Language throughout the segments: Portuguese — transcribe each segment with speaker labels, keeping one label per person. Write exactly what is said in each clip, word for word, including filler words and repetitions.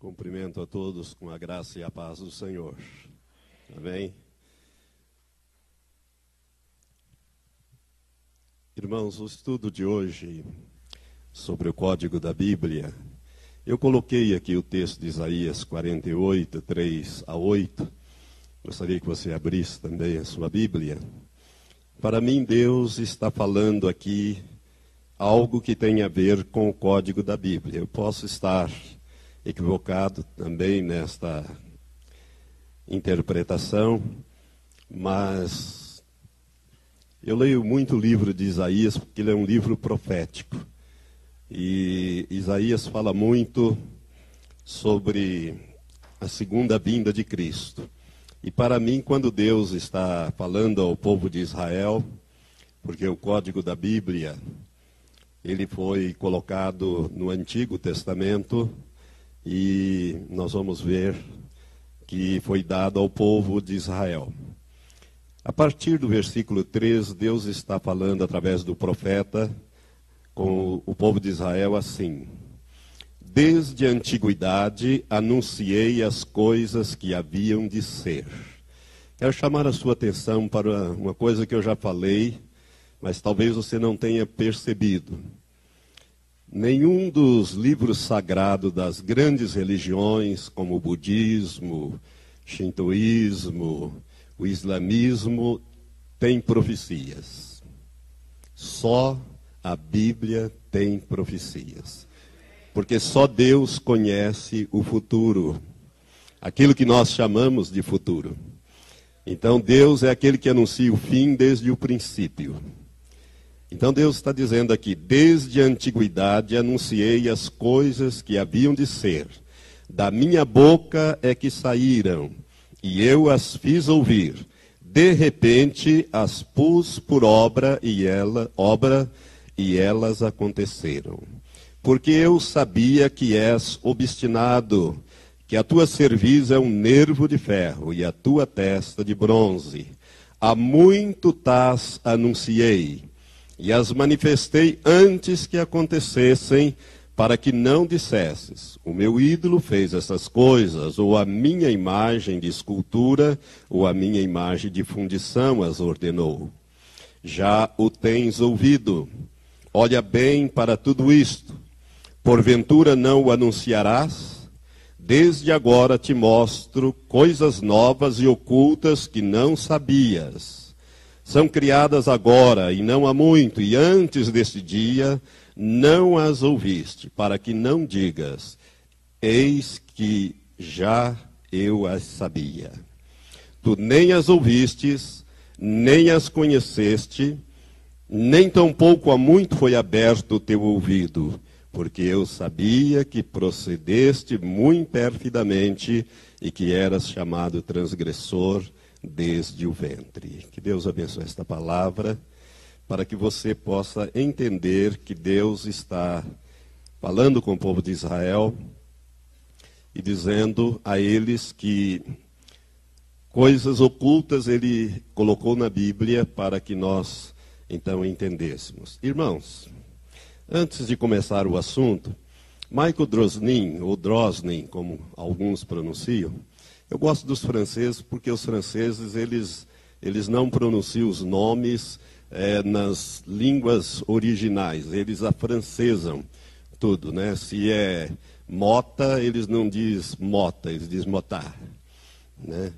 Speaker 1: Cumprimento a todos com a graça e a paz do Senhor. Amém? Irmãos, o estudo de hoje sobre o Código da Bíblia, eu coloquei aqui o texto de Isaías quarenta e oito, três a oito. Gostaria que você abrisse também a sua Bíblia. Para mim, Deus está falando aqui algo que tem a ver com o Código da Bíblia. Eu posso estar equivocado também nesta interpretação, mas eu leio muito o livro de Isaías porque ele é um livro profético. E Isaías fala muito sobre a segunda vinda de Cristo. E para mim, quando Deus está falando ao povo de Israel, porque o Código da Bíblia, ele foi colocado no Antigo Testamento, e nós vamos ver que foi dado ao povo de Israel. A partir do versículo três, Deus está falando através do profeta com o povo de Israel assim: desde a antiguidade anunciei as coisas que haviam de ser. Quero chamar a sua atenção para uma coisa que eu já falei, mas talvez você não tenha percebido. Nenhum dos livros sagrados das grandes religiões, como o budismo, shintoísmo, o islamismo, tem profecias. Só a Bíblia tem profecias. Porque só Deus conhece o futuro, aquilo que nós chamamos de futuro. Então Deus é aquele que anuncia o fim desde o princípio. Então Deus está dizendo aqui: desde a antiguidade anunciei as coisas que haviam de ser. Da minha boca é que saíram, e eu as fiz ouvir. De repente as pus por obra e ela, obra, e elas aconteceram. Porque eu sabia que és obstinado, que a tua cerviz é um nervo de ferro e a tua testa de bronze. Há muito tas anunciei, e as manifestei antes que acontecessem, para que não dissesses: o meu ídolo fez essas coisas, ou a minha imagem de escultura, ou a minha imagem de fundição as ordenou. Já o tens ouvido. Olha bem para tudo isto. Porventura não o anunciarás? Desde agora te mostro coisas novas e ocultas que não sabias. São criadas agora e não há muito, e antes deste dia não as ouviste, para que não digas: eis que já eu as sabia. Tu nem as ouvistes, nem as conheceste, nem tampouco há muito foi aberto o teu ouvido, porque eu sabia que procedeste muito perfidamente e que eras chamado transgressor desde o ventre. Que Deus abençoe esta palavra, para que você possa entender que Deus está falando com o povo de Israel e dizendo a eles que coisas ocultas Ele colocou na Bíblia para que nós então entendêssemos. Irmãos, antes de começar o assunto, Michael Drosnin, ou Drosnin, como alguns pronunciam, eu gosto dos franceses porque os franceses, eles, eles não pronunciam os nomes é, nas línguas originais, eles afrancesam tudo, né? Se é mota, eles não dizem mota, eles dizem motar, né?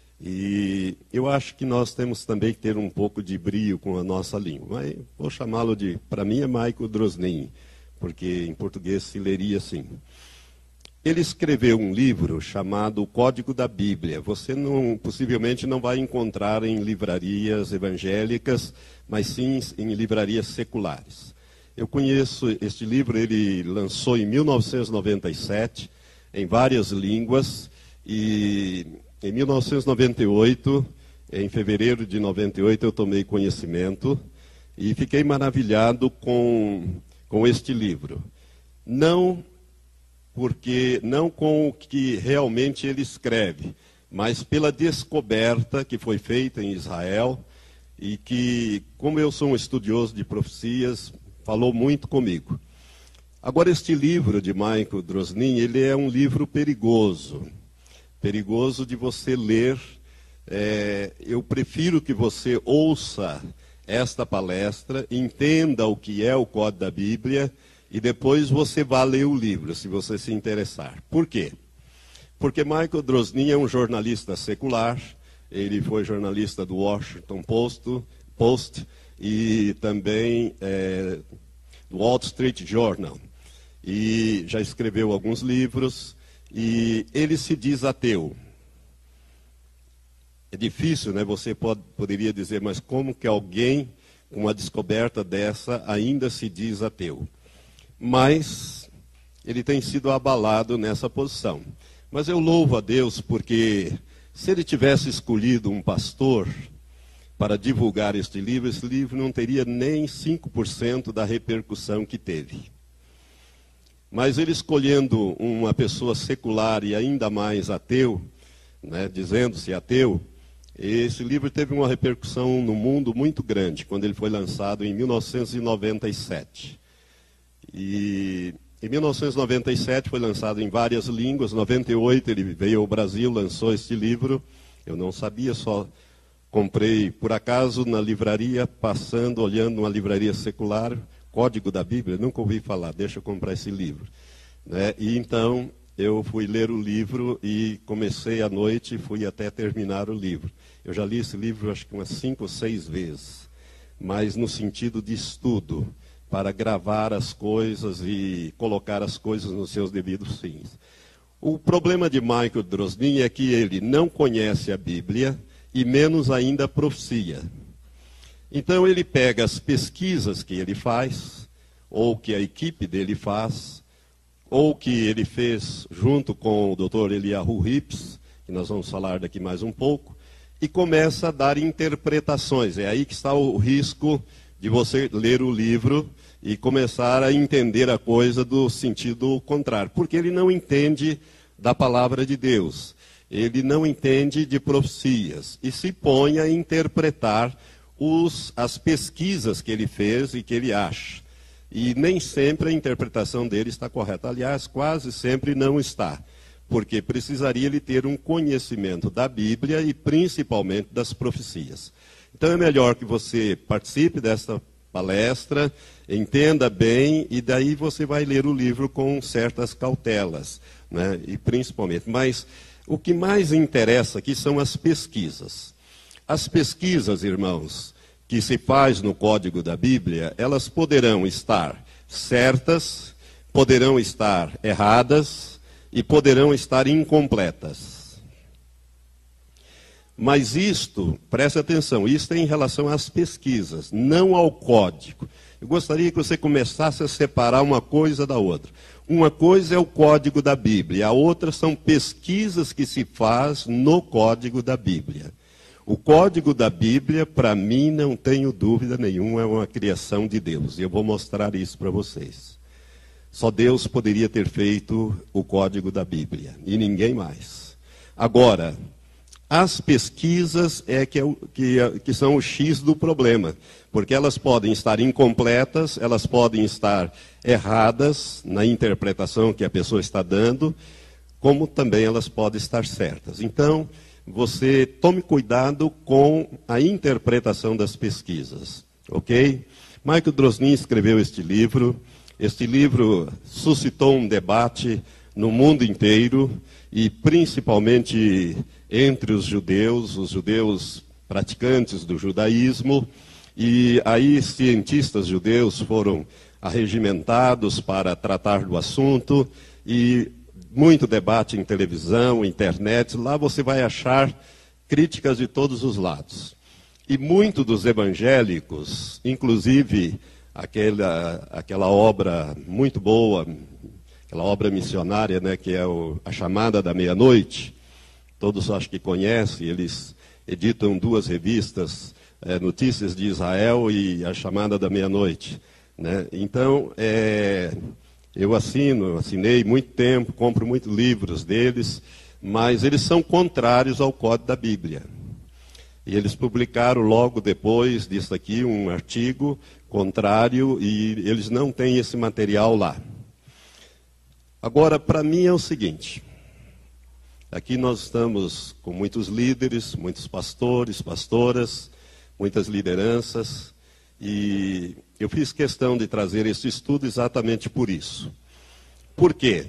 Speaker 1: E eu acho que nós temos também que ter um pouco de brio com a nossa língua. Mas vou chamá-lo de, para mim é Michael Drosnin, porque em português se leria assim. Ele escreveu um livro chamado O Código da Bíblia. Você não, possivelmente não vai encontrar em livrarias evangélicas, mas sim em livrarias seculares. Eu conheço este livro, ele lançou em mil novecentos e noventa e sete, em várias línguas, e em mil novecentos e noventa e oito, em fevereiro de noventa e oito, eu tomei conhecimento e fiquei maravilhado com, com este livro. Não porque não com o que realmente ele escreve, mas pela descoberta que foi feita em Israel e que, como eu sou um estudioso de profecias, falou muito comigo. Agora, este livro de Michael Drosnin, ele é um livro perigoso. Perigoso de você ler. É, eu prefiro que você ouça esta palestra, entenda o que é o Código da Bíblia e depois você vá ler o livro, se você se interessar. Por quê? Porque Michael Drosnin é um jornalista secular, ele foi jornalista do Washington Post, Post e também é, do Wall Street Journal. E já escreveu alguns livros, e ele se diz ateu. É difícil, né? Você pode, poderia dizer, mas como que alguém com uma descoberta dessa ainda se diz ateu? Mas ele tem sido abalado nessa posição. Mas eu louvo a Deus porque se ele tivesse escolhido um pastor para divulgar este livro, esse livro não teria nem cinco por cento da repercussão que teve. Mas ele escolhendo uma pessoa secular e ainda mais ateu, né, dizendo-se ateu, esse livro teve uma repercussão no mundo muito grande, quando ele foi lançado em mil novecentos e noventa e sete. E em mil novecentos e noventa e sete foi lançado em várias línguas, em noventa e oito ele veio ao Brasil, lançou este livro, eu não sabia, só comprei por acaso na livraria, passando, olhando uma livraria secular, Código da Bíblia, nunca ouvi falar, deixa eu comprar esse livro. Né? E então eu fui ler o livro e comecei à noite e fui até terminar o livro. Eu já li esse livro acho que umas cinco ou seis vezes, mas no sentido de estudo, para gravar as coisas e colocar as coisas nos seus devidos fins. O problema de Michael Drosnin é que ele não conhece a Bíblia e menos ainda a profecia. Então ele pega as pesquisas que ele faz, ou que a equipe dele faz, ou que ele fez junto com o doutor Eliyahu Rips, que nós vamos falar daqui mais um pouco, e começa a dar interpretações. É aí que está o risco de você ler o livro e começar a entender a coisa do sentido contrário, porque ele não entende da palavra de Deus, ele não entende de profecias, e se põe a interpretar Os, as pesquisas que ele fez e que ele acha. E nem sempre a interpretação dele está correta. Aliás, quase sempre não está. Porque precisaria ele ter um conhecimento da Bíblia e principalmente das profecias. Então é melhor que você participe desta palestra, entenda bem e daí você vai ler o livro com certas cautelas, né? E principalmente. Mas o que mais interessa aqui são as pesquisas. As pesquisas, irmãos, que se faz no Código da Bíblia, elas poderão estar certas, poderão estar erradas e poderão estar incompletas. Mas isto, preste atenção, isto é em relação às pesquisas, não ao código. Eu gostaria que você começasse a separar uma coisa da outra. Uma coisa é o Código da Bíblia, a outra são pesquisas que se faz no Código da Bíblia. O Código da Bíblia, para mim, não tenho dúvida nenhuma, é uma criação de Deus. E eu vou mostrar isso para vocês. Só Deus poderia ter feito o Código da Bíblia, e ninguém mais. Agora, as pesquisas é que, é o, que, é, que são o X do problema, porque elas podem estar incompletas, elas podem estar erradas na interpretação que a pessoa está dando, como também elas podem estar certas. Então, você tome cuidado com a interpretação das pesquisas, ok? Michael Drosnin escreveu este livro. Este livro suscitou um debate no mundo inteiro e principalmente entre os judeus, os judeus praticantes do judaísmo. E aí cientistas judeus foram arregimentados para tratar do assunto e muito debate em televisão, internet, lá você vai achar críticas de todos os lados. E muitos dos evangélicos, inclusive aquela, aquela obra muito boa, aquela obra missionária, né, que é o, a Chamada da Meia-Noite, todos acho que conhecem, eles editam duas revistas, é, Notícias de Israel e a Chamada da Meia-Noite. Né? Então, é... eu assino, assinei muito tempo, compro muitos livros deles, mas eles são contrários ao Código da Bíblia. E eles publicaram logo depois disso aqui um artigo contrário e eles não têm esse material lá. Agora, para mim é o seguinte, aqui nós estamos com muitos líderes, muitos pastores, pastoras, muitas lideranças, e eu fiz questão de trazer esse estudo exatamente por isso. Por quê?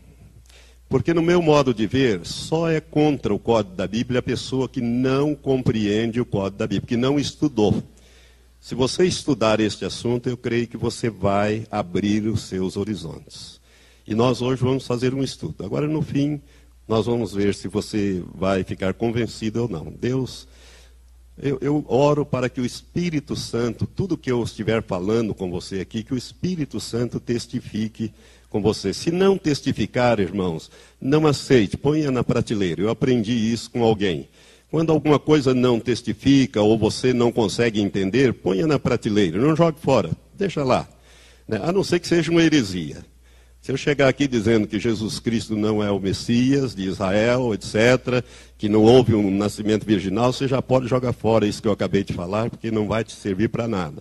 Speaker 1: Porque no meu modo de ver, só é contra o Código da Bíblia a pessoa que não compreende o Código da Bíblia, que não estudou. Se você estudar este assunto, eu creio que você vai abrir os seus horizontes. E nós hoje vamos fazer um estudo. Agora, no fim, nós vamos ver se você vai ficar convencido ou não. Deus, eu, eu oro para que o Espírito Santo, tudo que eu estiver falando com você aqui, que o Espírito Santo testifique com você. Se não testificar, irmãos, não aceite, ponha na prateleira. Eu aprendi isso com alguém. Quando alguma coisa não testifica ou você não consegue entender, ponha na prateleira, não jogue fora, deixa lá. Né? A não ser que seja uma heresia. Se eu chegar aqui dizendo que Jesus Cristo não é o Messias de Israel, etcétera, que não houve um nascimento virginal, você já pode jogar fora isso que eu acabei de falar, porque não vai te servir para nada.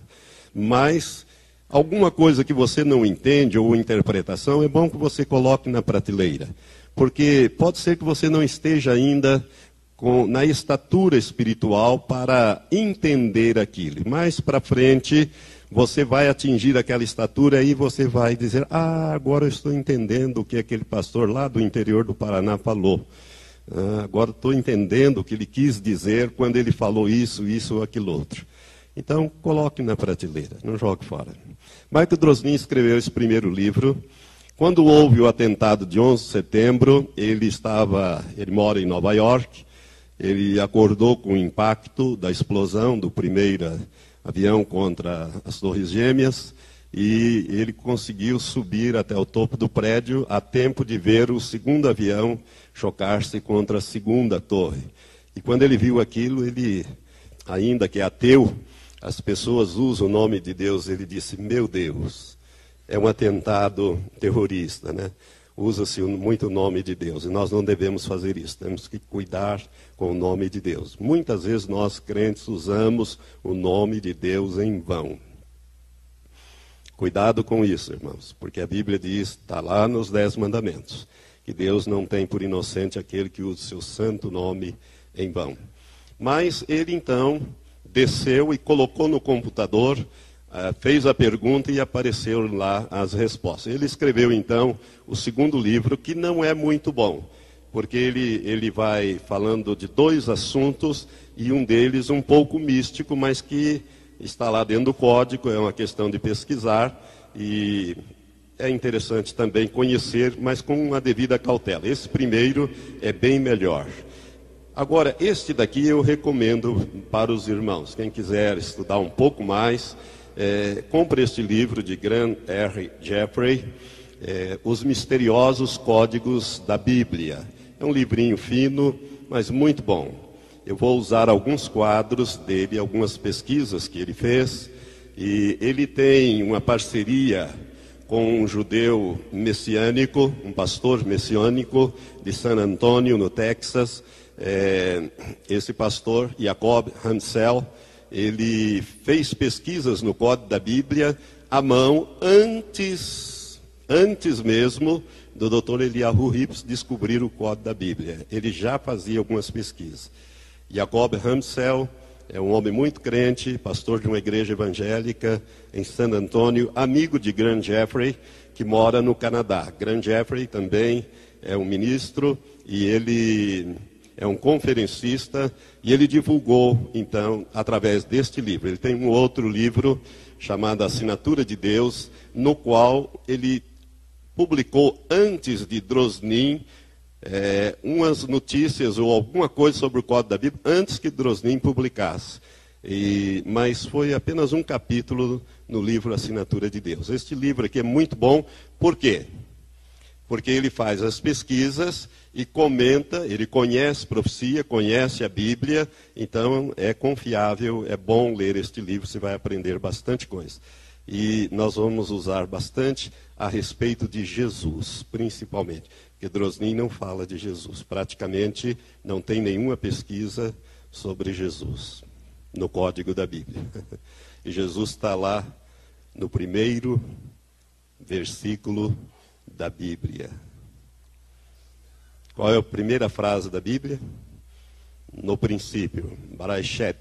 Speaker 1: Mas alguma coisa que você não entende ou interpretação, é bom que você coloque na prateleira. Porque pode ser que você não esteja ainda com, na estatura espiritual para entender aquilo. Mais para frente, você vai atingir aquela estatura e você vai dizer, ah, agora eu estou entendendo o que aquele pastor lá do interior do Paraná falou. Ah, agora estou entendendo o que ele quis dizer quando ele falou isso, isso ou aquilo outro. Então, coloque na prateleira, não jogue fora. Michael Drosnin escreveu esse primeiro livro. Quando houve o atentado de onze de setembro, ele estava, ele mora em Nova York, ele acordou com o impacto da explosão do primeiro avião contra as Torres Gêmeas, e ele conseguiu subir até o topo do prédio a tempo de ver o segundo avião chocar-se contra a segunda torre. E quando ele viu aquilo, ele, ainda que é ateu, as pessoas usam o nome de Deus, ele disse, meu Deus, é um atentado terrorista, né? Usa-se muito o nome de Deus, e nós não devemos fazer isso, temos que cuidar com o nome de Deus. Muitas vezes nós, crentes, usamos o nome de Deus em vão. Cuidado com isso, irmãos, porque a Bíblia diz, está lá nos Dez Mandamentos, que Deus não tem por inocente aquele que usa o seu santo nome em vão. Mas ele então desceu e colocou no computador, Uh, fez a pergunta e apareceram lá as respostas. Ele escreveu, então, o segundo livro, que não é muito bom, porque ele, ele vai falando de dois assuntos, e um deles um pouco místico, mas que está lá dentro do código, é uma questão de pesquisar, e é interessante também conhecer, mas com uma devida cautela. Esse primeiro é bem melhor. Agora, este daqui eu recomendo para os irmãos. Quem quiser estudar um pouco mais, É, compre este livro de Grant R. Jeffrey, é, Os Misteriosos Códigos da Bíblia. É um livrinho fino, mas muito bom. Eu vou usar alguns quadros dele, algumas pesquisas que ele fez, e ele tem uma parceria com um judeu messiânico, um pastor messiânico de San Antonio, no Texas. É, esse pastor, Jacob Hansel, ele fez pesquisas no Código da Bíblia à mão antes, antes mesmo do doutor Eliyahu Rips descobrir o Código da Bíblia. Ele já fazia algumas pesquisas. Jacob Hansel é um homem muito crente, pastor de uma igreja evangélica em San Antônio, amigo de Grant Jeffrey, que mora no Canadá. Grant Jeffrey também é um ministro e ele é um conferencista, e ele divulgou, então, através deste livro. Ele tem um outro livro chamado Assinatura de Deus, no qual ele publicou antes de Drosnin é, umas notícias ou alguma coisa sobre o Código da Bíblia, antes que Drosnin publicasse. E, mas foi apenas um capítulo no livro Assinatura de Deus. Este livro aqui é muito bom, por quê? Porque ele faz as pesquisas e comenta, ele conhece profecia, conhece a Bíblia, então é confiável, é bom ler este livro, você vai aprender bastante coisa. E nós vamos usar bastante a respeito de Jesus, principalmente, porque Drosnin não fala de Jesus, praticamente não tem nenhuma pesquisa sobre Jesus no Código da Bíblia. E Jesus está lá no primeiro versículo da Bíblia. Qual é a primeira frase da Bíblia? No princípio, Baraishet.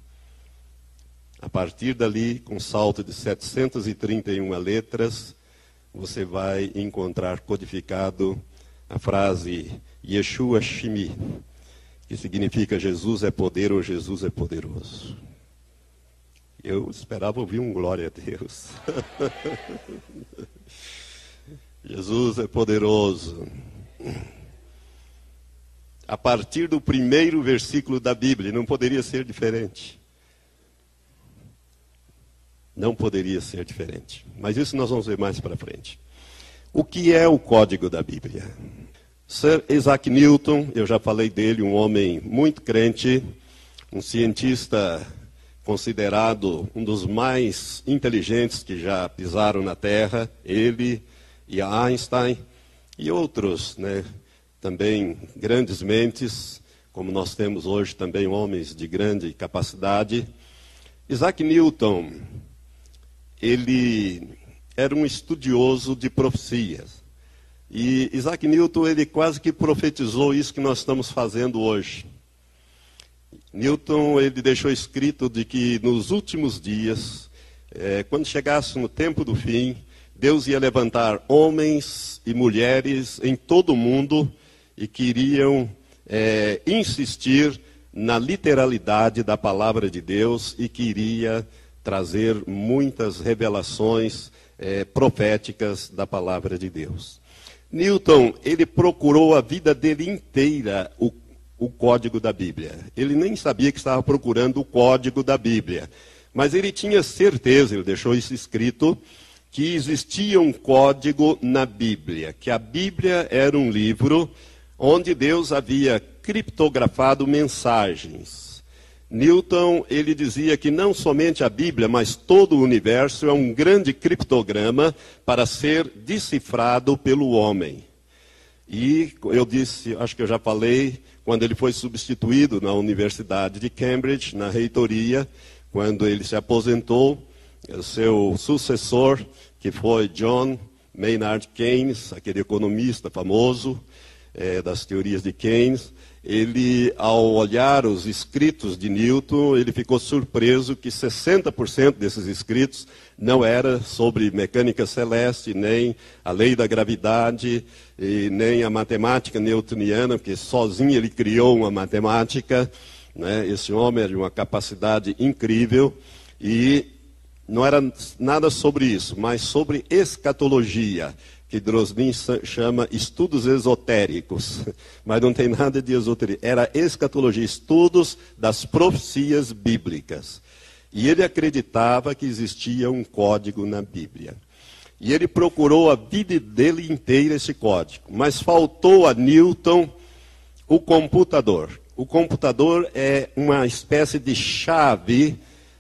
Speaker 1: A partir dali, com salto de setecentas e trinta e uma letras, você vai encontrar codificado a frase Yeshua Shimi, que significa Jesus é poder ou Jesus é poderoso. Eu esperava ouvir um glória a Deus. Jesus é poderoso. A partir do primeiro versículo da Bíblia, não poderia ser diferente. Não poderia ser diferente. Mas isso nós vamos ver mais para frente. O que é o código da Bíblia? Sir Isaac Newton, eu já falei dele, um homem muito crente, um cientista considerado um dos mais inteligentes que já pisaram na Terra, ele e Einstein e outros, né, também grandes mentes, como nós temos hoje também homens de grande capacidade. Isaac Newton, ele era um estudioso de profecias. E Isaac Newton, ele quase que profetizou isso que nós estamos fazendo hoje. Newton, ele deixou escrito de que nos últimos dias, é, quando chegasse no tempo do fim, Deus ia levantar homens e mulheres em todo o mundo e que iriam é, insistir na literalidade da palavra de Deus e que iria trazer muitas revelações é, proféticas da palavra de Deus. Newton, ele procurou a vida dele inteira o, o código da Bíblia. Ele nem sabia que estava procurando o código da Bíblia. Mas ele tinha certeza, ele deixou isso escrito, que existia um código na Bíblia. Que a Bíblia era um livro onde Deus havia criptografado mensagens. Newton, ele dizia que não somente a Bíblia, mas todo o universo é um grande criptograma para ser decifrado pelo homem. E eu disse, acho que eu já falei, quando ele foi substituído na Universidade de Cambridge, na reitoria, quando ele se aposentou, o seu sucessor, que foi John Maynard Keynes, aquele economista famoso é, das teorias de Keynes, ele, ao olhar os escritos de Newton, ele ficou surpreso que sessenta por cento desses escritos não era sobre mecânica celeste, nem a lei da gravidade, e nem a matemática newtoniana, porque sozinho ele criou uma matemática, né? Esse homem era de uma capacidade incrível, e não era nada sobre isso, mas sobre escatologia, que Drozdin chama estudos esotéricos, mas não tem nada de esoterismo. Era escatologia, estudos das profecias bíblicas. E ele acreditava que existia um código na Bíblia. E ele procurou a vida dele inteira esse código. Mas faltou a Newton o computador. O computador é uma espécie de chave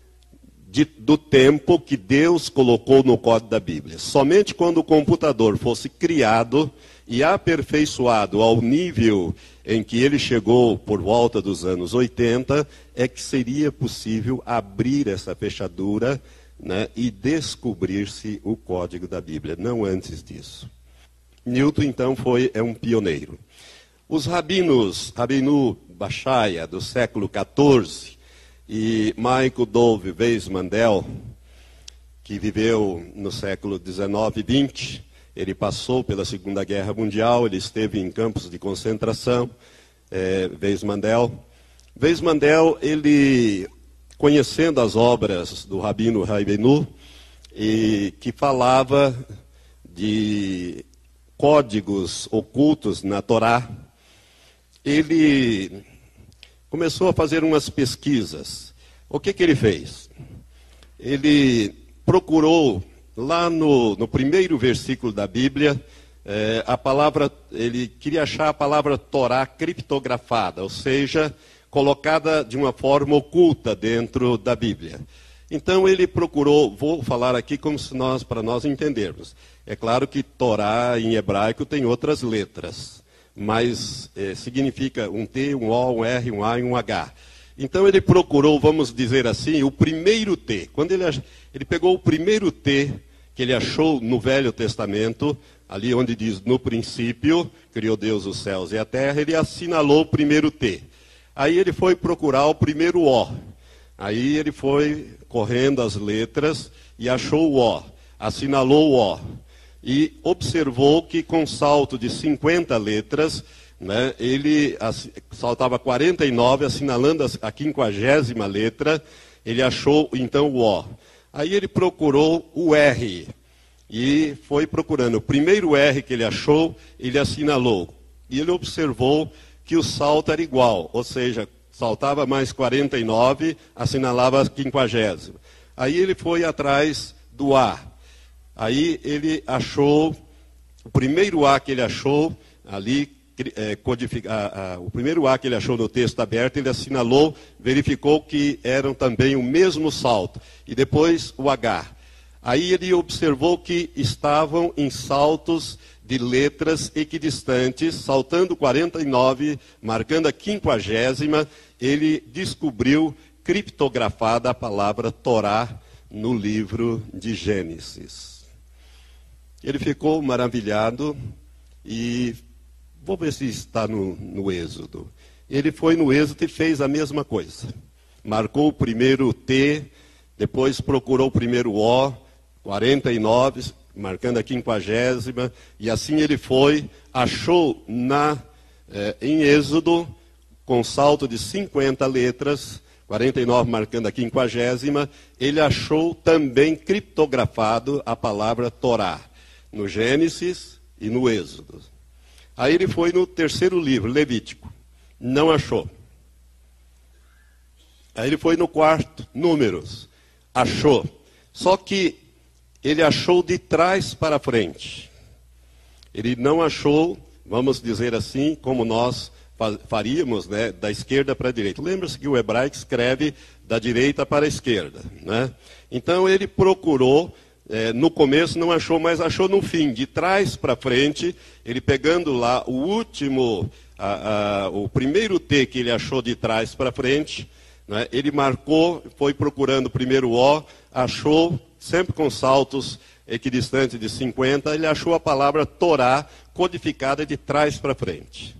Speaker 1: De, do tempo que Deus colocou no código da Bíblia. Somente quando o computador fosse criado e aperfeiçoado ao nível em que ele chegou por volta dos anos oitenta, é que seria possível abrir essa fechadura, né, e descobrir-se o código da Bíblia, não antes disso. Newton, então, foi, é um pioneiro. Os rabinos, Rabinu Bashaya, do século quatorze, e Michael Dove Weizmann-Mandel, que viveu no século dezenove e vinte, ele passou pela Segunda Guerra Mundial, ele esteve em campos de concentração, é, Weizmann-Mandel. Weizmann-Mandel, ele, conhecendo as obras do Rabino Rabbeinu, e que falava de códigos ocultos na Torá, ele começou a fazer umas pesquisas. O que que ele fez? Ele procurou, lá no, no primeiro versículo da Bíblia, é, a palavra, ele queria achar a palavra Torá criptografada, ou seja, colocada de uma forma oculta dentro da Bíblia. Então ele procurou, vou falar aqui como se nós, para nós entendermos. É claro que Torá em hebraico tem outras letras, mas é, significa um T, um O, um R, um A e um H. Então ele procurou, vamos dizer assim, o primeiro T. Quando ele, ele pegou o primeiro T que ele achou no Velho Testamento, ali onde diz no princípio, criou Deus os céus e a terra, ele assinalou o primeiro T. Aí ele foi procurar o primeiro O. Aí ele foi correndo as letras e achou o O, assinalou o O. E observou que com salto de cinquenta letras, né, ele saltava quarenta e nove, assinalando a quinquagésima letra, ele achou então o O. Aí ele procurou o R e foi procurando. O primeiro R que ele achou, ele assinalou. E ele observou que o salto era igual, ou seja, saltava mais quarenta e nove, assinalava a quinquagésima. Aí ele foi atrás do A. Aí ele achou, o primeiro A que ele achou, ali, é, codifica, a, a, o primeiro A que ele achou no texto aberto, ele assinalou, verificou que eram também o mesmo salto. E depois o H. Aí ele observou que estavam em saltos de letras equidistantes, saltando quarenta e nove, marcando a quinquagésima, ele descobriu criptografada a palavra Torá no livro de Gênesis. Ele ficou maravilhado e vou ver se está no, no Êxodo. Ele foi no Êxodo e fez a mesma coisa. Marcou o primeiro T, depois procurou o primeiro O, quarenta e nove, marcando a quinquagésima, e assim ele foi, achou na, eh, em Êxodo, com salto de cinquenta letras, quarenta e nove marcando a quinquagésima, ele achou também criptografado a palavra Torá, no Gênesis e no Êxodo. Aí ele foi no terceiro livro, Levítico, não achou. Aí ele foi no quarto, Números, achou. Só que ele achou de trás para frente. Ele não achou, vamos dizer assim, como nós faríamos, né, da esquerda para a direita. Lembra-se que o hebraico escreve da direita para a esquerda, né? Então ele procurou, é, no começo não achou, mas achou no fim, de trás para frente, ele pegando lá o último, a, a, o primeiro T que ele achou de trás para frente, né, ele marcou, foi procurando o primeiro O, achou, sempre com saltos equidistantes de cinquenta, ele achou a palavra Torá codificada de trás para frente.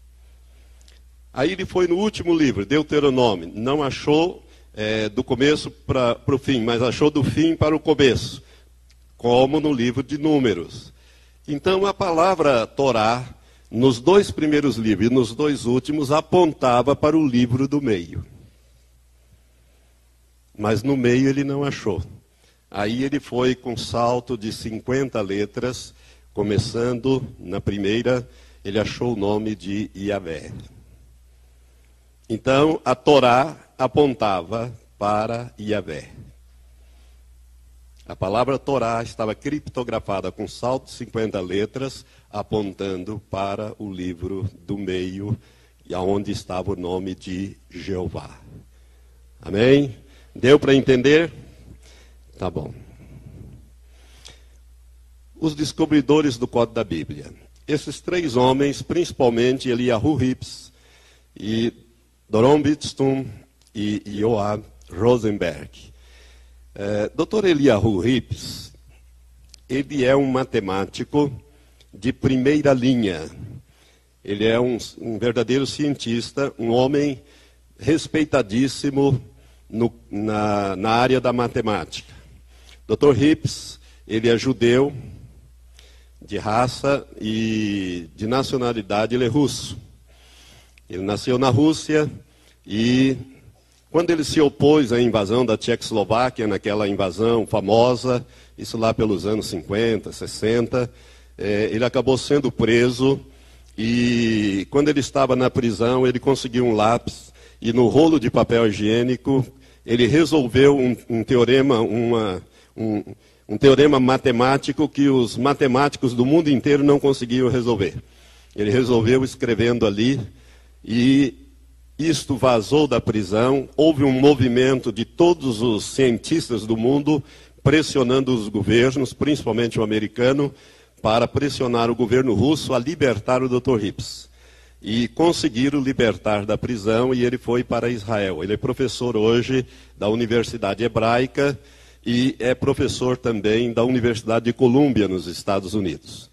Speaker 1: Aí ele foi no último livro, Deuteronômio, não achou é, do começo para o fim, mas achou do fim para o começo, como no livro de Números. Então a palavra Torá, nos dois primeiros livros e nos dois últimos, apontava para o livro do meio. Mas no meio ele não achou. Aí ele foi com salto de cinquenta letras, começando na primeira, ele achou o nome de Yahvé. Então, a Torá apontava para Yahvé. A palavra Torá estava criptografada com salto de cinquenta letras, apontando para o livro do meio, onde estava o nome de Jeová. Amém? Deu para entender? Tá bom. Os descobridores do Código da Bíblia. Esses três homens, principalmente Eliyahu Rips e Doron Bitstum e Yoav Rosenberg. É, doutor Eliyahu Rips, ele é um matemático de primeira linha. Ele é um, um verdadeiro cientista, um homem respeitadíssimo no, na, na área da matemática. doutor Rips, ele é judeu, de raça e de nacionalidade, ele é russo. Ele nasceu na Rússia e quando ele se opôs à invasão da Tchecoslováquia, naquela invasão famosa, isso lá pelos anos cinquenta, sessenta, eh, ele acabou sendo preso e quando ele estava na prisão, ele conseguiu um lápis e no rolo de papel higiênico, ele resolveu um, um teorema, uma, um, um teorema matemático que os matemáticos do mundo inteiro não conseguiam resolver. Ele resolveu escrevendo ali. E isto vazou da prisão, houve um movimento de todos os cientistas do mundo pressionando os governos, principalmente o americano, para pressionar o governo russo a libertar o doutor Rips. E conseguiram libertar da prisão e ele foi para Israel. Ele é professor hoje da Universidade Hebraica e é professor também da Universidade de Colômbia, nos Estados Unidos.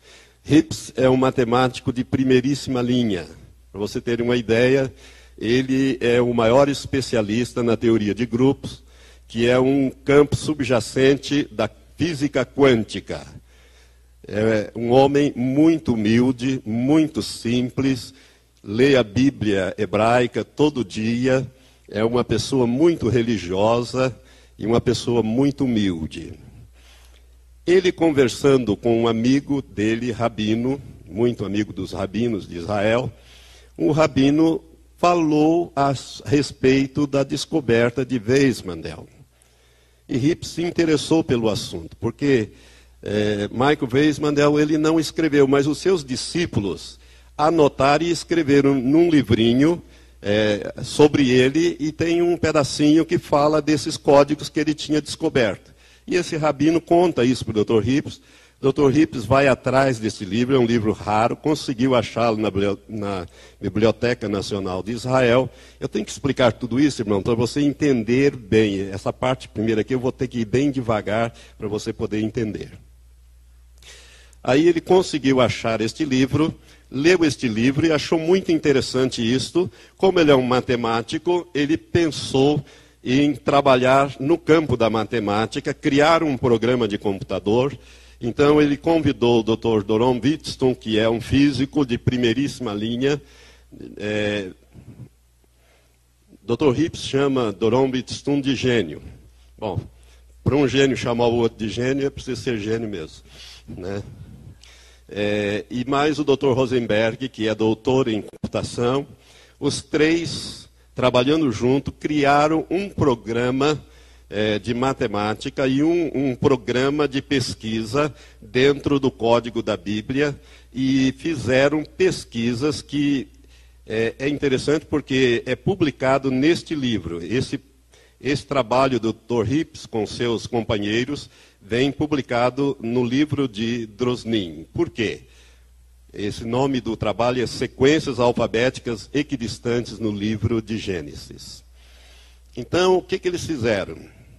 Speaker 1: Hips é um matemático de primeiríssima linha. Para você ter uma ideia, ele é o maior especialista na teoria de grupos, que é um campo subjacente da física quântica. É um homem muito humilde, muito simples, lê a Bíblia hebraica todo dia, é uma pessoa muito religiosa e uma pessoa muito humilde. Ele, conversando com um amigo dele, rabino, muito amigo dos rabinos de Israel, um rabino falou a respeito da descoberta de Weizmann. E Hips se interessou pelo assunto, porque é, Michael Weizmann ele não escreveu, mas os seus discípulos anotaram e escreveram num livrinho é, sobre ele, e tem um pedacinho que fala desses códigos que ele tinha descoberto. E esse rabino conta isso para o doutor Hips. O doutor Hips vai atrás desse livro, é um livro raro, conseguiu achá-lo na, na Biblioteca Nacional de Israel. Eu tenho que explicar tudo isso, irmão, para você entender bem. Essa parte primeira aqui eu vou ter que ir bem devagar para você poder entender. Aí ele conseguiu achar este livro, leu este livro e achou muito interessante isto. Como ele é um matemático, ele pensou em trabalhar no campo da matemática, criar um programa de computador. Então ele convidou o doutor Doron Wittstoom, que é um físico de primeiríssima linha. É, doutor Hips chama Doron Wittstoom de gênio. Bom, para um gênio chamar o outro de gênio, é preciso ser gênio mesmo, né? É, e mais o doutor Rosenberg, que é doutor em computação. Os três, trabalhando junto, criaram um programa é, de matemática e um, um programa de pesquisa dentro do código da Bíblia, e fizeram pesquisas que é, é interessante porque é publicado neste livro. Esse, esse trabalho do doutor Hips com seus companheiros vem publicado no livro de Drosnin. Por quê? Esse nome do trabalho é Sequências Alfabéticas Equidistantes no Livro de Gênesis. Então, o que, que eles fizeram?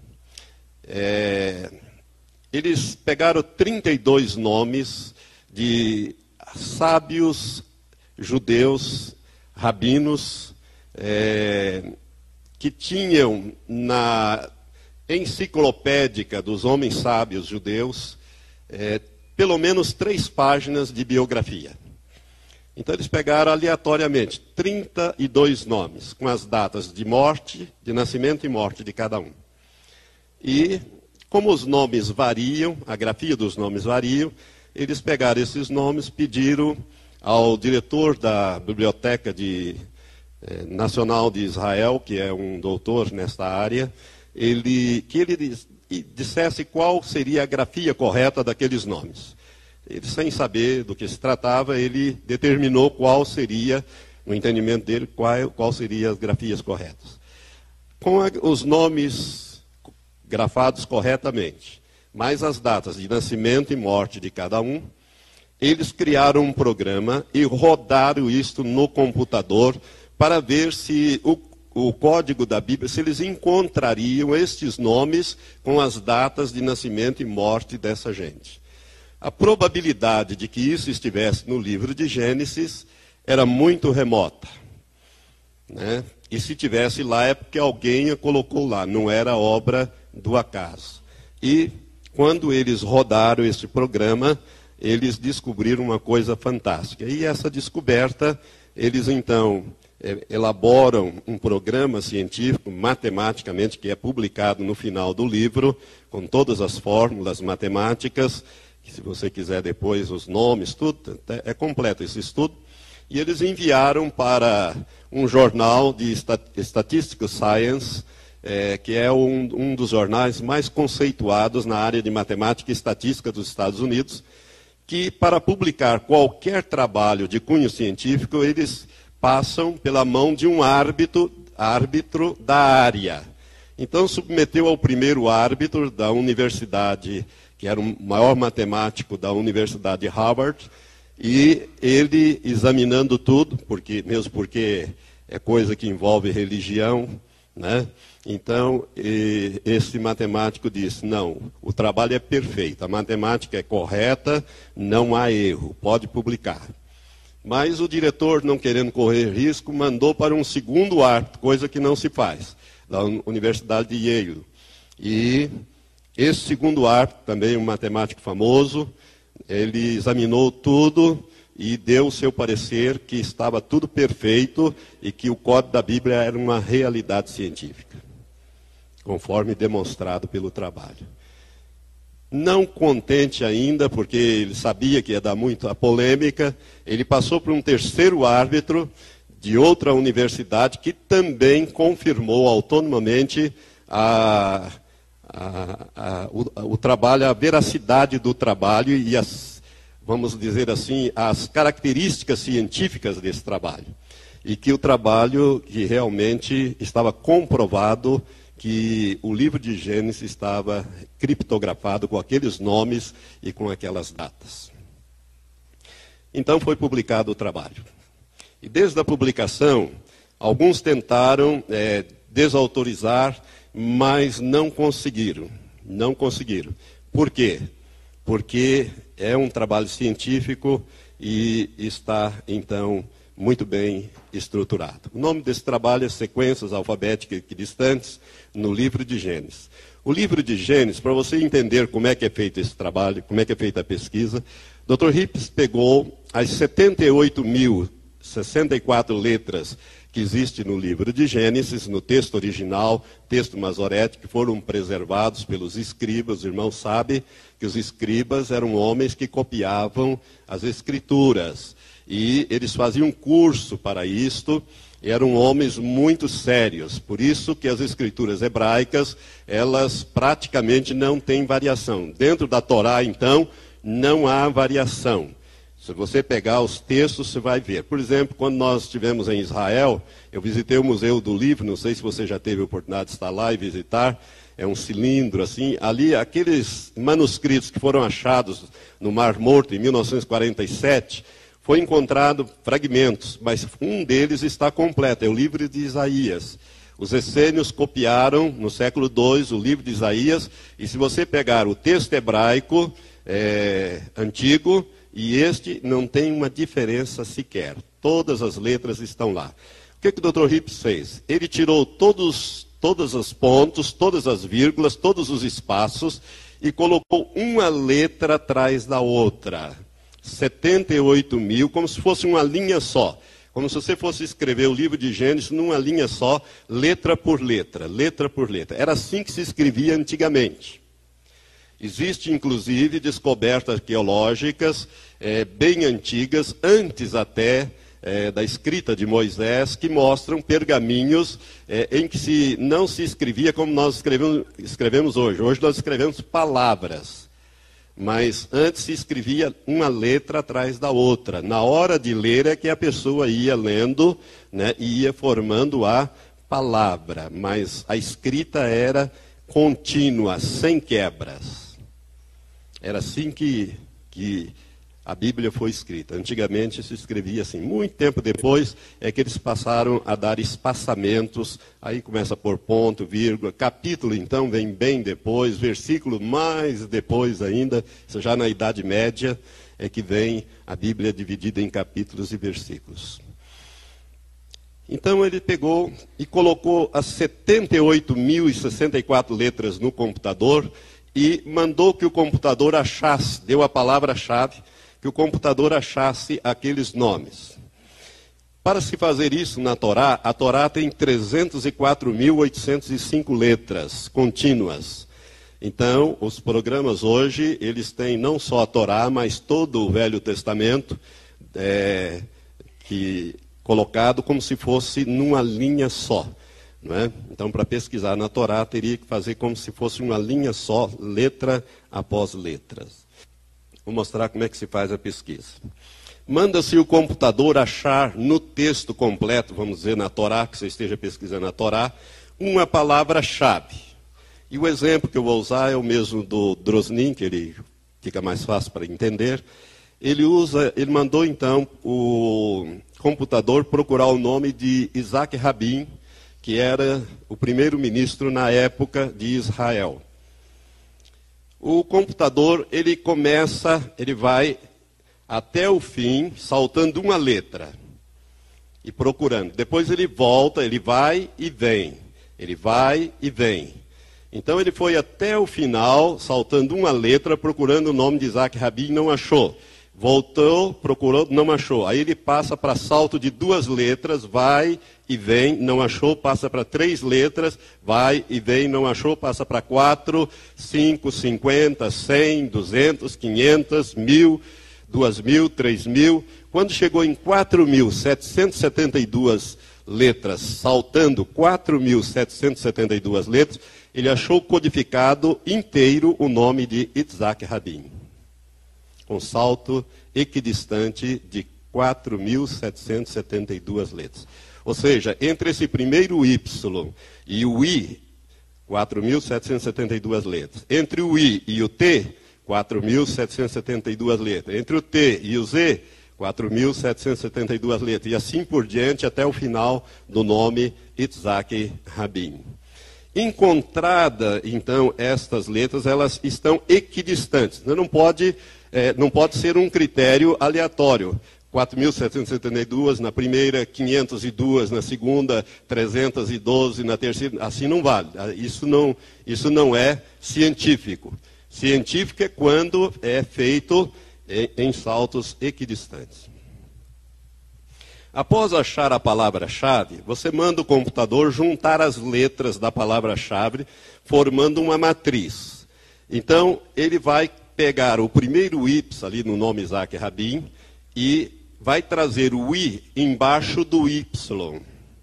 Speaker 1: É, eles pegaram trinta e dois nomes de sábios judeus, rabinos, é, que tinham na enciclopédica dos homens sábios judeus, é, pelo menos três páginas de biografia. Então eles pegaram aleatoriamente trinta e dois nomes, com as datas de morte, de nascimento e morte de cada um. E como os nomes variam, a grafia dos nomes variam, eles pegaram esses nomes, pediram ao diretor da Biblioteca de, eh, Nacional de Israel, que é um doutor nesta área, ele, que ele dissesse qual seria a grafia correta daqueles nomes. Ele, sem saber do que se tratava, ele determinou qual seria, no entendimento dele, qual, qual seriam as grafias corretas. Com a, os nomes grafados corretamente, mais as datas de nascimento e morte de cada um, eles criaram um programa e rodaram isto no computador para ver se o o código da Bíblia, se eles encontrariam estes nomes com as datas de nascimento e morte dessa gente. A probabilidade de que isso estivesse no livro de Gênesis era muito remota, né? E se tivesse lá é porque alguém a colocou lá, não era obra do acaso. E quando eles rodaram esse programa, eles descobriram uma coisa fantástica. E essa descoberta, eles então elaboram um programa científico, matematicamente, que é publicado no final do livro, com todas as fórmulas matemáticas, que se você quiser depois os nomes, tudo, é completo esse estudo. E eles enviaram para um jornal de Statistical Science, é, que é um, um dos jornais mais conceituados na área de matemática e estatística dos Estados Unidos, que para publicar qualquer trabalho de cunho científico, eles passam pela mão de um árbitro, árbitro da área. Então submeteu ao primeiro árbitro da universidade, que era o maior matemático da Universidade de Harvard, e ele examinando tudo, porque, mesmo porque é coisa que envolve religião, né? Então, e, esse matemático disse, não, o trabalho é perfeito, a matemática é correta, não há erro, pode publicar. Mas o diretor, não querendo correr risco, mandou para um segundo árbitro, coisa que não se faz, da Universidade de Yale. E esse segundo árbitro, também um matemático famoso, ele examinou tudo e deu o seu parecer que estava tudo perfeito e que o código da Bíblia era uma realidade científica, conforme demonstrado pelo trabalho. Não contente ainda, porque ele sabia que ia dar muito a polêmica, ele passou para um terceiro árbitro de outra universidade que também confirmou autonomamente a, a, a, o, o trabalho, a veracidade do trabalho e as, vamos dizer assim, as características científicas desse trabalho. E que o trabalho que realmente estava comprovado que o livro de Gênesis estava criptografado com aqueles nomes e com aquelas datas. Então foi publicado o trabalho. E desde a publicação, alguns tentaram é, desautorizar, mas não conseguiram. Não conseguiram. Por quê? Porque é um trabalho científico e está, então, muito bem estruturado. O nome desse trabalho é Sequências Alfabéticas Equidistantes no livro de Gênesis. O livro de Gênesis, para você entender como é que é feito esse trabalho, como é que é feita a pesquisa, doutor Rips pegou as setenta e oito mil e sessenta e quatro letras que existem no livro de Gênesis, no texto original, texto masorético, que foram preservados pelos escribas. Os irmãos sabem que os escribas eram homens que copiavam as escrituras. E eles faziam curso para isto, eram homens muito sérios. Por isso que as escrituras hebraicas, elas praticamente não têm variação. Dentro da Torá, então, não há variação. Se você pegar os textos, você vai ver. Por exemplo, quando nós estivemos em Israel, eu visitei o Museu do Livro, não sei se você já teve a oportunidade de estar lá e visitar, é um cilindro assim. Ali, aqueles manuscritos que foram achados no Mar Morto em mil novecentos e quarenta e sete, foi encontrado fragmentos, mas um deles está completo, é o livro de Isaías. Os essênios copiaram, no século dois, o livro de Isaías, e se você pegar o texto hebraico é, antigo, e este não tem uma diferença sequer. Todas as letras estão lá. O que, que o doutor Rips fez? Ele tirou todos, todos os pontos, todas as vírgulas, todos os espaços, e colocou uma letra atrás da outra. setenta e oito mil, como se fosse uma linha só. Como se você fosse escrever o livro de Gênesis numa linha só, letra por letra, letra por letra. Era assim que se escrevia antigamente. Existem, inclusive, descobertas arqueológicas é, bem antigas, antes até é, da escrita de Moisés, que mostram pergaminhos é, em que se, não se escrevia como nós escrevemos, escrevemos hoje. Hoje nós escrevemos palavras. Mas antes se escrevia uma letra atrás da outra. Na hora de ler é que a pessoa ia lendo, né, e ia formando a palavra. Mas a escrita era contínua, sem quebras. Era assim que, que a Bíblia foi escrita. Antigamente se escrevia assim. Muito tempo depois é que eles passaram a dar espaçamentos. Aí começa por ponto, vírgula. Capítulo, então, vem bem depois. Versículo, mais depois ainda. Isso já na Idade Média é que vem a Bíblia dividida em capítulos e versículos. Então ele pegou e colocou as setenta e oito mil e sessenta e quatro letras no computador e mandou que o computador achasse, deu a palavra-chave, que o computador achasse aqueles nomes. Para se fazer isso na Torá, a Torá tem trezentos e quatro mil oitocentos e cinco letras contínuas. Então, os programas hoje, eles têm não só a Torá, mas todo o Velho Testamento, é, que, colocado como se fosse numa linha só. Não é? Então, para pesquisar na Torá, teria que fazer como se fosse uma linha só, letra após letras. Vou mostrar como é que se faz a pesquisa. Manda-se o computador achar no texto completo, vamos dizer, na Torá, que você esteja pesquisando na Torá, uma palavra-chave. E o exemplo que eu vou usar é o mesmo do Drosnin, que ele fica mais fácil para entender. Ele usa, ele mandou então o computador procurar o nome de Isaac Rabin, que era o primeiro-ministro na época de Israel. O computador, ele começa, ele vai até o fim, saltando uma letra e procurando. Depois ele volta, ele vai e vem. Ele vai e vem. Então ele foi até o final, saltando uma letra, procurando o nome de Isaac Rabin, não achou. Voltou, procurou, não achou. Aí ele passa para salto de duas letras, vai e vem, não achou, passa para três letras, vai e vem, não achou, passa para quatro, cinco, cinquenta, cem, duzentos, quinhentos, mil, duas mil, três mil. Quando chegou em quatro mil setecentos e setenta e duas letras, saltando quatro mil setecentos e setenta e duas letras, ele achou codificado inteiro o nome de Isaac Rabin. Com salto equidistante de quatro mil setecentos e setenta e duas letras. Ou seja, entre esse primeiro Y e o I, quatro mil setecentos e setenta e duas letras. Entre o I e o T, quatro mil setecentos e setenta e duas letras. Entre o T e o Z, quatro mil setecentos e setenta e duas letras. E assim por diante até o final do nome Isaac Rabin. Encontrada, então, estas letras, elas estão equidistantes. Não pode, é, não pode ser um critério aleatório. quatro mil setecentos e setenta e dois na primeira, quinhentos e dois na segunda, trezentos e doze na terceira. Assim não vale. Isso não, isso não é científico. Científico é quando é feito em, em saltos equidistantes. Após achar a palavra-chave, você manda o computador juntar as letras da palavra-chave, formando uma matriz. Então, ele vai pegar o primeiro Y ali no nome Isaac Rabin e vai trazer o I embaixo do Y.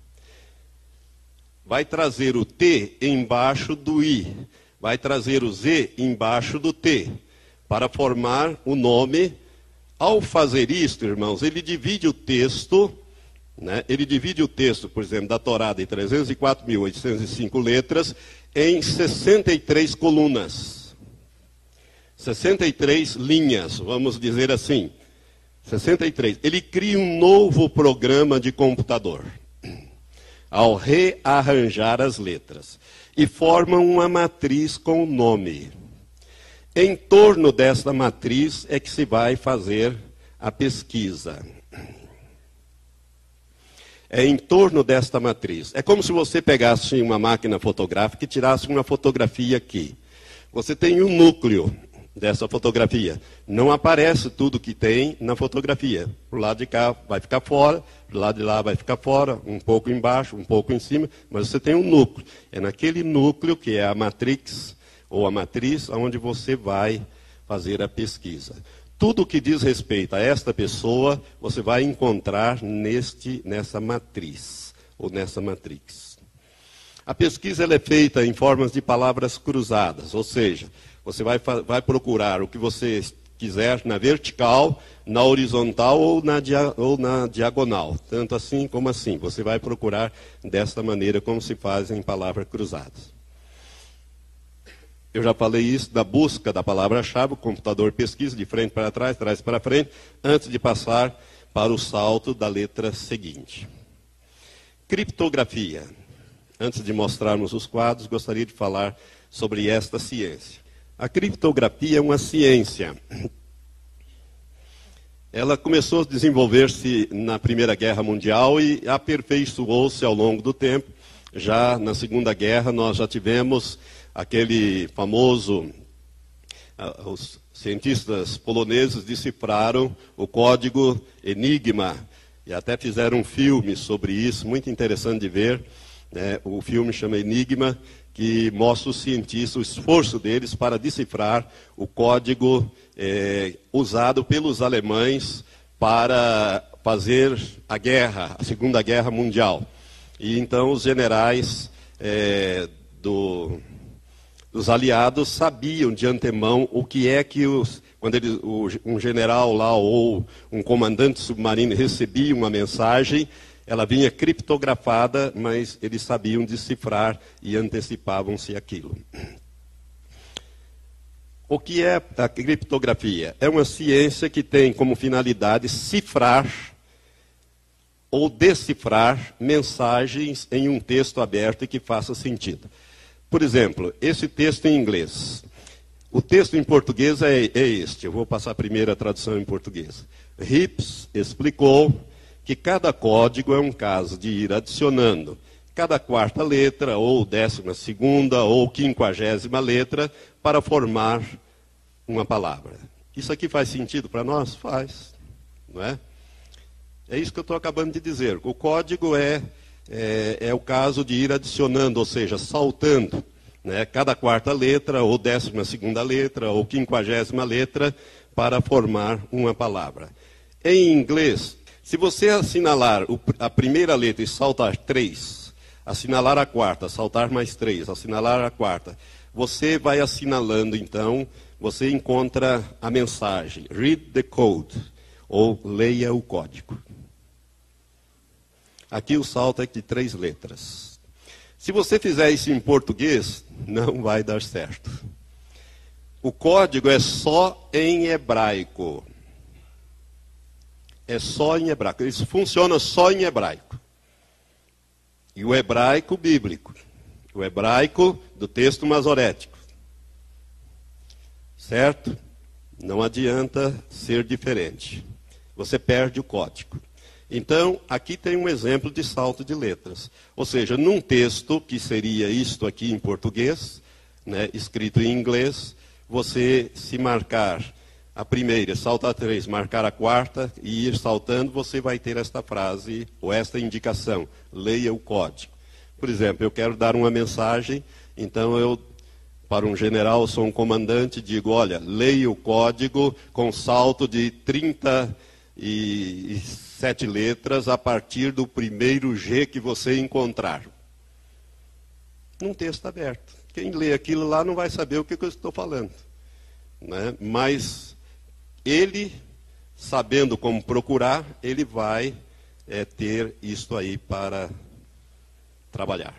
Speaker 1: Vai trazer o T embaixo do I. Vai trazer o Z embaixo do T, para formar o nome. Ao fazer isto, irmãos, ele divide o texto... Né? Ele divide o texto, por exemplo, da Torá de trezentos e quatro mil oitocentos e cinco letras em sessenta e três colunas. sessenta e três linhas, vamos dizer assim. sessenta e três. Ele cria um novo programa de computador, ao rearranjar as letras, e forma uma matriz com o nome. Em torno dessa matriz é que se vai fazer a pesquisa. É em torno desta matriz. É como se você pegasse uma máquina fotográfica e tirasse uma fotografia aqui. Você tem um núcleo dessa fotografia. Não aparece tudo que tem na fotografia. Pro lado de cá vai ficar fora, do lado de lá vai ficar fora, um pouco embaixo, um pouco em cima, mas você tem um núcleo. É naquele núcleo que é a matrix, ou a matriz, onde você vai fazer a pesquisa. Tudo que diz respeito a esta pessoa, você vai encontrar neste, nessa matriz, ou nessa matrix. A pesquisa ela é feita em formas de palavras cruzadas, ou seja, você vai, vai procurar o que você quiser na vertical, na horizontal ou na, dia, ou na diagonal, tanto assim como assim. Você vai procurar desta maneira como se faz em palavras cruzadas. Eu já falei isso da busca da palavra-chave, o computador pesquisa de frente para trás, trás para frente, antes de passar para o salto da letra seguinte. Criptografia. Antes de mostrarmos os quadros, gostaria de falar sobre esta ciência. A criptografia é uma ciência. Ela começou a desenvolver-se na Primeira Guerra Mundial e aperfeiçoou-se ao longo do tempo. Já na Segunda Guerra nós já tivemos aquele famoso, uh, os cientistas poloneses decifraram o código Enigma, e até fizeram um filme sobre isso, muito interessante de ver, né? O filme chama Enigma, que mostra os cientistas, o esforço deles para decifrar o código eh, usado pelos alemães para fazer a guerra, a Segunda Guerra Mundial. E então os generais eh, do... Os aliados sabiam de antemão o que é que, os, quando eles, o, um general lá ou um comandante submarino recebia uma mensagem, ela vinha criptografada, mas eles sabiam decifrar e antecipavam-se aquilo. O que é a criptografia? É uma ciência que tem como finalidade cifrar ou decifrar mensagens em um texto aberto e que faça sentido. Por exemplo, esse texto em inglês. O texto em português é, é este. Eu vou passar a primeira tradução em português. Rips explicou que cada código é um caso de ir adicionando cada quarta letra, ou décima segunda, ou quinquagésima letra, para formar uma palavra. Isso aqui faz sentido para nós? Faz. Não é? É isso que eu estou acabando de dizer. O código é, é, é o caso de ir adicionando, ou seja, saltando, né, cada quarta letra, ou décima segunda letra, ou quinquagésima letra, para formar uma palavra. Em inglês, se você assinalar o, a primeira letra e saltar três, assinalar a quarta, saltar mais três, assinalar a quarta, você vai assinalando, então, você encontra a mensagem, read the code, ou leia o código. Aqui o salto é de três letras. Se você fizer isso em português, não vai dar certo. O código é só em hebraico. É só em hebraico. Isso funciona só em hebraico. E o hebraico bíblico. O hebraico do texto masorético. Certo? Não adianta ser diferente. Você perde o código. Então, aqui tem um exemplo de salto de letras. Ou seja, num texto, que seria isto aqui em português, né, escrito em inglês, você se marcar a primeira, saltar três, marcar a quarta e ir saltando, você vai ter esta frase, ou esta indicação, leia o código. Por exemplo, eu quero dar uma mensagem, então eu, para um general, sou um comandante, digo, olha, leia o código com salto de trinta e sete letras a partir do primeiro G que você encontrar. Num texto aberto. Quem lê aquilo lá não vai saber o que eu estou falando. Né? Mas ele, sabendo como procurar, ele vai é, ter isto aí para trabalhar.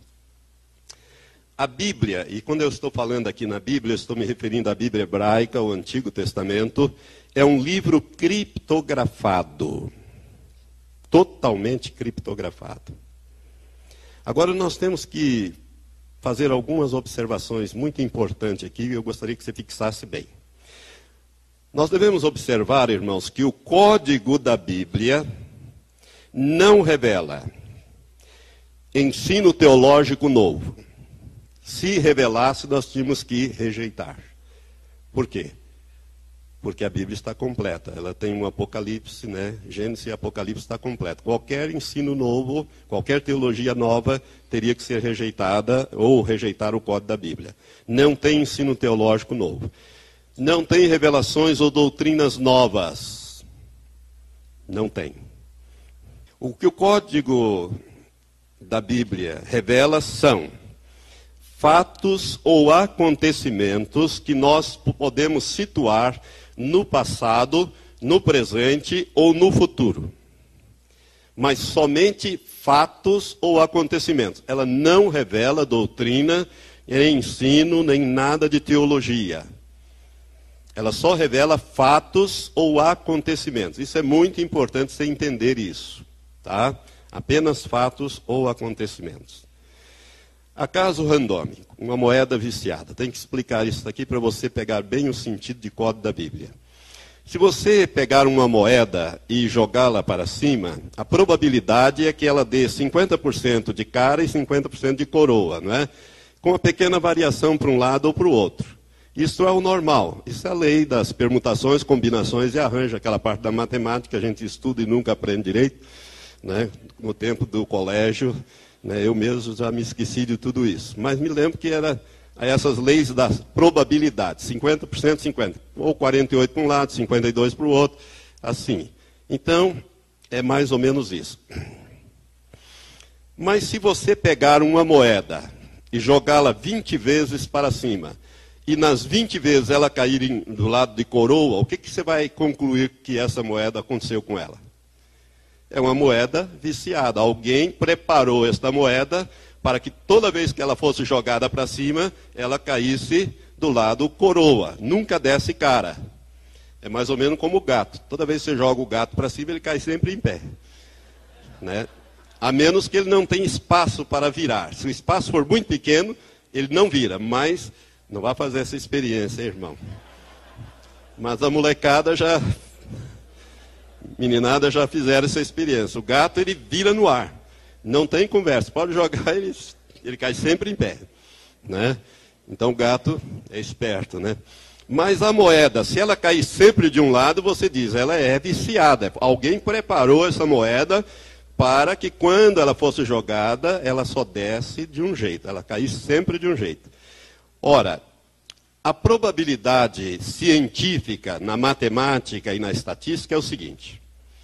Speaker 1: A Bíblia, e quando eu estou falando aqui na Bíblia, eu estou me referindo à Bíblia hebraica, o Antigo Testamento, é um livro criptografado. Totalmente criptografado. Agora nós temos que fazer algumas observações muito importantes aqui, e eu gostaria que você fixasse bem. Nós devemos observar, irmãos, que o código da Bíblia não revela ensino teológico novo. Se revelasse, nós tínhamos que rejeitar. Por quê? Porque a Bíblia está completa. Ela tem um Apocalipse, né? Gênesis e Apocalipse está completo. Qualquer ensino novo, qualquer teologia nova, teria que ser rejeitada ou rejeitar o código da Bíblia. Não tem ensino teológico novo. Não tem revelações ou doutrinas novas. Não tem. O que o código da Bíblia revela são fatos ou acontecimentos que nós podemos situar no passado, no presente ou no futuro. Mas somente fatos ou acontecimentos. Ela não revela doutrina, nem ensino, nem nada de teologia. Ela só revela fatos ou acontecimentos. Isso é muito importante você entender isso. Tá? Apenas fatos ou acontecimentos. Acaso randômico, uma moeda viciada. Tem que explicar isso aqui para você pegar bem o sentido de código da Bíblia. Se você pegar uma moeda e jogá-la para cima, a probabilidade é que ela dê cinquenta por cento de cara e cinquenta por cento de coroa, não é? Com uma pequena variação para um lado ou para o outro. Isso é o normal. Isso é a lei das permutações, combinações e arranjo, aquela parte da matemática que a gente estuda e nunca aprende direito, né? No tempo do colégio. Eu mesmo já me esqueci de tudo isso. Mas me lembro que era essas leis das probabilidades. cinquenta por cento, cinquenta por cento. Ou quarenta e oito por cento para um lado, cinquenta e dois por cento para o outro. Assim. Então, é mais ou menos isso. Mas se você pegar uma moeda e jogá-la vinte vezes para cima, e nas vinte vezes ela cair em, do lado de coroa, o que, que você vai concluir que essa moeda aconteceu com ela? É uma moeda viciada. Alguém preparou esta moeda para que toda vez que ela fosse jogada para cima, ela caísse do lado coroa. Nunca desce cara. É mais ou menos como o gato. Toda vez que você joga o gato para cima, ele cai sempre em pé. né? A menos que ele não tenha espaço para virar. Se o espaço for muito pequeno, ele não vira, mas não vai fazer essa experiência, hein, irmão. Mas a molecada já, meninada já fizeram essa experiência. O gato, ele vira no ar. Não tem conversa. Pode jogar, ele, ele cai sempre em pé, né? Então o gato é esperto, né? Mas a moeda, se ela cair sempre de um lado, você diz, ela é viciada. Alguém preparou essa moeda para que quando ela fosse jogada, ela só desce de um jeito, ela caísse sempre de um jeito. Ora, a probabilidade científica na matemática e na estatística é o seguinte.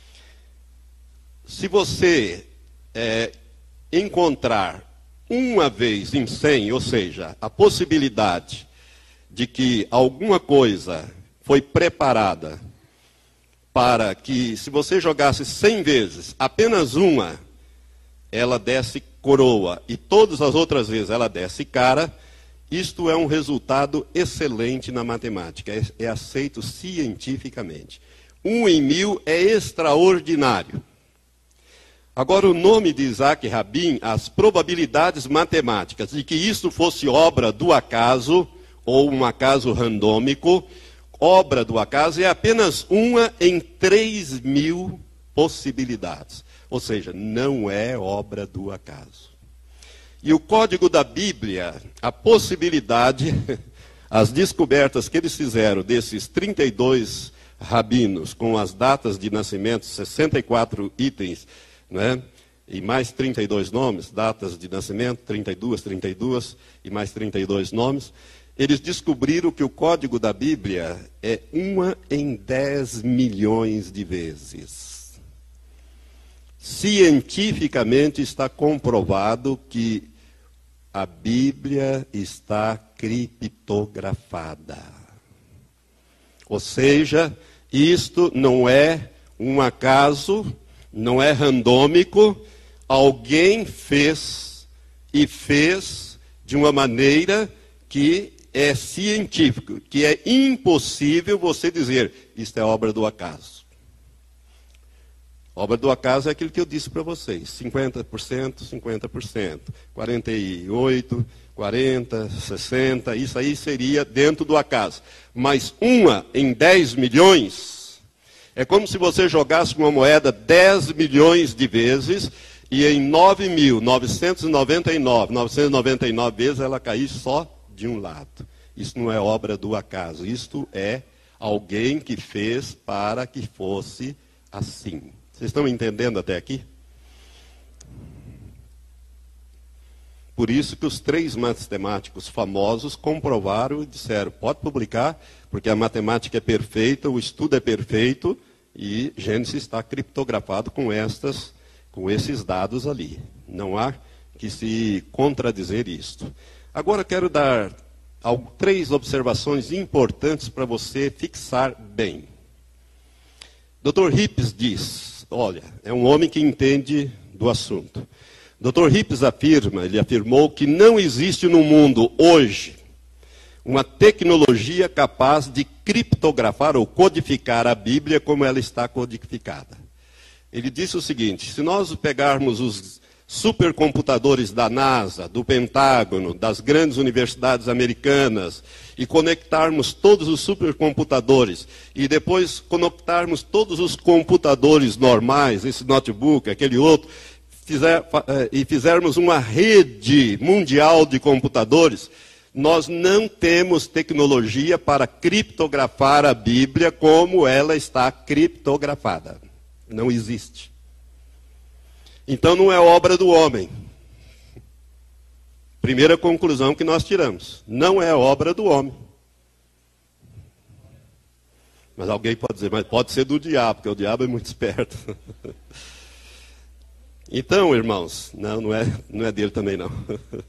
Speaker 1: Se você é, encontrar uma vez em cem, ou seja, a possibilidade de que alguma coisa foi preparada para que, se você jogasse cem vezes, apenas uma, ela desse coroa, e todas as outras vezes ela desse cara, isto é um resultado excelente na matemática, é, é aceito cientificamente. Um em mil é extraordinário. Agora, o nome de Isaac Rabin, as probabilidades matemáticas de que isso fosse obra do acaso, ou um acaso randômico, obra do acaso é apenas uma em três mil possibilidades. Ou seja, não é obra do acaso. E o código da Bíblia, a possibilidade, as descobertas que eles fizeram desses trinta e dois rabinos, com as datas de nascimento, sessenta e quatro itens, né? E mais trinta e dois nomes, datas de nascimento, trinta e dois, trinta e dois e mais trinta e dois nomes. Eles descobriram que o código da Bíblia é uma em dez milhões de vezes. Cientificamente está comprovado que a Bíblia está criptografada. Ou seja, isto não é um acaso, não é randômico, alguém fez e fez de uma maneira que é científico, que é impossível você dizer, isto é obra do acaso. Obra do acaso é aquilo que eu disse para vocês, cinquenta por cento, cinquenta por cento, quarenta e oito por cento, quarenta por cento, sessenta por cento, isso aí seria dentro do acaso. Mas uma em dez milhões, é como se você jogasse uma moeda dez milhões de vezes, e em nove mil novecentos e noventa e nove, novecentos e noventa e nove vezes ela caísse só de um lado. Isso não é obra do acaso, isto é alguém que fez para que fosse assim. Vocês estão entendendo até aqui? Por isso que os três matemáticos famosos comprovaram e disseram, pode publicar, porque a matemática é perfeita, o estudo é perfeito, e Gênesis está criptografado com, estas, com esses dados ali. Não há que se contradizer isto. Agora quero dar três observações importantes para você fixar bem. doutor Hips diz, olha, é um homem que entende do assunto. doutor Hips afirma, ele afirmou que não existe no mundo hoje uma tecnologia capaz de criptografar ou codificar a Bíblia como ela está codificada. Ele disse o seguinte, se nós pegarmos os supercomputadores da NASA, do Pentágono, das grandes universidades americanas, e conectarmos todos os supercomputadores, e depois conectarmos todos os computadores normais, esse notebook, aquele outro, fizer, e fizermos uma rede mundial de computadores, nós não temos tecnologia para criptografar a Bíblia como ela está criptografada. Não existe. Então não é obra do homem. Primeira conclusão que nós tiramos. Não é obra do homem. Mas alguém pode dizer, mas pode ser do diabo, porque o diabo é muito esperto. Então, irmãos, não, não é, não é dele também não.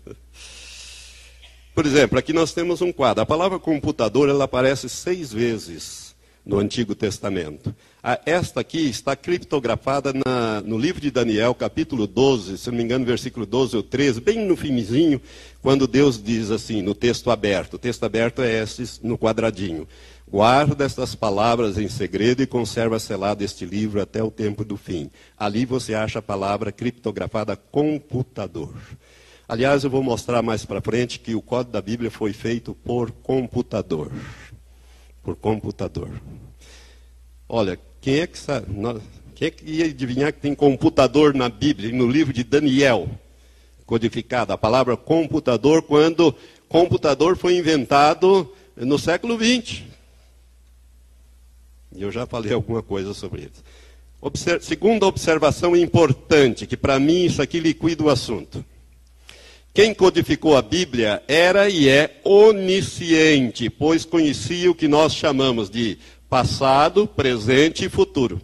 Speaker 1: Por exemplo, aqui nós temos um quadro. A palavra computador, ela aparece seis vezes no Antigo Testamento. Esta aqui está criptografada na, no livro de Daniel, capítulo doze, se não me engano, versículo doze ou treze, bem no finzinho, quando Deus diz assim, no texto aberto. O texto aberto é esse no quadradinho. Guarda estas palavras em segredo e conserva selado este livro até o tempo do fim. Ali você acha a palavra criptografada computador. Aliás, eu vou mostrar mais para frente que o código da Bíblia foi feito por computador. Por computador. Olha, quem é que sabe, quem é que ia adivinhar que tem computador na Bíblia, no livro de Daniel, codificado, a palavra computador, quando computador foi inventado no século vinte. E eu já falei alguma coisa sobre isso. Obser- segunda observação importante, que para mim isso aqui liquida o assunto. Quem codificou a Bíblia era e é onisciente, pois conhecia o que nós chamamos de passado, presente e futuro.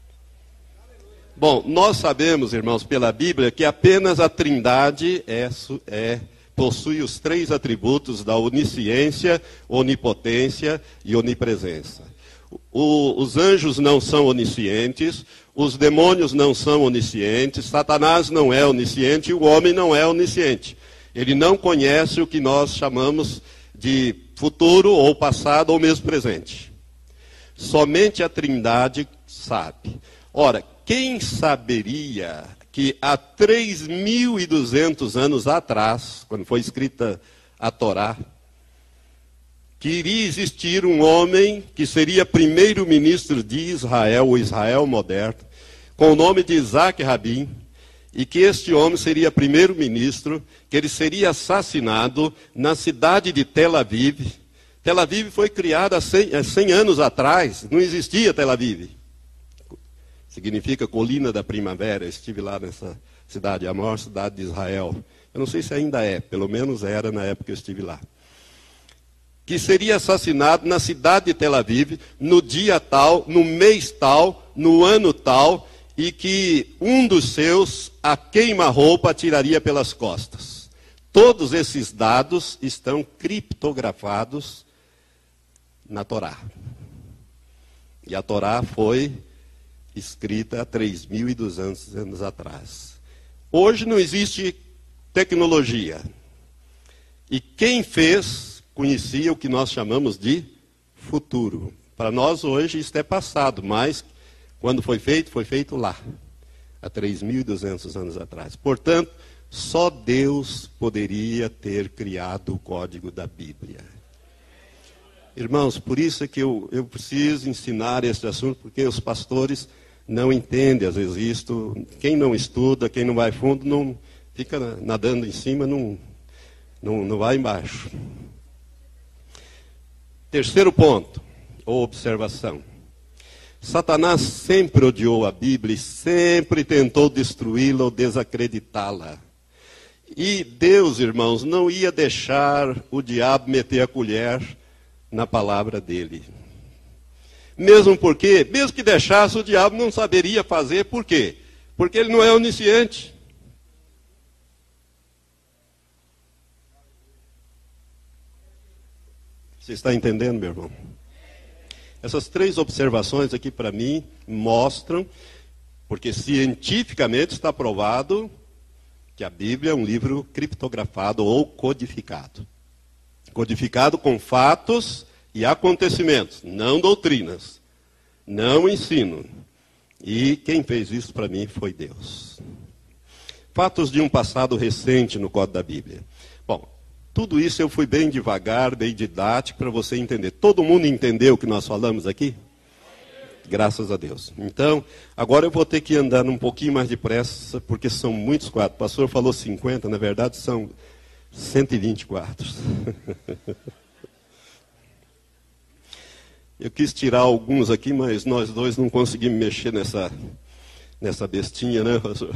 Speaker 1: Bom, nós sabemos, irmãos, pela Bíblia, que apenas a Trindade é, é, possui os três atributos da onisciência, onipotência e onipresença. O, os anjos não são oniscientes, os demônios não são oniscientes, Satanás não é onisciente e o homem não é onisciente. Ele não conhece o que nós chamamos de futuro ou passado ou mesmo presente. Somente a Trindade sabe. Ora, quem saberia que há três mil e duzentos anos atrás, quando foi escrita a Torá, que iria existir um homem que seria primeiro-ministro de Israel, o Israel moderno, com o nome de Isaac Rabin, e que este homem seria primeiro-ministro, que ele seria assassinado na cidade de Tel Aviv. Tel Aviv foi criada há cem anos atrás, não existia Tel Aviv. Significa colina da primavera, eu estive lá nessa cidade, a maior cidade de Israel. Eu não sei se ainda é, pelo menos era na época que eu estive lá. Que seria assassinado na cidade de Tel Aviv, no dia tal, no mês tal, no ano tal, e que um dos seus, a queima-roupa, atiraria pelas costas. Todos esses dados estão criptografados na Torá. E a Torá foi escrita há três mil e duzentos anos atrás. Hoje não existe tecnologia. E quem fez, conhecia o que nós chamamos de futuro. Para nós hoje isto é passado, mas quando foi feito, foi feito lá, há três mil e duzentos anos atrás. Portanto, só Deus poderia ter criado o código da Bíblia. Irmãos, por isso é que eu, eu preciso ensinar esse assunto, porque os pastores não entendem, às vezes, isto. Quem não estuda, quem não vai fundo, não fica nadando em cima, não, não, não vai embaixo. Terceiro ponto, ou observação. Satanás sempre odiou a Bíblia e sempre tentou destruí-la ou desacreditá-la. E Deus, irmãos, não ia deixar o diabo meter a colher na palavra dele. Mesmo porque, mesmo que deixasse, o diabo não saberia fazer. Por quê? Porque ele não é onisciente. Você está entendendo, meu irmão? Essas três observações aqui para mim mostram, porque cientificamente está provado que a Bíblia é um livro criptografado ou codificado. Codificado com fatos e acontecimentos, não doutrinas, não ensino. E quem fez isso para mim foi Deus. Fatos de um passado recente no Código da Bíblia. Bom, tudo isso eu fui bem devagar, bem didático, para você entender. Todo mundo entendeu o que nós falamos aqui? Graças a Deus. Então, agora eu vou ter que andar um pouquinho mais depressa, porque são muitos quadros. O pastor falou cinquenta, na verdade são cento e vinte quadros. Eu quis tirar alguns aqui, mas nós dois não conseguimos mexer nessa, nessa bestinha, né, pastor?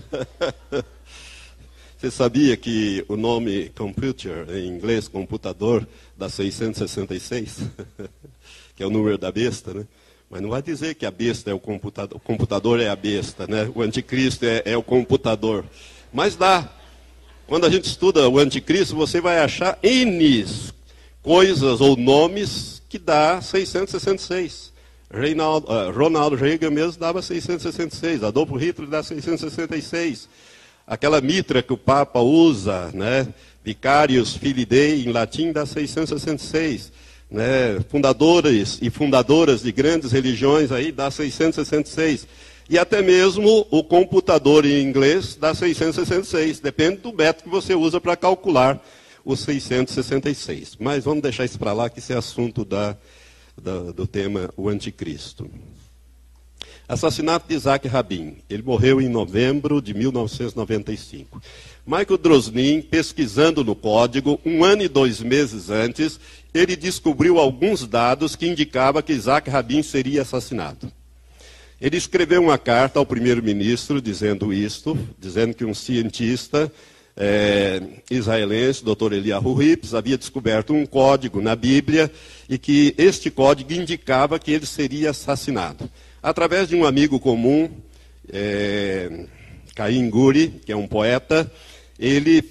Speaker 1: Você sabia que o nome computer, em inglês, computador, dá seiscentos e sessenta e seis? Que é o número da besta, né? Mas não vai dizer que a besta é o computador, o computador é a besta, né? O anticristo é, é o computador. Mas dá. Quando a gente estuda o anticristo, você vai achar N coisas ou nomes que dá seiscentos e sessenta e seis. Reinaldo, uh, Ronald Reagan mesmo dava seiscentos e sessenta e seis. Adolfo Hitler dá seiscentos e sessenta e seis. Aquela mitra que o Papa usa, né? Vicarius Filii Dei, em latim, dá seiscentos e sessenta e seis. né, fundadores e fundadoras de grandes religiões, aí dá seiscentos e sessenta e seis. E até mesmo o computador em inglês dá seiscentos e sessenta e seis. Depende do método que você usa para calcular os seiscentos e sessenta e seis. Mas vamos deixar isso para lá, que esse é assunto da, da, do tema o Anticristo. Assassinato de Isaac Rabin. Ele morreu em novembro de mil novecentos e noventa e cinco. Michael Drosnin, pesquisando no código, um ano e dois meses antes, ele descobriu alguns dados que indicavam que Isaac Rabin seria assassinado. Ele escreveu uma carta ao primeiro-ministro dizendo isto, dizendo que um cientista é, israelense, doutor Eliyahu Rips, havia descoberto um código na Bíblia e que este código indicava que ele seria assassinado. Através de um amigo comum, é, Caim Guri, que é um poeta, ele,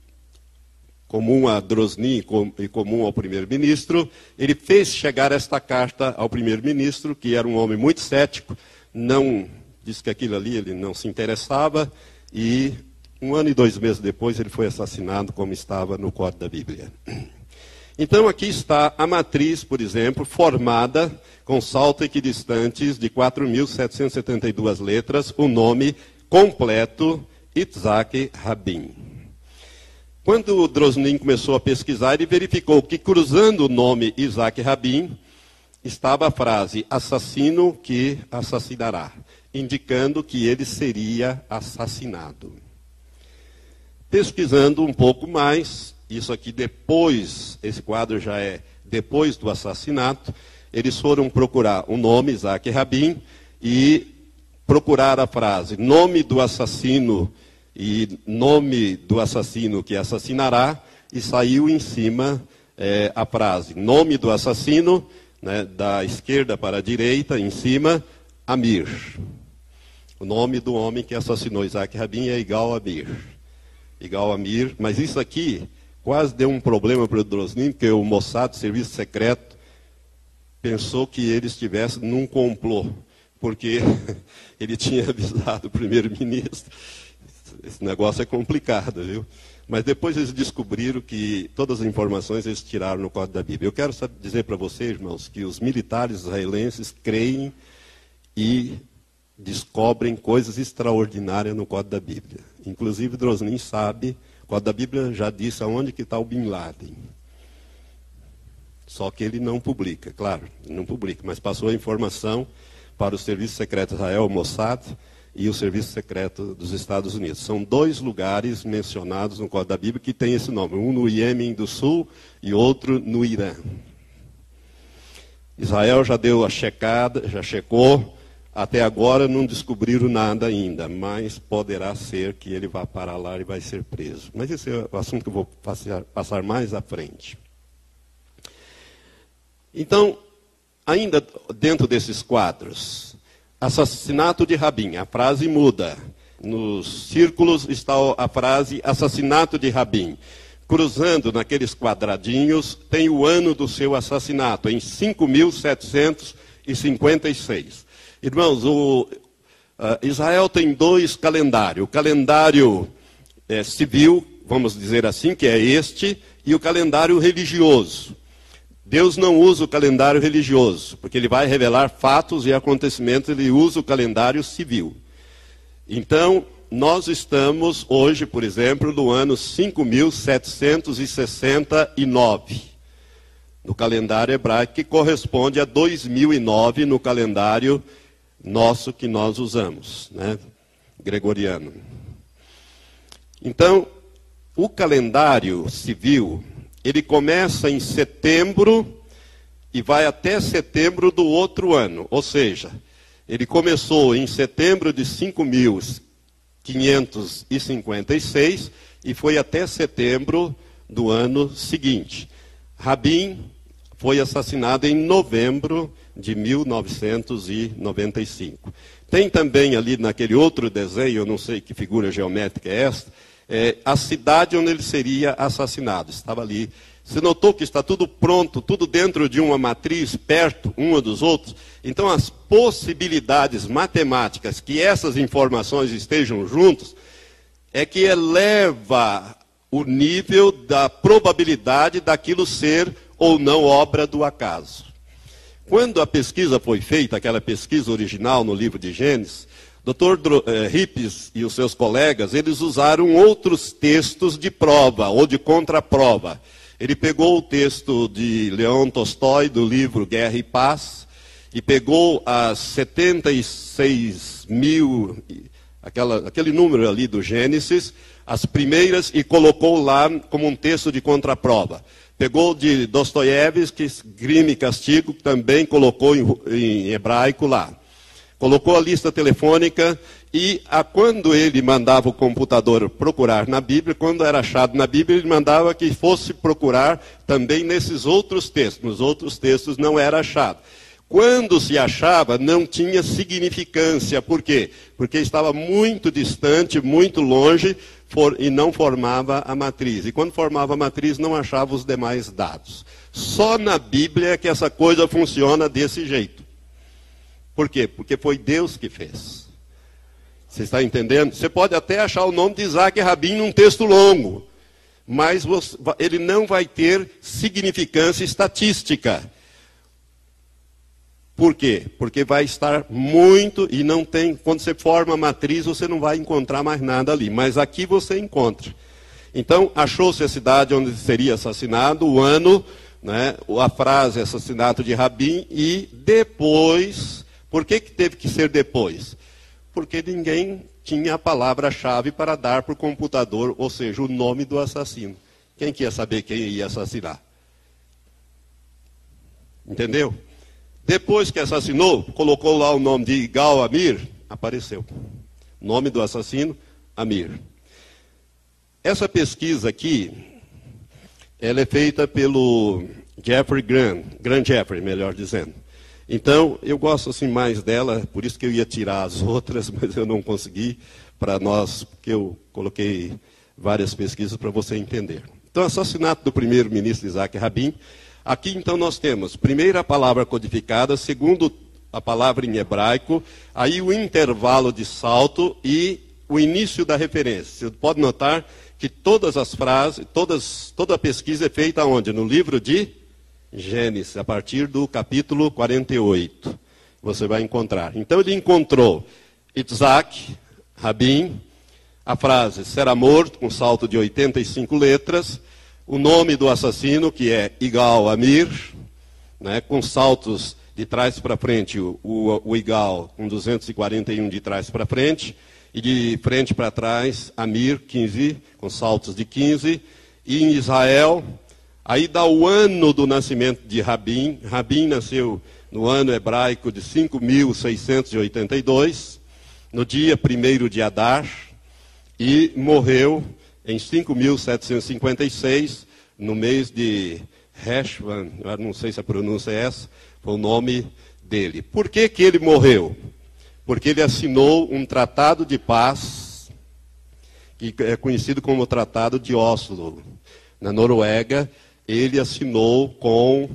Speaker 1: comum a Drosnin e comum ao primeiro-ministro, ele fez chegar esta carta ao primeiro-ministro, que era um homem muito cético, não disse que aquilo ali ele não se interessava, e um ano e dois meses depois ele foi assassinado, como estava no Código da Bíblia. Então aqui está a matriz, por exemplo, formada com saltos equidistantes de quatro mil setecentas e setenta e duas letras, o nome completo Isaac Rabin. Quando o Drosnin começou a pesquisar, ele verificou que cruzando o nome Isaac Rabin, estava a frase, assassino que assassinará, indicando que ele seria assassinado. Pesquisando um pouco mais, isso aqui depois, esse quadro já é depois do assassinato, eles foram procurar o nome, Isaac Rabin, e procurar a frase, nome do assassino e nome do assassino que assassinará, e saiu em cima é, a frase, nome do assassino, né, da esquerda para a direita, em cima, Amir. O nome do homem que assassinou Isaac Rabin é igual a Amir. Igual a Amir, mas isso aqui quase deu um problema para o Drosnin, porque o Mossad, Serviço Secreto, pensou que ele estivesse num complô, porque ele tinha avisado o primeiro-ministro. Esse negócio é complicado, viu? Mas depois eles descobriram que todas as informações eles tiraram no Código da Bíblia. Eu quero dizer para vocês, irmãos, que os militares israelenses creem e descobrem coisas extraordinárias no Código da Bíblia. Inclusive, Drosnin sabe, o Código da Bíblia já disse aonde que está o Bin Laden. Só que ele não publica, claro, não publica, mas passou a informação para o Serviço Secreto de Israel, o Mossad, e o Serviço Secreto dos Estados Unidos. São dois lugares mencionados no Código da Bíblia que tem esse nome, um no Iêmen do Sul e outro no Irã. Israel já deu a checada, já checou, até agora não descobriram nada ainda, mas poderá ser que ele vá para lá e vai ser preso. Mas esse é o assunto que eu vou passar, passar mais à frente. Então, ainda dentro desses quadros, assassinato de Rabin, a frase muda. Nos círculos está a frase assassinato de Rabin. Cruzando naqueles quadradinhos, tem o ano do seu assassinato, em cinco mil setecentos e cinquenta e seis. Irmãos, o, uh, Israel tem dois calendários. O calendário é, civil, vamos dizer assim, que é este, e o calendário religioso. Deus não usa o calendário religioso, porque ele vai revelar fatos e acontecimentos, ele usa o calendário civil. Então, nós estamos hoje, por exemplo, no ano cinco mil setecentos e sessenta e nove, no calendário hebraico, que corresponde a dois mil e nove no calendário nosso que nós usamos, né? Gregoriano. Então, o calendário civil, ele começa em setembro e vai até setembro do outro ano. Ou seja, ele começou em setembro de cinco mil quinhentos e cinquenta e seis e foi até setembro do ano seguinte. Rabin foi assassinado em novembro de mil novecentos e noventa e cinco. Tem também ali naquele outro desenho, eu não sei que figura geométrica é esta, É, a cidade onde ele seria assassinado. Estava ali. Você notou que está tudo pronto, tudo dentro de uma matriz, perto um dos outros? Então, as possibilidades matemáticas que essas informações estejam juntas é que eleva o nível da probabilidade daquilo ser ou não obra do acaso. Quando a pesquisa foi feita, aquela pesquisa original no livro de Gênesis, doutor Rippes e os seus colegas, eles usaram outros textos de prova ou de contraprova. Ele pegou o texto de Leon Tolstói, do livro Guerra e Paz, e pegou as setenta e seis mil, aquela, aquele número ali do Gênesis, as primeiras, e colocou lá como um texto de contraprova. Pegou de Dostoiévski, Crime e Castigo, que também colocou em, em hebraico lá. Colocou a lista telefônica e a, quando ele mandava o computador procurar na Bíblia, quando era achado na Bíblia, ele mandava que fosse procurar também nesses outros textos. Nos outros textos não era achado. Quando se achava, não tinha significância. Por quê? Porque estava muito distante, muito longe, for, e não formava a matriz. E quando formava a matriz, não achava os demais dados. Só na Bíblia é que essa coisa funciona desse jeito. Por quê? Porque foi Deus que fez. Você está entendendo? Você pode até achar o nome de Isaac Rabin num texto longo, mas você, ele não vai ter significância estatística. Por quê? Porque vai estar muito, e não tem, quando você forma a matriz, você não vai encontrar mais nada ali, mas aqui você encontra. Então, achou-se a cidade onde seria assassinado, o ano, né, a frase assassinato de Rabin, e depois... Por que que teve que ser depois? Porque ninguém tinha a palavra-chave para dar para o computador, ou seja, o nome do assassino. Quem que ia saber quem ia assassinar? Entendeu? Depois que assassinou, colocou lá o nome de Igal Amir, apareceu. Nome do assassino, Amir. Essa pesquisa aqui, ela é feita pelo Jeffrey Grant, Grant Jeffrey, melhor dizendo. Então, eu gosto assim mais dela, por isso que eu ia tirar as outras, mas eu não consegui para nós, porque eu coloquei várias pesquisas para você entender. Então, assassinato do primeiro-ministro Isaac Rabin. Aqui, então, nós temos, primeiro, a palavra codificada, segundo, a palavra em hebraico, aí o intervalo de salto e o início da referência. Você pode notar que todas as frases, todas, toda a pesquisa é feita onde? No livro de Gênesis, a partir do capítulo quarenta e oito, você vai encontrar. Então ele encontrou Isaac, Rabin, a frase será morto, com salto de oitenta e cinco letras, o nome do assassino, que é Igal Amir, né, com saltos de trás para frente, o, o, o Igal com duzentos e quarenta e um de trás para frente, e de frente para trás, Amir, quinze, com saltos de quinze, e em Israel... Aí dá o ano do nascimento de Rabin. Rabin nasceu no ano hebraico de cinco mil seiscentos e oitenta e dois, no dia primeiro de Adar, e morreu em cinco mil setecentos e cinquenta e seis, no mês de Heshvan, não sei se a pronúncia é essa, foi o nome dele. Por que que ele morreu? Porque ele assinou um tratado de paz, que é conhecido como o Tratado de Oslo, na Noruega. Ele assinou com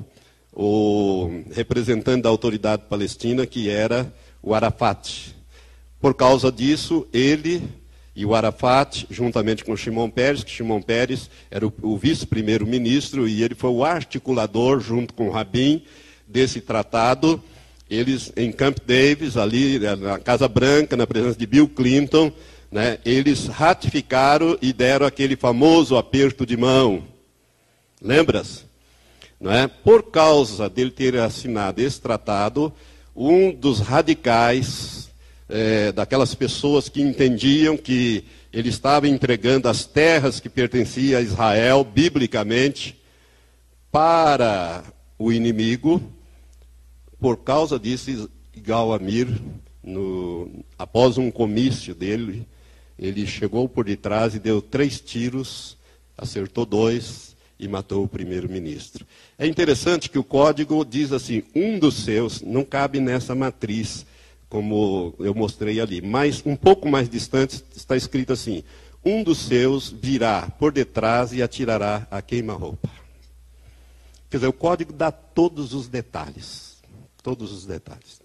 Speaker 1: o representante da autoridade palestina, que era o Arafat. Por causa disso, ele e o Arafat, juntamente com Shimon Peres, que Shimon Peres era o, o vice-primeiro-ministro, e ele foi o articulador, junto com Rabin, desse tratado. Eles, em Camp Davis, ali na Casa Branca, na presença de Bill Clinton, né, eles ratificaram e deram aquele famoso aperto de mão. Lembra-se? Não é? Por causa dele ter assinado esse tratado, um dos radicais, é, daquelas pessoas que entendiam que ele estava entregando as terras que pertenciam a Israel, biblicamente, para o inimigo, por causa disso, Igal Amir, no, após um comício dele, ele chegou por detrás e deu três tiros, acertou dois, e matou o primeiro-ministro. É interessante que o código diz assim, um dos seus, não cabe nessa matriz, como eu mostrei ali, mas um pouco mais distante está escrito assim, um dos seus virá por detrás e atirará a queima-roupa. Quer dizer, o código dá todos os detalhes, todos os detalhes.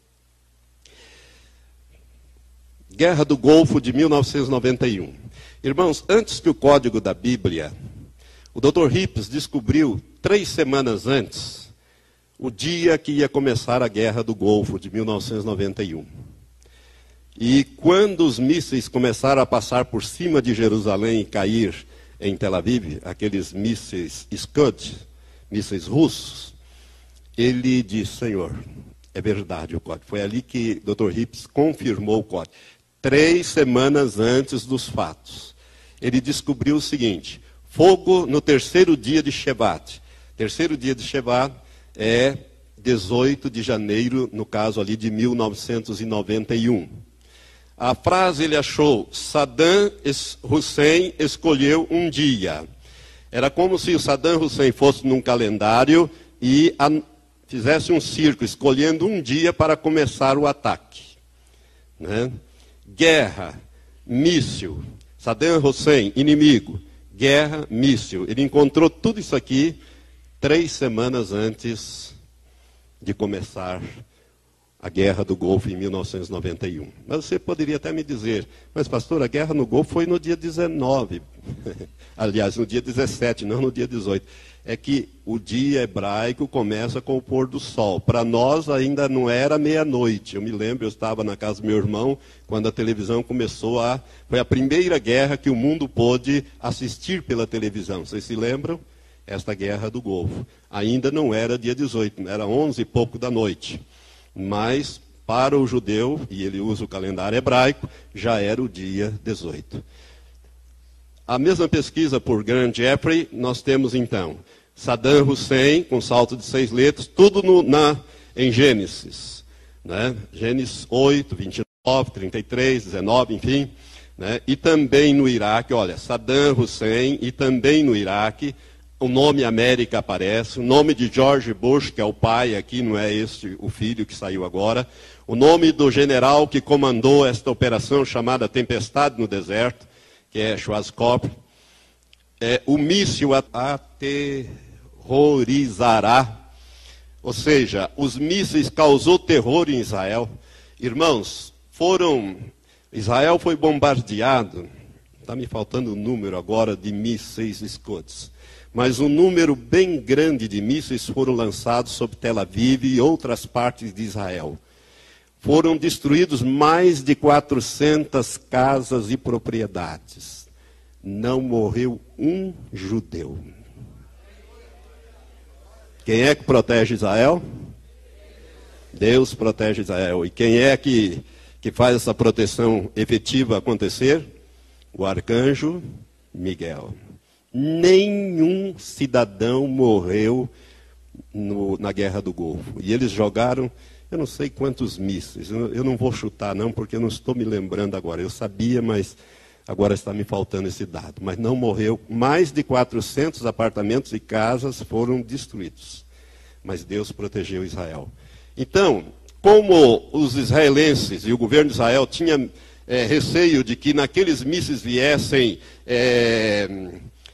Speaker 1: Guerra do Golfo de mil novecentos e noventa e um. Irmãos, antes que o código da Bíblia... O doutor Rippes descobriu três semanas antes, o dia que ia começar a Guerra do Golfo, de mil novecentos e noventa e um. E quando os mísseis começaram a passar por cima de Jerusalém e cair em Tel Aviv, aqueles mísseis Scud, mísseis russos, ele disse: Senhor, é verdade o código. Foi ali que doutor Hips confirmou o código. Três semanas antes dos fatos. Ele descobriu o seguinte: fogo no terceiro dia de Shevat. Terceiro dia de Shevat é dezoito de janeiro, no caso ali de mil novecentos e noventa e um. A frase ele achou: Saddam Hussein escolheu um dia. Era como se o Saddam Hussein fosse num calendário e a, fizesse um círculo, escolhendo um dia para começar o ataque. Né? Guerra, míssil, Saddam Hussein, inimigo, guerra, míssil. Ele encontrou tudo isso aqui três semanas antes de começar a Guerra do Golfo em mil novecentos e noventa e um. Mas você poderia até me dizer: mas pastor, a Guerra no Golfo foi no dia dezenove. Aliás, no dia dezessete, não no dia dezoito. É que o dia hebraico começa com o pôr do sol. Para nós ainda não era meia-noite. Eu me lembro, eu estava na casa do meu irmão, quando a televisão começou a... Foi a primeira guerra que o mundo pôde assistir pela televisão. Vocês se lembram? Esta Guerra do Golfo. Ainda não era dia dezoito, era onze e pouco da noite. Mas, para o judeu, e ele usa o calendário hebraico, já era o dia dezoito. A mesma pesquisa por Grant Jeffrey, nós temos então Saddam Hussein, com salto de seis letras, tudo no, na, em Gênesis. Né? Gênesis oito, vinte e nove, trinta e três, dezenove, enfim. Né? E também no Iraque, olha, Saddam Hussein, e também no Iraque, o nome América aparece, o nome de George Bush, que é o pai aqui, não é este o filho que saiu agora, o nome do general que comandou esta operação chamada Tempestade no Deserto, que é Schwarzkopf, é, o míssil aterrorizará, ou seja, os mísseis causou terror em Israel. Irmãos, foram, Israel foi bombardeado, está me faltando o número agora de mísseis Scuds, mas um número bem grande de mísseis foram lançados sobre Tel Aviv e outras partes de Israel. Foram destruídos mais de quatrocentas casas e propriedades. Não morreu um judeu. Quem é que protege Israel? Deus protege Israel. E quem é que, que faz essa proteção efetiva acontecer? O arcanjo Miguel. Nenhum cidadão morreu no, na Guerra do Golfo. E eles jogaram, eu não sei quantos mísseis, eu, eu não vou chutar não, porque eu não estou me lembrando agora. Eu sabia, mas agora está me faltando esse dado. Mas não morreu, mais de quatrocentos apartamentos e casas foram destruídos. Mas Deus protegeu Israel. Então, como os israelenses e o governo de Israel tinha é, receio de que naqueles mísseis viessem... É,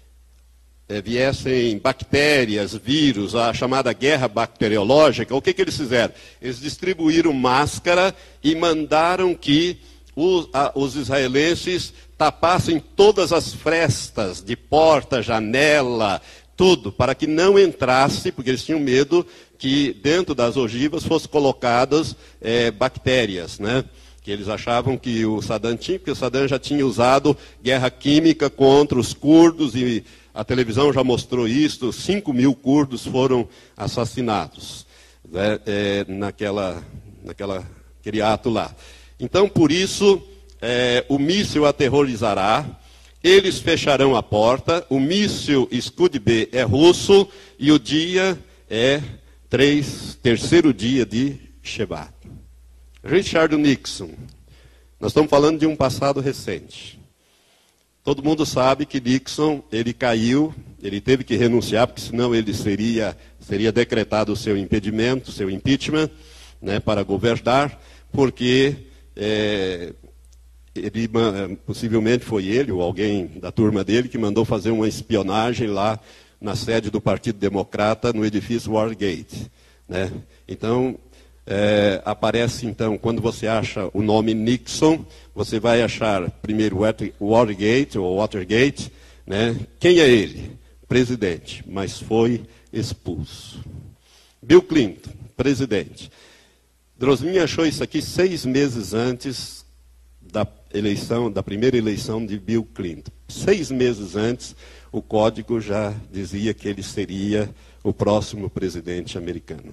Speaker 1: É, viessem bactérias, vírus, a chamada guerra bacteriológica, o que, que eles fizeram? Eles distribuíram máscara e mandaram que os, a, os israelenses tapassem todas as frestas de porta, janela, tudo, para que não entrasse, porque eles tinham medo que dentro das ogivas fossem colocadas é, bactérias, né? Que eles achavam que o Saddam tinha, porque o Saddam já tinha usado guerra química contra os curdos e a televisão já mostrou isso, cinco mil curdos foram assassinados, né, é, naquela, naquela, aquele ato lá. Então, por isso, é, o míssil aterrorizará, eles fecharão a porta, o míssil Scud B é russo e o dia é três, terceiro dia de Shevat. Richard Nixon, nós estamos falando de um passado recente. Todo mundo sabe que Nixon, ele caiu, ele teve que renunciar, porque senão ele seria, seria decretado o seu impedimento, seu impeachment, né, para governar, porque é, ele, possivelmente foi ele ou alguém da turma dele que mandou fazer uma espionagem lá na sede do Partido Democrata, no edifício Watergate. Né? Então, é, aparece então, quando você acha o nome Nixon, você vai achar primeiro Watergate ou Watergate, né? Quem é ele? Presidente, mas foi expulso. Bill Clinton, presidente. Drosnin achou isso aqui seis meses antes da eleição, da primeira eleição de Bill Clinton. Seis meses antes, o código já dizia que ele seria o próximo presidente americano.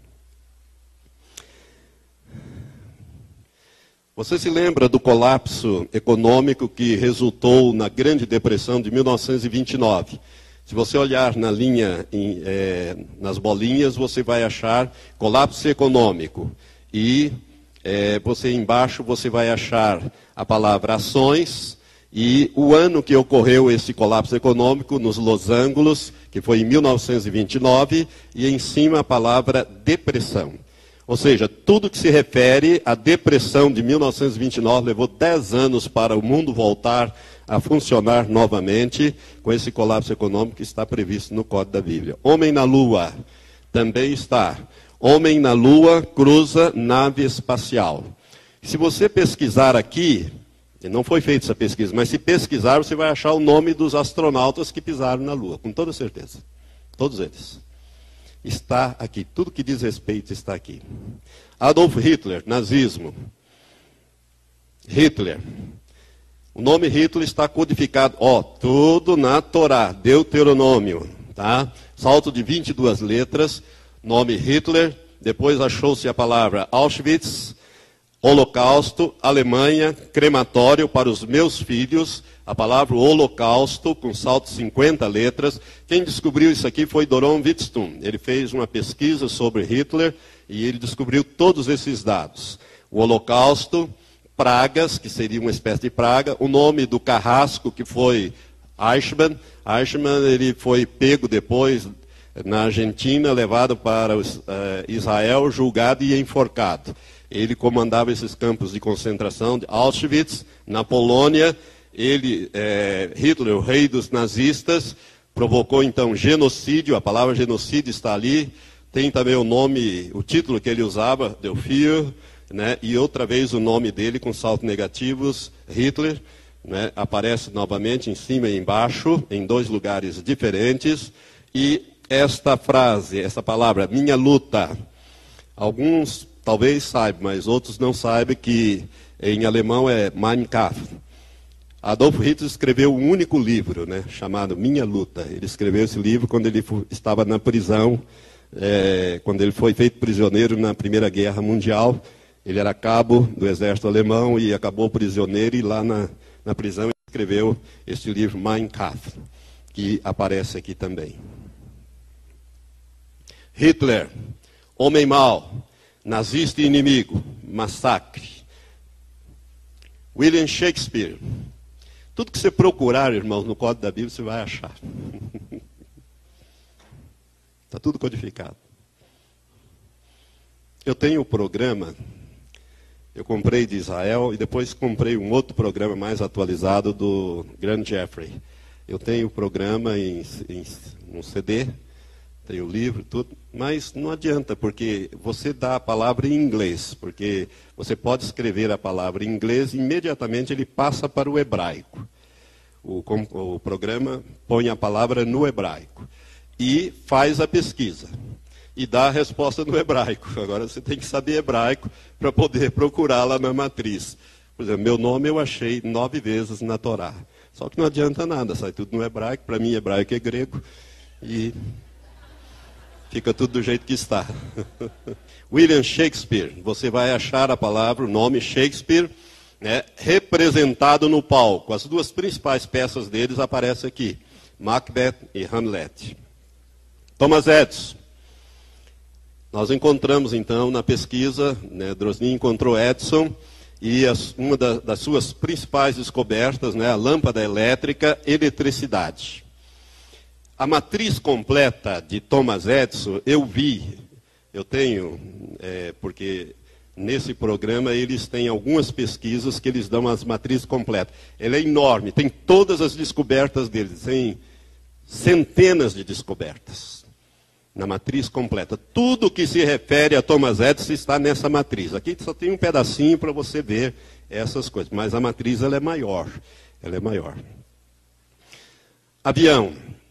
Speaker 1: Você se lembra do colapso econômico que resultou na Grande Depressão de mil novecentos e vinte e nove? Se você olhar na linha, em, é, nas bolinhas, você vai achar colapso econômico. E é, você embaixo você vai achar a palavra ações e o ano que ocorreu esse colapso econômico nos losângulos, que foi em mil novecentos e vinte e nove, e em cima a palavra depressão. Ou seja, tudo que se refere à depressão de mil novecentos e vinte e nove levou dez anos para o mundo voltar a funcionar novamente com esse colapso econômico que está previsto no Código da Bíblia. Homem na Lua também está. Homem na Lua cruza nave espacial. Se você pesquisar aqui, não foi feita essa pesquisa, mas se pesquisar você vai achar o nome dos astronautas que pisaram na Lua, com toda certeza. Todos eles. Está aqui, tudo que diz respeito está aqui. Adolf Hitler, nazismo. Hitler. O nome Hitler está codificado, ó, tudo na Torá, Deuteronômio, tá? Salto de vinte e duas letras, nome Hitler, depois achou-se a palavra Auschwitz, Holocausto, Alemanha, crematório para os meus filhos, a palavra Holocausto, com salto de cinquenta letras. Quem descobriu isso aqui foi Doron Wittstun. Ele fez uma pesquisa sobre Hitler e ele descobriu todos esses dados. O Holocausto, pragas, que seria uma espécie de praga, o nome do carrasco, que foi Eichmann. Eichmann ele foi pego depois na Argentina, levado para uh, Israel, julgado e enforcado. Ele comandava esses campos de concentração de Auschwitz, na Polônia. Ele, é, Hitler, o rei dos nazistas, provocou então genocídio, a palavra genocídio está ali. Tem também o nome, o título que ele usava, Der Führer, né, e outra vez o nome dele com saltos negativos, Hitler, né, aparece novamente em cima e embaixo, em dois lugares diferentes. E esta frase, essa palavra, minha luta, alguns talvez saibam, mas outros não saibam que em alemão é Mein Kampf. Adolf Hitler escreveu um único livro, né, chamado Minha Luta. Ele escreveu esse livro quando ele estava na prisão, é, quando ele foi feito prisioneiro na Primeira Guerra Mundial. Ele era cabo do exército alemão e acabou prisioneiro, e lá na, na prisão ele escreveu este livro Mein Kampf, que aparece aqui também. Hitler, homem mau, nazista e inimigo, massacre. William Shakespeare. Tudo que você procurar, irmãos, no Código da Bíblia, você vai achar. Está tudo codificado. Eu tenho o programa, eu comprei de Israel e depois comprei um outro programa mais atualizado do Grand Jeffrey. Eu tenho o programa em, em um C D, tenho o livro, tudo, mas não adianta, porque você dá a palavra em inglês, porque você pode escrever a palavra em inglês e imediatamente ele passa para o hebraico. O, o programa põe a palavra no hebraico e faz a pesquisa e dá a resposta no hebraico. Agora você tem que saber hebraico para poder procurá-la na matriz. Por exemplo, meu nome eu achei nove vezes na Torá. Só que não adianta nada, sai tudo no hebraico. Para mim, hebraico é grego e fica tudo do jeito que está. William Shakespeare, você vai achar a palavra, o nome Shakespeare, né, representado no palco. As duas principais peças deles aparecem aqui, Macbeth e Hamlet. Thomas Edison. Nós encontramos então na pesquisa, né, Drosnin encontrou Edison e as, uma da, das suas principais descobertas, né, a lâmpada elétrica, eletricidade. A matriz completa de Thomas Edison, eu vi, eu tenho, é, porque nesse programa eles têm algumas pesquisas que eles dão as matrizes completas. Ela é enorme, tem todas as descobertas deles, tem centenas de descobertas na matriz completa. Tudo que se refere a Thomas Edison está nessa matriz. Aqui só tem um pedacinho para você ver essas coisas, mas a matriz ela é maior, ela é maior. Avião.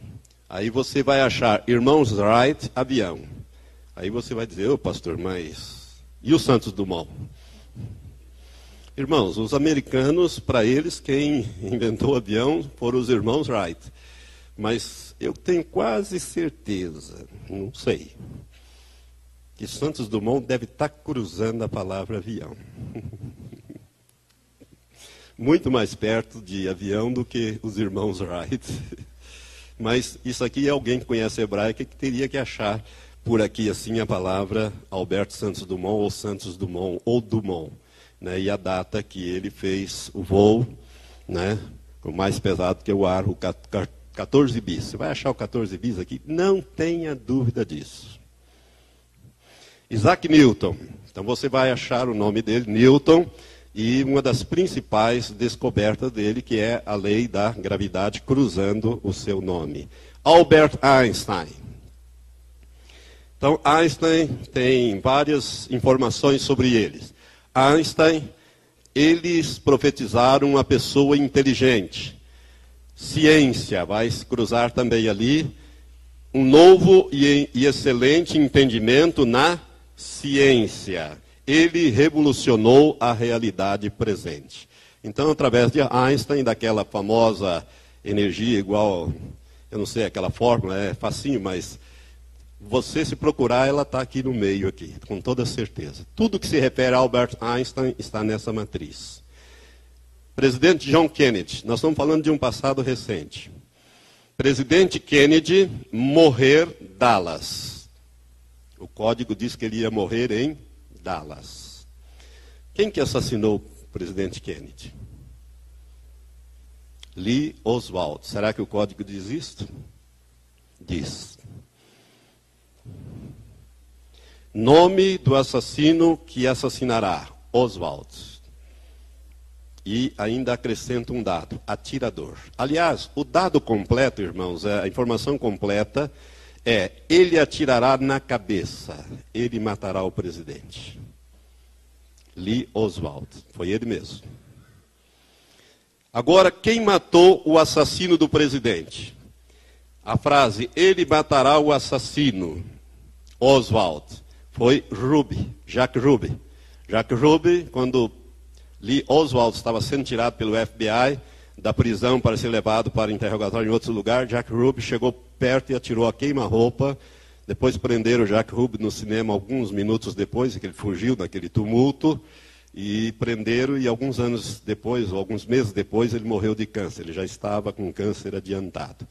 Speaker 1: Aí você vai achar Irmãos Wright, avião. Aí você vai dizer, ô pastor, mas e o Santos Dumont? Irmãos, os americanos, para eles, quem inventou o avião foram os irmãos Wright. Mas eu tenho quase certeza, não sei, que Santos Dumont deve estar cruzando a palavra avião. Muito mais perto de avião do que os irmãos Wright. Mas isso aqui é alguém que conhece hebraica que teria que achar por aqui assim a palavra Alberto Santos Dumont ou Santos Dumont ou Dumont. Né, e a data que ele fez o voo, né, o mais pesado que o ar, o quatorze bis. Você vai achar o quatorze bis aqui? Não tenha dúvida disso. Isaac Newton. Então você vai achar o nome dele, Newton, e uma das principais descobertas dele, que é a lei da gravidade cruzando o seu nome. Albert Einstein. Então Einstein tem várias informações sobre eles. Einstein, eles profetizaram uma pessoa inteligente. Ciência, vai se cruzar também ali. Um novo e, e excelente entendimento na ciência. Ele revolucionou a realidade presente. Então, através de Einstein, daquela famosa energia igual, eu não sei, aquela fórmula, é facinho, mas você, se procurar, ela está aqui no meio, aqui, com toda certeza. Tudo que se refere a Albert Einstein está nessa matriz. Presidente John Kennedy, nós estamos falando de um passado recente. Presidente Kennedy, morrer Dallas. O código diz que ele ia morrer em Dallas. Quem que assassinou o presidente Kennedy? Lee Oswald. Será que o código diz isto? Diz. Nome do assassino que assassinará, Oswald. E ainda acrescenta um dado, atirador. Aliás, o dado completo, irmãos, a informação completa é, ele atirará na cabeça, ele matará o presidente. Lee Oswald, foi ele mesmo. Agora, quem matou o assassino do presidente? A frase, ele matará o assassino, Oswald. Foi Ruby, Jack Ruby. Jack Ruby, quando Lee Oswald estava sendo tirado pelo F B I da prisão para ser levado para interrogatório em outro lugar, Jack Ruby chegou perto e atirou a queima-roupa. Depois prenderam Jack Ruby no cinema alguns minutos depois, que ele fugiu daquele tumulto, e prenderam, e alguns anos depois, ou alguns meses depois, ele morreu de câncer. Ele já estava com câncer adiantado.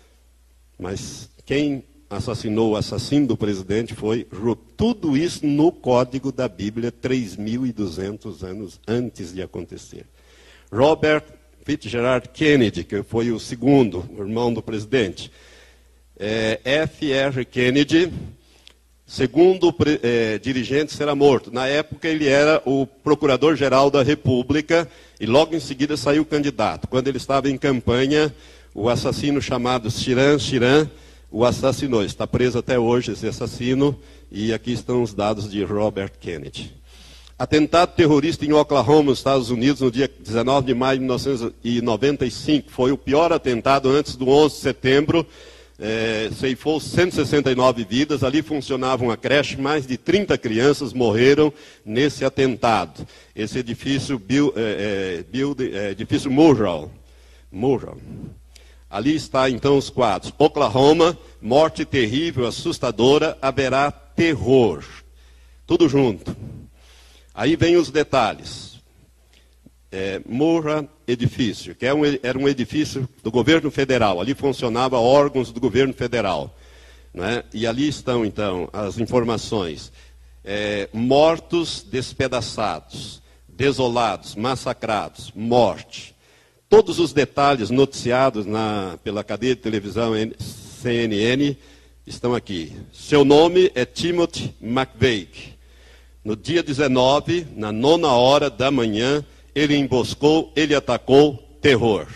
Speaker 1: Mas quem assassinou o assassino do presidente foi Ruby. Tudo isso no código da Bíblia, três mil e duzentos anos antes de acontecer. Robert Fitzgerald Kennedy, que foi o segundo, o irmão do presidente. É, F R Kennedy, segundo é, dirigente, será morto. Na época ele era o procurador-geral da República e logo em seguida saiu candidato. Quando ele estava em campanha, o assassino chamado Shiran Shiran o assassinou. Está preso até hoje esse assassino, e aqui estão os dados de Robert Kennedy. Atentado terrorista em Oklahoma, nos Estados Unidos, no dia dezenove de maio de mil novecentos e noventa e cinco. Foi o pior atentado antes do onze de setembro. É, ceifou cento e sessenta e nove vidas. Ali funcionava uma creche, mais de trinta crianças morreram nesse atentado. Esse edifício, Bill, é, é, Bill, é, edifício Murrell. Murrell. Ali está então os quadros. Oklahoma, morte terrível, assustadora, haverá terror. Tudo junto. Aí vem os detalhes. É, Murrah edifício, que é um, era um edifício do governo federal. Ali funcionava órgãos do governo federal. Né? E ali estão então as informações. É, mortos despedaçados, desolados, massacrados, morte. Todos os detalhes noticiados na, pela cadeia de televisão C N N estão aqui. Seu nome é Timothy McVeigh. No dia dezenove, na nona hora da manhã, ele emboscou, ele atacou, terror.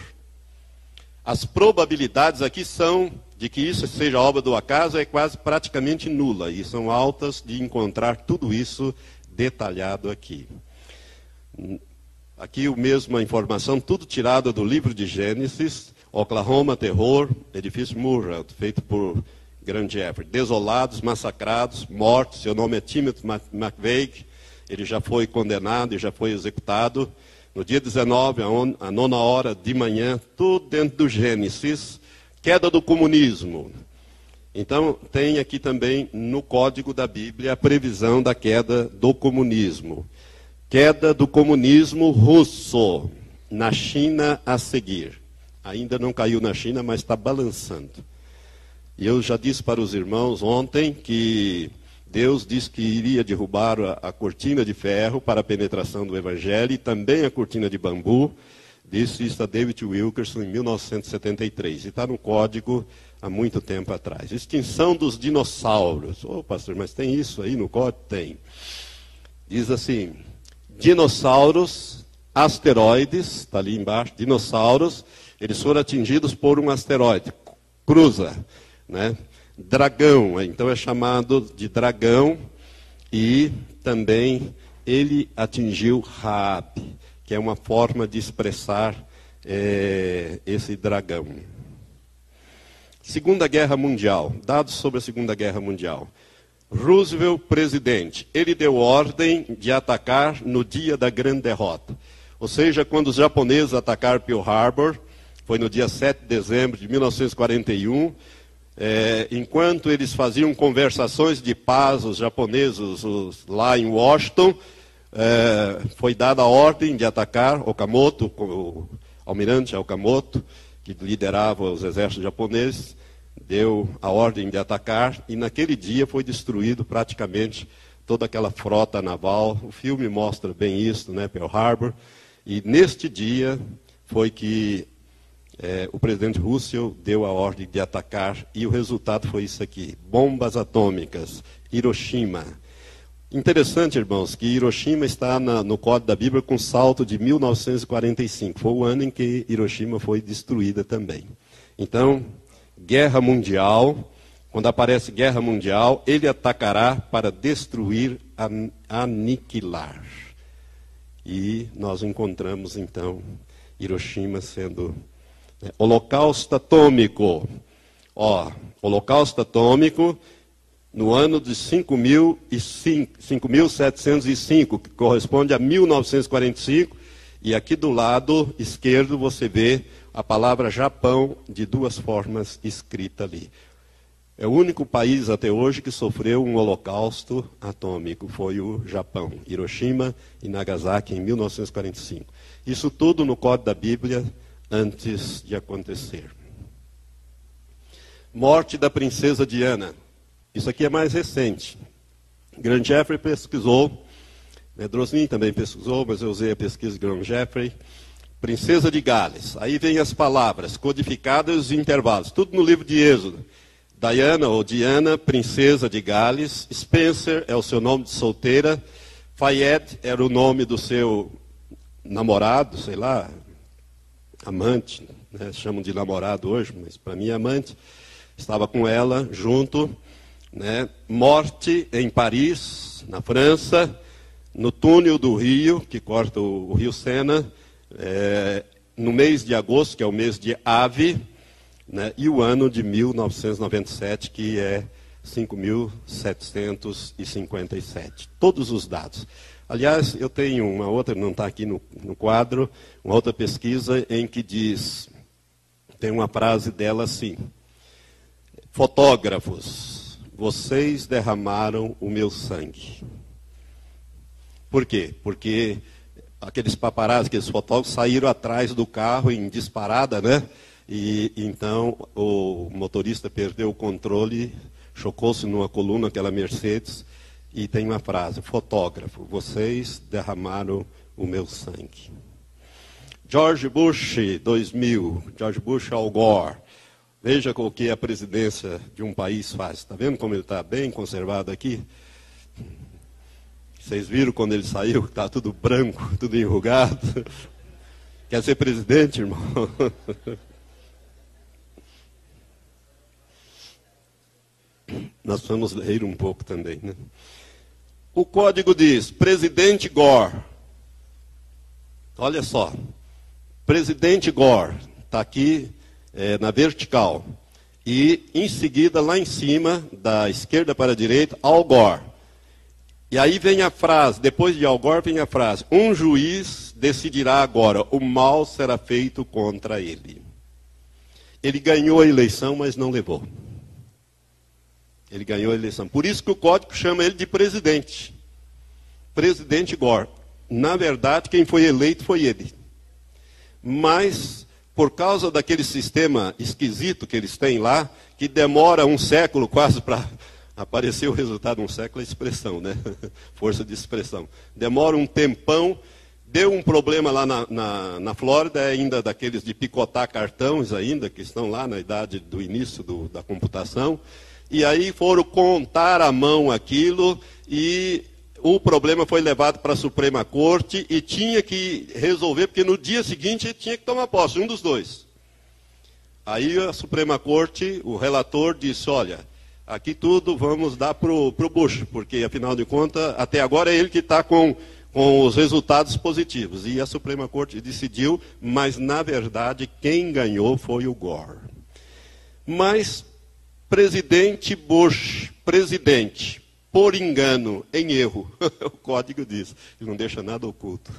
Speaker 1: As probabilidades aqui são de que isso seja obra do acaso é quase praticamente nula, e são altas de encontrar tudo isso detalhado aqui. Aqui o mesmo a informação, tudo tirado do livro de Gênesis. Oklahoma, terror, edifício Murrah, feito por Grand Jeffrey. Desolados, massacrados, mortos. Seu nome é Timothy McVeigh. Ele já foi condenado e já foi executado. No dia dezenove, a nona hora de manhã, tudo dentro do Gênesis. Queda do comunismo. Então, tem aqui também no código da Bíblia a previsão da queda do comunismo. Queda do comunismo russo, na China a seguir. Ainda não caiu na China, mas está balançando. E eu já disse para os irmãos ontem que Deus disse que iria derrubar a, a cortina de ferro para a penetração do Evangelho e também a cortina de bambu. Disse isso a David Wilkerson em mil novecentos e setenta e três. E está no código há muito tempo atrás. Extinção dos dinossauros. Ô, pastor, mas tem isso aí no código? Tem. Diz assim, dinossauros, asteroides, está ali embaixo, dinossauros, eles foram atingidos por um asteroide, cruza, né? Dragão, então é chamado de dragão, e também ele atingiu Raab, que é uma forma de expressar é, esse dragão. Segunda Guerra Mundial, dados sobre a Segunda Guerra Mundial. Roosevelt, presidente, ele deu ordem de atacar no dia da grande derrota. Ou seja, quando os japoneses atacaram Pearl Harbor, foi no dia sete de dezembro de mil novecentos e quarenta e um, é, enquanto eles faziam conversações de paz, os japoneses os, lá em Washington, é, foi dada a ordem de atacar Okamoto, o almirante Okamoto, que liderava os exércitos japoneses, deu a ordem de atacar, e naquele dia foi destruído praticamente toda aquela frota naval. O filme mostra bem isso, né, Pearl Harbor. E neste dia foi que é, o presidente Roosevelt deu a ordem de atacar, e o resultado foi isso aqui, bombas atômicas, Hiroshima. Interessante, irmãos, que Hiroshima está na, no código da Bíblia com salto de mil novecentos e quarenta e cinco. Foi o ano em que Hiroshima foi destruída também. Então, guerra mundial, quando aparece guerra mundial, ele atacará para destruir, an, aniquilar. E nós encontramos, então, Hiroshima sendo... Né, holocausto atômico. Ó, holocausto atômico no ano de cinco mil setecentos e cinco, que corresponde a mil novecentos e quarenta e cinco, e aqui do lado esquerdo você vê a palavra Japão de duas formas escrita ali. É o único país até hoje que sofreu um holocausto atômico, foi o Japão, Hiroshima e Nagasaki em mil novecentos e quarenta e cinco. Isso tudo no código da Bíblia antes de acontecer. Morte da princesa Diana. Isso aqui é mais recente. Grand Jeffrey pesquisou, né, Droslin também pesquisou, mas eu usei a pesquisa de Grand Jeffrey. Princesa de Gales. Aí vem as palavras codificadas e os intervalos. Tudo no livro de Êxodo. Diana ou Diana, princesa de Gales. Spencer é o seu nome de solteira. Fayette era o nome do seu namorado, sei lá, amante, né, chamam de namorado hoje, mas para mim é amante. Estava com ela junto. Né? Morte em Paris, na França, no túnel do Rio, que corta o, o Rio Sena, é, no mês de agosto, que é o mês de Ave, né? E o ano de mil novecentos e noventa e sete, que é cinco mil setecentos e cinquenta e sete. Todos os dados. Aliás, eu tenho uma outra, não está aqui no, no quadro, uma outra pesquisa em que diz, tem uma frase dela assim, fotógrafos, vocês derramaram o meu sangue. Por quê? Porque aqueles paparazzi, aqueles fotógrafos saíram atrás do carro em disparada, né? E então o motorista perdeu o controle, chocou-se numa coluna, aquela Mercedes, e tem uma frase, fotógrafo, vocês derramaram o meu sangue. George Bush, dois mil, George Bush Al Gore. Veja o que a presidência de um país faz. Está vendo como ele está bem conservado aqui? Vocês viram quando ele saiu, que está tudo branco, tudo enrugado? Quer ser presidente, irmão? Nós vamos ler um pouco também, né? O código diz, presidente Gore. Olha só, presidente Gore, está aqui é, na vertical. E, em seguida, lá em cima, da esquerda para a direita, Al Gore. E aí vem a frase, depois de Al Gore vem a frase, um juiz decidirá agora, o mal será feito contra ele. Ele ganhou a eleição, mas não levou. Ele ganhou a eleição. Por isso que o código chama ele de presidente. Presidente Gore. Na verdade, quem foi eleito foi ele. Mas, por causa daquele sistema esquisito que eles têm lá, que demora um século quase para aparecer o resultado, um século é expressão, né? Força de expressão. Demora um tempão, deu um problema lá na, na, na Flórida, ainda daqueles de picotar cartões ainda, que estão lá na idade do início do, da computação, e aí foram contar à mão aquilo, e o problema foi levado para a Suprema Corte, e tinha que resolver, porque no dia seguinte tinha que tomar posse, um dos dois. Aí a Suprema Corte, o relator disse, olha, aqui tudo vamos dar para o Bush, porque afinal de contas, até agora é ele que está com, com os resultados positivos. E a Suprema Corte decidiu, mas na verdade quem ganhou foi o Gore. Mas presidente Bush, presidente, por engano, em erro, o código diz, ele não deixa nada oculto.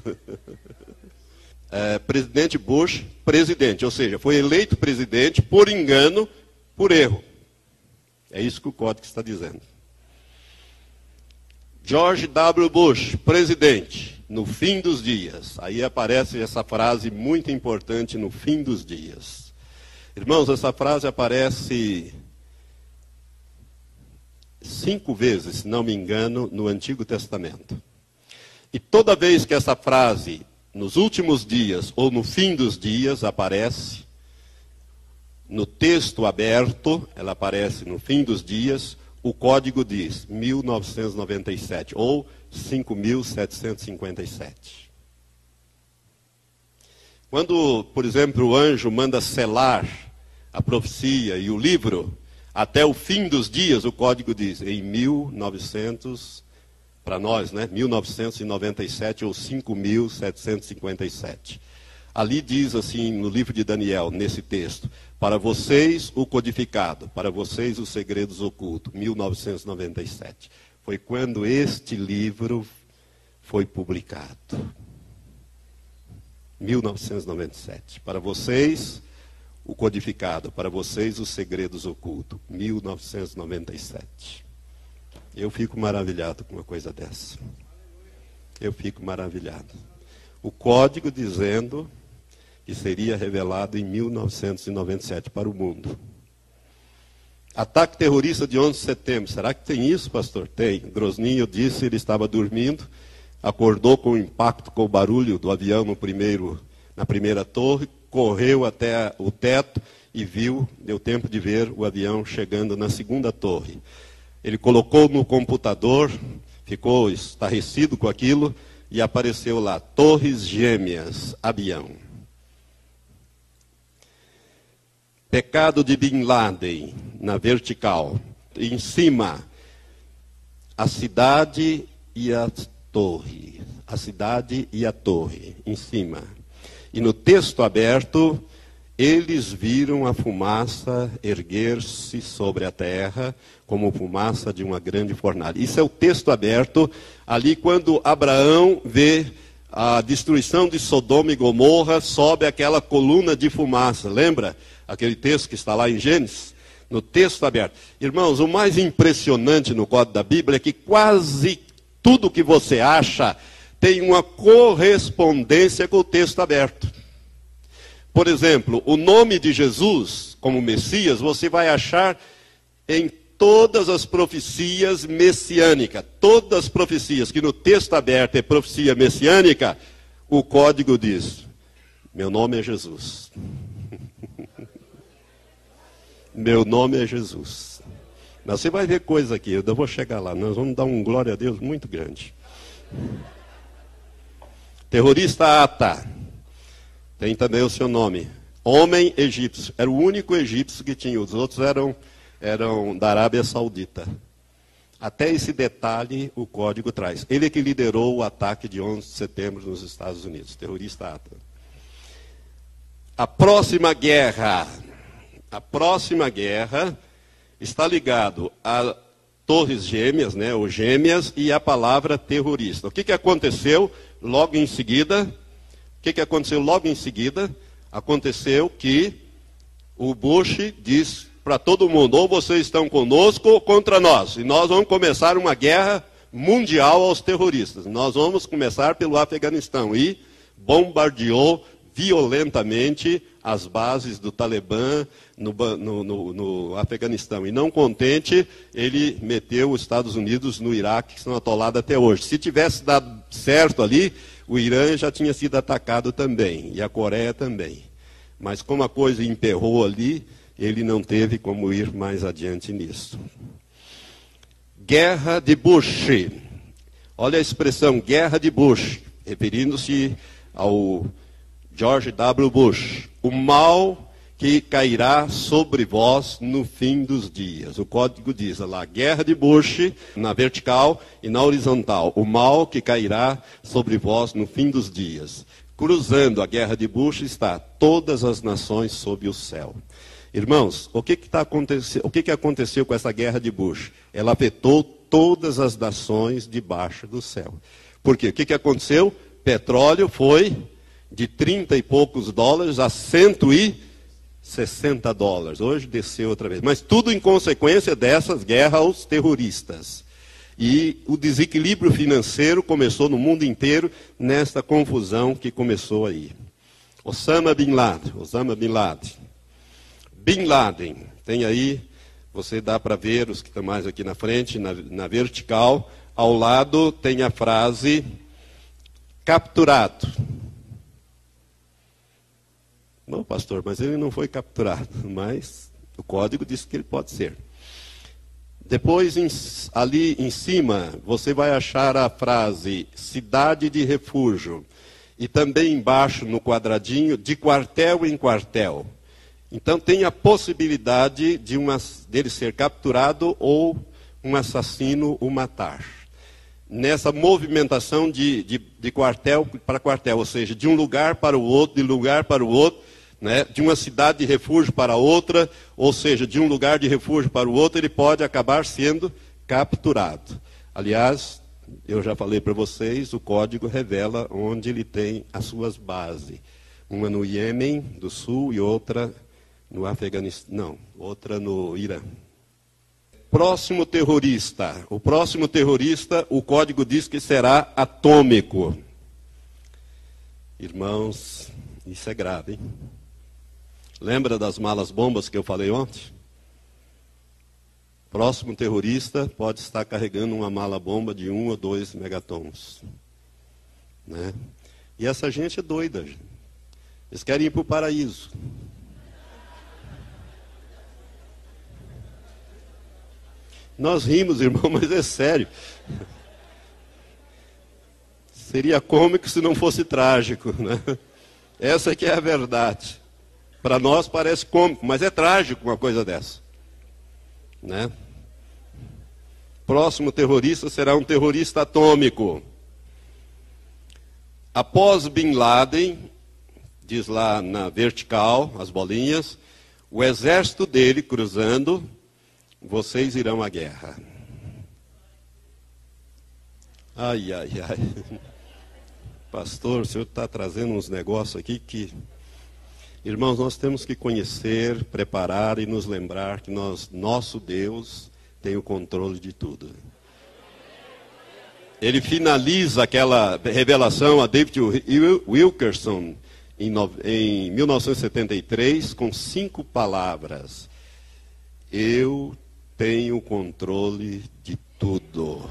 Speaker 1: É, presidente Bush, presidente, ou seja, foi eleito presidente por engano, por erro. É isso que o código está dizendo. George W. Bush, presidente, no fim dos dias. Aí aparece essa frase muito importante, no fim dos dias. Irmãos, essa frase aparece cinco vezes, se não me engano, no Antigo Testamento. E toda vez que essa frase, nos últimos dias ou no fim dos dias, aparece, no texto aberto, ela aparece no fim dos dias, o código diz mil novecentos e noventa e sete, ou cinco mil setecentos e cinquenta e sete. Quando, por exemplo, o anjo manda selar a profecia e o livro, até o fim dos dias, o código diz, em mil e novecentos, para nós, né, mil novecentos e noventa e sete, ou cinco mil setecentos e cinquenta e sete. Ali diz assim, no livro de Daniel, nesse texto, para vocês o codificado, para vocês os segredos ocultos, mil novecentos e noventa e sete. Foi quando este livro foi publicado. mil novecentos e noventa e sete. Para vocês o codificado, para vocês os segredos ocultos, mil novecentos e noventa e sete. Eu fico maravilhado com uma coisa dessa. Eu fico maravilhado. O código dizendo que seria revelado em mil novecentos e noventa e sete para o mundo. Ataque terrorista de onze de setembro. Será que tem isso, pastor? Tem. Grosninho disse que ele estava dormindo, acordou com o impacto, com o barulho do avião no primeiro, na primeira torre, correu até o teto e viu, deu tempo de ver o avião chegando na segunda torre. Ele colocou no computador, ficou estarrecido com aquilo e apareceu lá, Torres Gêmeas, avião. Pecado de Bin Laden, na vertical. Em cima, a cidade e a torre. A cidade e a torre, em cima. E no texto aberto, eles viram a fumaça erguer-se sobre a terra, como fumaça de uma grande fornalha. Isso é o texto aberto, ali quando Abraão vê a destruição de Sodoma e Gomorra, sobe aquela coluna de fumaça, lembra? Aquele texto que está lá em Gênesis, no texto aberto. Irmãos, o mais impressionante no código da Bíblia é que quase tudo que você acha tem uma correspondência com o texto aberto. Por exemplo, o nome de Jesus como Messias, você vai achar em todas as profecias messiânicas. Todas as profecias que no texto aberto é profecia messiânica, o código diz, meu nome é Jesus. Meu nome é Jesus. Mas você vai ver coisa aqui, eu vou chegar lá, nós vamos dar um glória a Deus muito grande. Terrorista Ata, tem também o seu nome. Homem egípcio, era o único egípcio que tinha, os outros eram, eram da Arábia Saudita. Até esse detalhe o código traz. Ele é que liderou o ataque de onze de setembro nos Estados Unidos, terrorista Ata. A próxima guerra A próxima guerra está ligado a torres gêmeas, né, ou gêmeas, e a palavra terrorista. O que, que aconteceu logo em seguida? O que, que aconteceu logo em seguida? Aconteceu que o Bush disse para todo mundo, ou vocês estão conosco ou contra nós. E nós vamos começar uma guerra mundial aos terroristas. Nós vamos começar pelo Afeganistão. E bombardeou violentamente as bases do Talibã no, no, no, no Afeganistão. E não contente, ele meteu os Estados Unidos no Iraque, que estão atolados até hoje. Se tivesse dado certo ali, o Irã já tinha sido atacado também, e a Coreia também. Mas como a coisa emperrou ali, ele não teve como ir mais adiante nisso. Guerra de Bush. Olha a expressão, guerra de Bush, referindo-se ao George W. Bush. O mal que cairá sobre vós no fim dos dias. O código diz lá, guerra de Bush, na vertical e na horizontal. O mal que cairá sobre vós no fim dos dias. Cruzando a guerra de Bush está todas as nações sob o céu. Irmãos, o que, que, tá acontecendo, o que, que aconteceu com essa guerra de Bush? Ela afetou todas as nações debaixo do céu. Por quê? O que, que aconteceu? Petróleo foi de trinta e poucos dólares a cento e sessenta dólares. Hoje desceu outra vez. Mas tudo em consequência dessas guerras aos terroristas. E o desequilíbrio financeiro começou no mundo inteiro nesta confusão que começou aí. Osama Bin Laden. Osama Bin Laden. Bin Laden. Tem aí, você dá para ver os que estão mais aqui na frente, na, na vertical. Ao lado tem a frase capturado. Não, pastor, mas ele não foi capturado. Mas o código diz que ele pode ser. Depois, em, ali em cima, você vai achar a frase cidade de refúgio. E também embaixo, no quadradinho, de quartel em quartel. Então, tem a possibilidade de uma, dele ser capturado ou um assassino o matar. Nessa movimentação de, de, de quartel para quartel, ou seja, de um lugar para o outro, de lugar para o outro, né, de uma cidade de refúgio para outra, ou seja, de um lugar de refúgio para o outro, ele pode acabar sendo capturado. Aliás, eu já falei para vocês, o código revela onde ele tem as suas bases. Uma no Iêmen do Sul e outra no Afeganistão, não, outra no Irã. Próximo terrorista. O próximo terrorista, o código diz que será atômico. Irmãos, isso é grave, hein? Lembra das malas bombas que eu falei ontem? Próximo terrorista pode estar carregando uma mala bomba de um ou dois megatons. Né? E essa gente é doida. Gente. Eles querem ir para o paraíso. Nós rimos, irmão, mas é sério. Seria cômico se não fosse trágico, né? Essa que é a verdade. Para nós parece cômico, mas é trágico uma coisa dessa. Né? Próximo terrorista será um terrorista atômico. Após Bin Laden, diz lá na vertical, as bolinhas, o exército dele cruzando, vocês irão à guerra. Ai, ai, ai. Pastor, o senhor está trazendo uns negócios aqui que... Irmãos, nós temos que conhecer, preparar e nos lembrar que nós, nosso Deus tem o controle de tudo. Ele finaliza aquela revelação a David Wilkerson em, em mil novecentos e setenta e três com cinco palavras. Eu tenho o controle de tudo.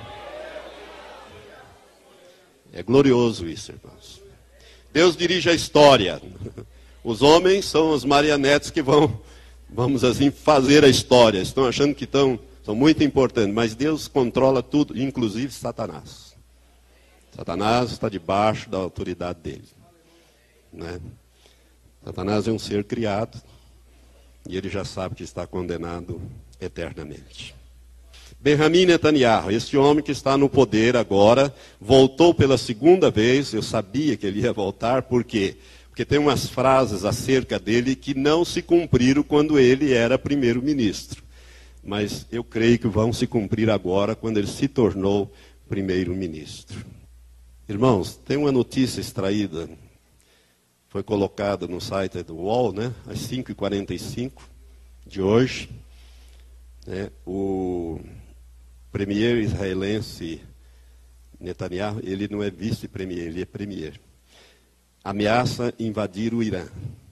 Speaker 1: É glorioso isso, irmãos. Deus dirige a história. Os homens são os marionetes que vão, vamos assim, fazer a história. Estão achando que estão, são muito importantes, mas Deus controla tudo, inclusive Satanás. Satanás está debaixo da autoridade dele. Né? Satanás é um ser criado e ele já sabe que está condenado eternamente. Benjamin Netanyahu, este homem que está no poder agora, voltou pela segunda vez. Eu sabia que ele ia voltar, por quê? Porque tem umas frases acerca dele que não se cumpriram quando ele era primeiro-ministro. Mas eu creio que vão se cumprir agora, quando ele se tornou primeiro-ministro. Irmãos, tem uma notícia extraída, foi colocada no site do U O L, né, às cinco e quarenta e cinco de hoje. Né, o premier israelense Netanyahu, ele não é vice-premier, ele é premier. Ameaça invadir o Irã.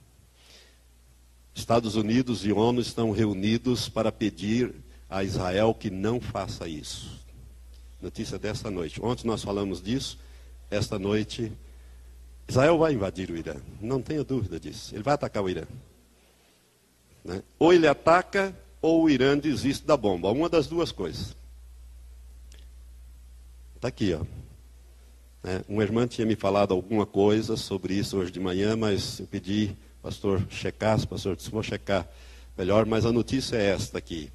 Speaker 1: Estados Unidos e ONU estão reunidos para pedir a Israel que não faça isso. Notícia dessa noite. Ontem nós falamos disso. Esta noite, Israel vai invadir o Irã. Não tenha dúvida disso. Ele vai atacar o Irã. Né? Ou ele ataca, ou o Irã desiste da bomba. Uma das duas coisas. Está aqui, ó. É, uma irmã tinha me falado alguma coisa sobre isso hoje de manhã, mas eu pedi, pastor, checasse, pastor disse, vou checar melhor, mas a notícia é esta aqui.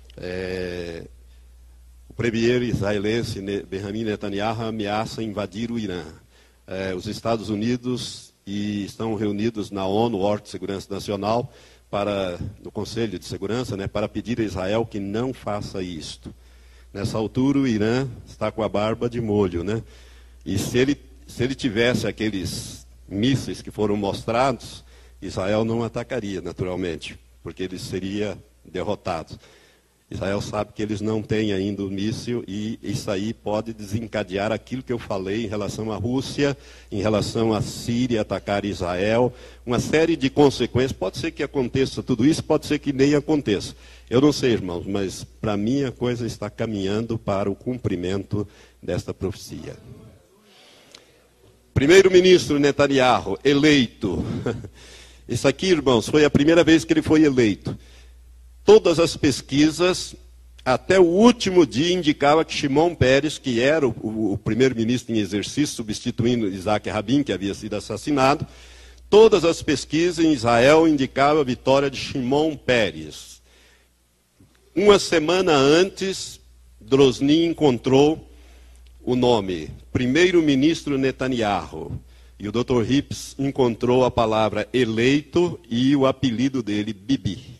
Speaker 1: É, o premier israelense Benjamin Netanyahu ameaça invadir o Irã. É, os Estados Unidos e estão reunidos na ONU, órgão de Segurança Nacional, para, no Conselho de Segurança, né, para pedir a Israel que não faça isto. Nessa altura o Irã está com a barba de molho, né? E se ele, se ele tivesse aqueles mísseis que foram mostrados, Israel não atacaria, naturalmente, porque ele seria derrotado. Israel sabe que eles não têm ainda o míssil e isso aí pode desencadear aquilo que eu falei em relação à Rússia, em relação à Síria atacar Israel, uma série de consequências. Pode ser que aconteça tudo isso, pode ser que nem aconteça. Eu não sei, irmãos, mas para mim a coisa está caminhando para o cumprimento desta profecia. Primeiro-ministro Netanyahu, eleito. Isso aqui, irmãos, foi a primeira vez que ele foi eleito. Todas as pesquisas, até o último dia, indicavam que Shimon Peres, que era o, o, o primeiro-ministro em exercício, substituindo Isaac Rabin, que havia sido assassinado, todas as pesquisas em Israel indicavam a vitória de Shimon Peres. Uma semana antes, Drosnin encontrou o nome, primeiro-ministro Netanyahu. E o doutor Hips encontrou a palavra eleito e o apelido dele, Bibi.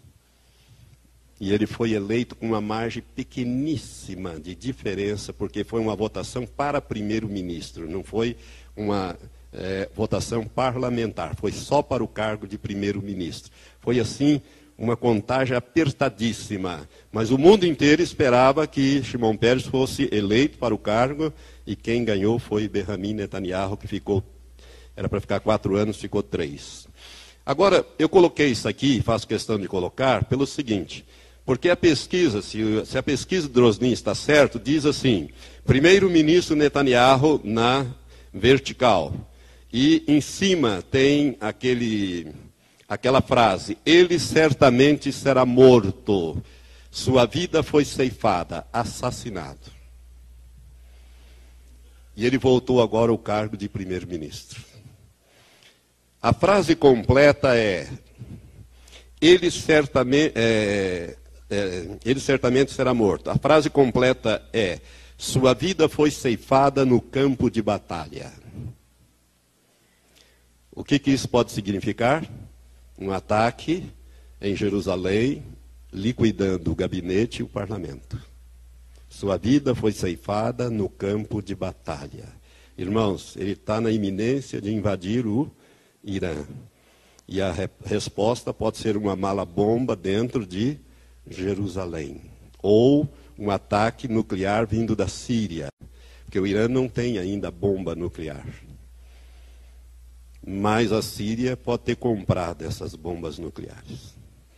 Speaker 1: E ele foi eleito com uma margem pequeníssima de diferença, porque foi uma votação para primeiro-ministro, não foi uma é, votação parlamentar, foi só para o cargo de primeiro-ministro. Foi assim uma contagem apertadíssima, mas o mundo inteiro esperava que Shimon Peres fosse eleito para o cargo, e quem ganhou foi Benjamin Netanyahu, que ficou, era para ficar quatro anos, ficou três. Agora, eu coloquei isso aqui, faço questão de colocar, pelo seguinte, porque a pesquisa, se, se a pesquisa de Drosnin está certo, diz assim, primeiro-ministro Netanyahu na vertical, e em cima tem aquele... aquela frase, ele certamente será morto, sua vida foi ceifada, assassinado. E ele voltou agora ao cargo de primeiro-ministro. A frase completa é, ele certamente, é, é, ele certamente será morto. A frase completa é, sua vida foi ceifada no campo de batalha. O que, que isso pode significar? Um ataque em Jerusalém, liquidando o gabinete e o parlamento. Sua vida foi ceifada no campo de batalha. Irmãos, ele está na iminência de invadir o Irã. E a re- resposta pode ser uma mala-bomba dentro de Jerusalém. Ou um ataque nuclear vindo da Síria. Porque o Irã não tem ainda bomba nuclear. Mas a Síria pode ter comprado essas bombas nucleares.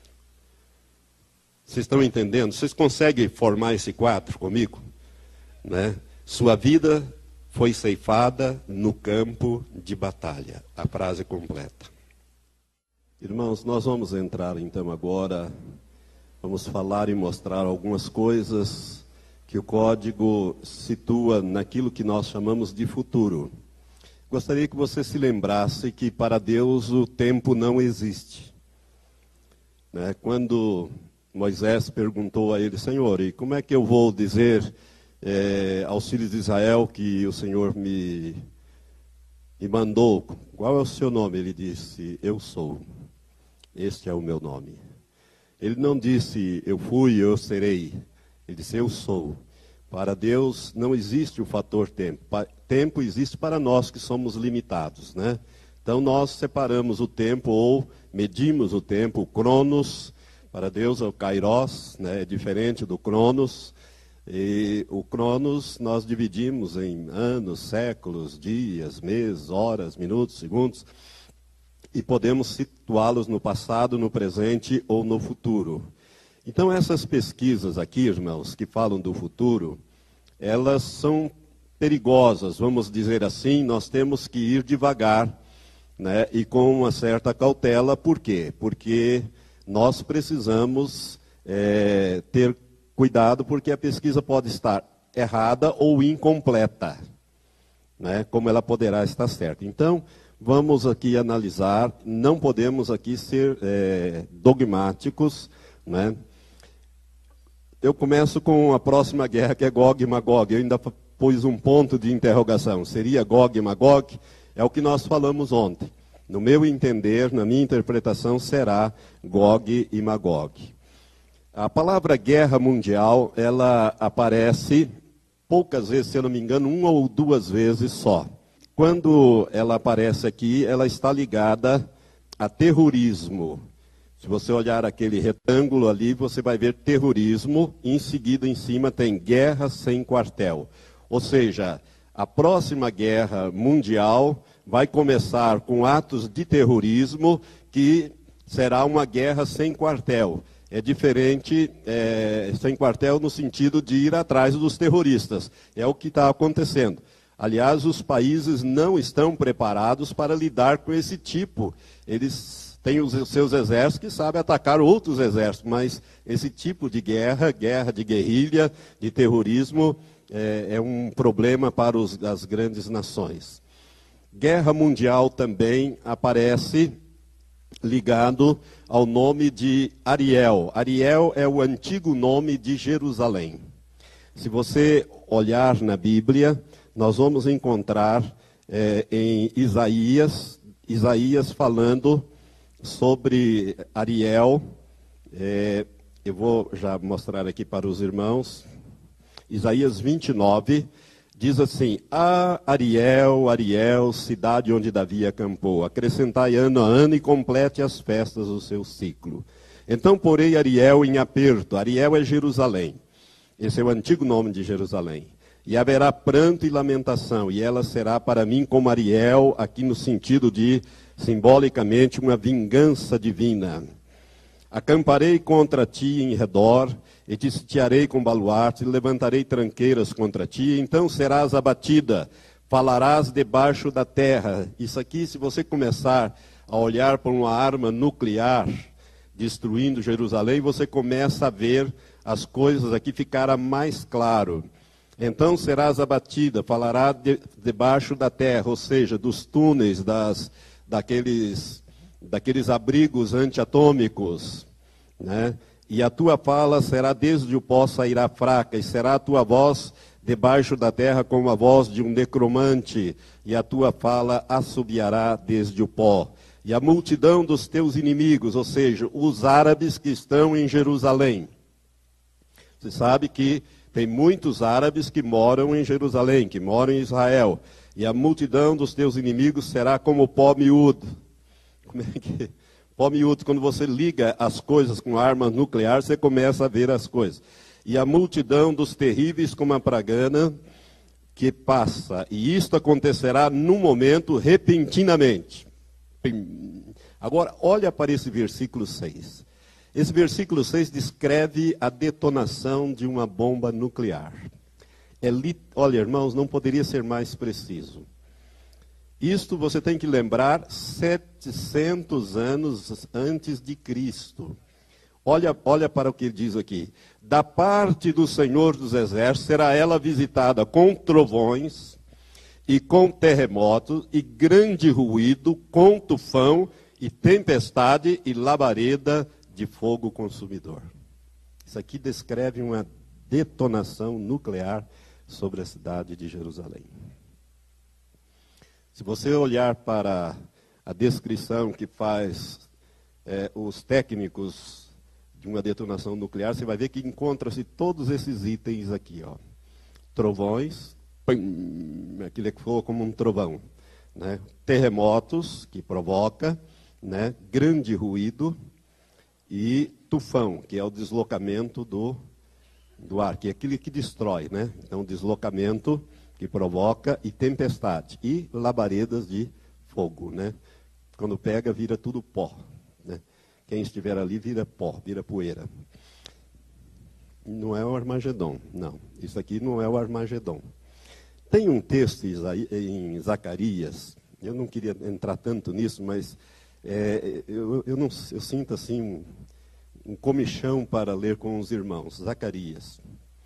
Speaker 1: Vocês estão entendendo? Vocês conseguem formar esse quadro comigo? Né? Sua vida foi ceifada no campo de batalha. A frase completa. Irmãos, nós vamos entrar então agora, vamos falar e mostrar algumas coisas que o código situa naquilo que nós chamamos de futuro. Gostaria que você se lembrasse que para Deus o tempo não existe. Né? Quando Moisés perguntou a ele, Senhor, e como é que eu vou dizer é, aos filhos de Israel que o Senhor me me mandou, qual é o seu nome? Ele disse, eu sou, este é o meu nome. Ele não disse, eu fui, eu serei. Ele disse, eu sou. Para Deus não existe o fator tempo. Tempo existe para nós que somos limitados, né? Então nós separamos o tempo ou medimos o tempo, o cronos. Para Deus é o kairos, né? É diferente do cronos. E o cronos nós dividimos em anos, séculos, dias, meses, horas, minutos, segundos. E podemos situá-los no passado, no presente ou no futuro. Então essas pesquisas aqui, irmãos, que falam do futuro, elas são perigosas, vamos dizer assim, nós temos que ir devagar, né, e com uma certa cautela. Por quê? Porque nós precisamos é, ter cuidado, porque a pesquisa pode estar errada ou incompleta, né, como ela poderá estar certa. Então, vamos aqui analisar, não podemos aqui ser é, dogmáticos, né? Eu começo com a próxima guerra, que é Gog e Magog. Eu ainda pus um ponto de interrogação. Seria Gog e Magog? É o que nós falamos ontem. No meu entender, na minha interpretação, será Gog e Magog. A palavra guerra mundial, ela aparece poucas vezes, se eu não me engano, uma ou duas vezes só. Quando ela aparece aqui, ela está ligada a terrorismo. Se você olhar aquele retângulo ali, você vai ver terrorismo, e em seguida, em cima, tem guerra sem quartel. Ou seja, a próxima guerra mundial vai começar com atos de terrorismo, que será uma guerra sem quartel. É diferente, é, sem quartel no sentido de ir atrás dos terroristas. É o que está acontecendo. Aliás, os países não estão preparados para lidar com esse tipo. Eles têm os seus exércitos que sabem atacar outros exércitos, mas esse tipo de guerra, guerra de guerrilha, de terrorismo, é, é um problema para os, as grandes nações. Guerra mundial também aparece ligado ao nome de Ariel. Ariel é o antigo nome de Jerusalém. Se você olhar na Bíblia, nós vamos encontrar é, em Isaías, Isaías falando sobre Ariel. É, eu vou já mostrar aqui para os irmãos. Isaías vinte e nove diz assim: Ah, Ariel, Ariel, cidade onde Davi acampou, acrescentai ano a ano e complete as festas do seu ciclo. Então porei Ariel em aperto. Ariel é Jerusalém. Esse é o antigo nome de Jerusalém. E haverá pranto e lamentação, e ela será para mim como Ariel, aqui no sentido de, simbolicamente, uma vingança divina. Acamparei contra ti em redor, e te sitiarei com baluarte, e levantarei tranqueiras contra ti, então serás abatida, falarás debaixo da terra. Isso aqui, se você começar a olhar para uma arma nuclear, destruindo Jerusalém, você começa a ver as coisas aqui ficarem mais claro. Então serás abatida, falará de, debaixo da terra, ou seja, dos túneis, das, daqueles, daqueles abrigos antiatômicos, né? E a tua fala será desde o pó sairá fraca, e será a tua voz debaixo da terra como a voz de um necromante, e a tua fala assobiará desde o pó. E a multidão dos teus inimigos, ou seja, os árabes que estão em Jerusalém. Você sabe que tem muitos árabes que moram em Jerusalém, que moram em Israel. E a multidão dos teus inimigos será como pó miúdo. Como é que... Pó miúdo, quando você liga as coisas com arma nuclear, você começa a ver as coisas. E a multidão dos terríveis como a pragana que passa. E isto acontecerá num momento, repentinamente. Agora, olha para esse versículo seis. Esse versículo seis descreve a detonação de uma bomba nuclear. É li... Olha, irmãos, não poderia ser mais preciso. Isto você tem que lembrar setecentos anos antes de Cristo. Olha, olha para o que ele diz aqui. Da parte do Senhor dos Exércitos será ela visitada com trovões e com terremotos e grande ruído, com tufão e tempestade e labareda de fogo consumidor. Isso aqui descreve uma detonação nuclear sobre a cidade de Jerusalém. Se você olhar para a descrição que faz é, os técnicos de uma detonação nuclear, você vai ver que encontra-se todos esses itens aqui, ó. Trovões, pum, aquilo que for como um trovão, né? Terremotos, que provoca, né? Grande ruído, e tufão, que é o deslocamento do, do ar, que é aquilo que destrói, né? Então, deslocamento que provoca, e tempestade, e labaredas de fogo, né? Quando pega, vira tudo pó, né? Quem estiver ali vira pó, vira poeira. Não é o Armagedon, não. Isso aqui não é o Armagedon. Tem um texto em Zacarias, eu não queria entrar tanto nisso, mas é, eu, eu, não, eu sinto assim um, um comichão para ler com os irmãos. Zacarias.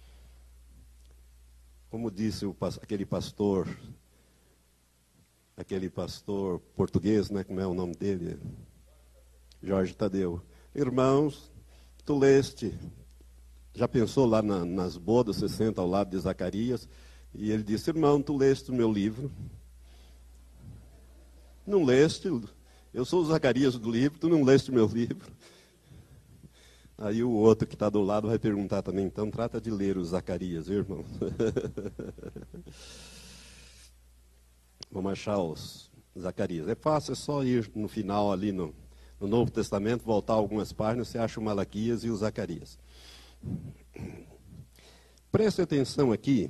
Speaker 1: Como disse o, aquele pastor, aquele pastor português, né, como é o nome dele? Jorge Tadeu. Irmãos, tu leste, já pensou lá na, nas bodas, você senta ao lado de Zacarias, e ele disse, irmão, tu leste o meu livro? Não leste? Eu sou o Zacarias do livro, tu não leste o meu livro? Aí o outro que está do lado vai perguntar também, então trata de ler o Zacarias, viu, irmão? Vamos achar os Zacarias. É fácil, é só ir no final ali no, no Novo Testamento, voltar algumas páginas, você acha o Malaquias e o Zacarias. Preste atenção aqui,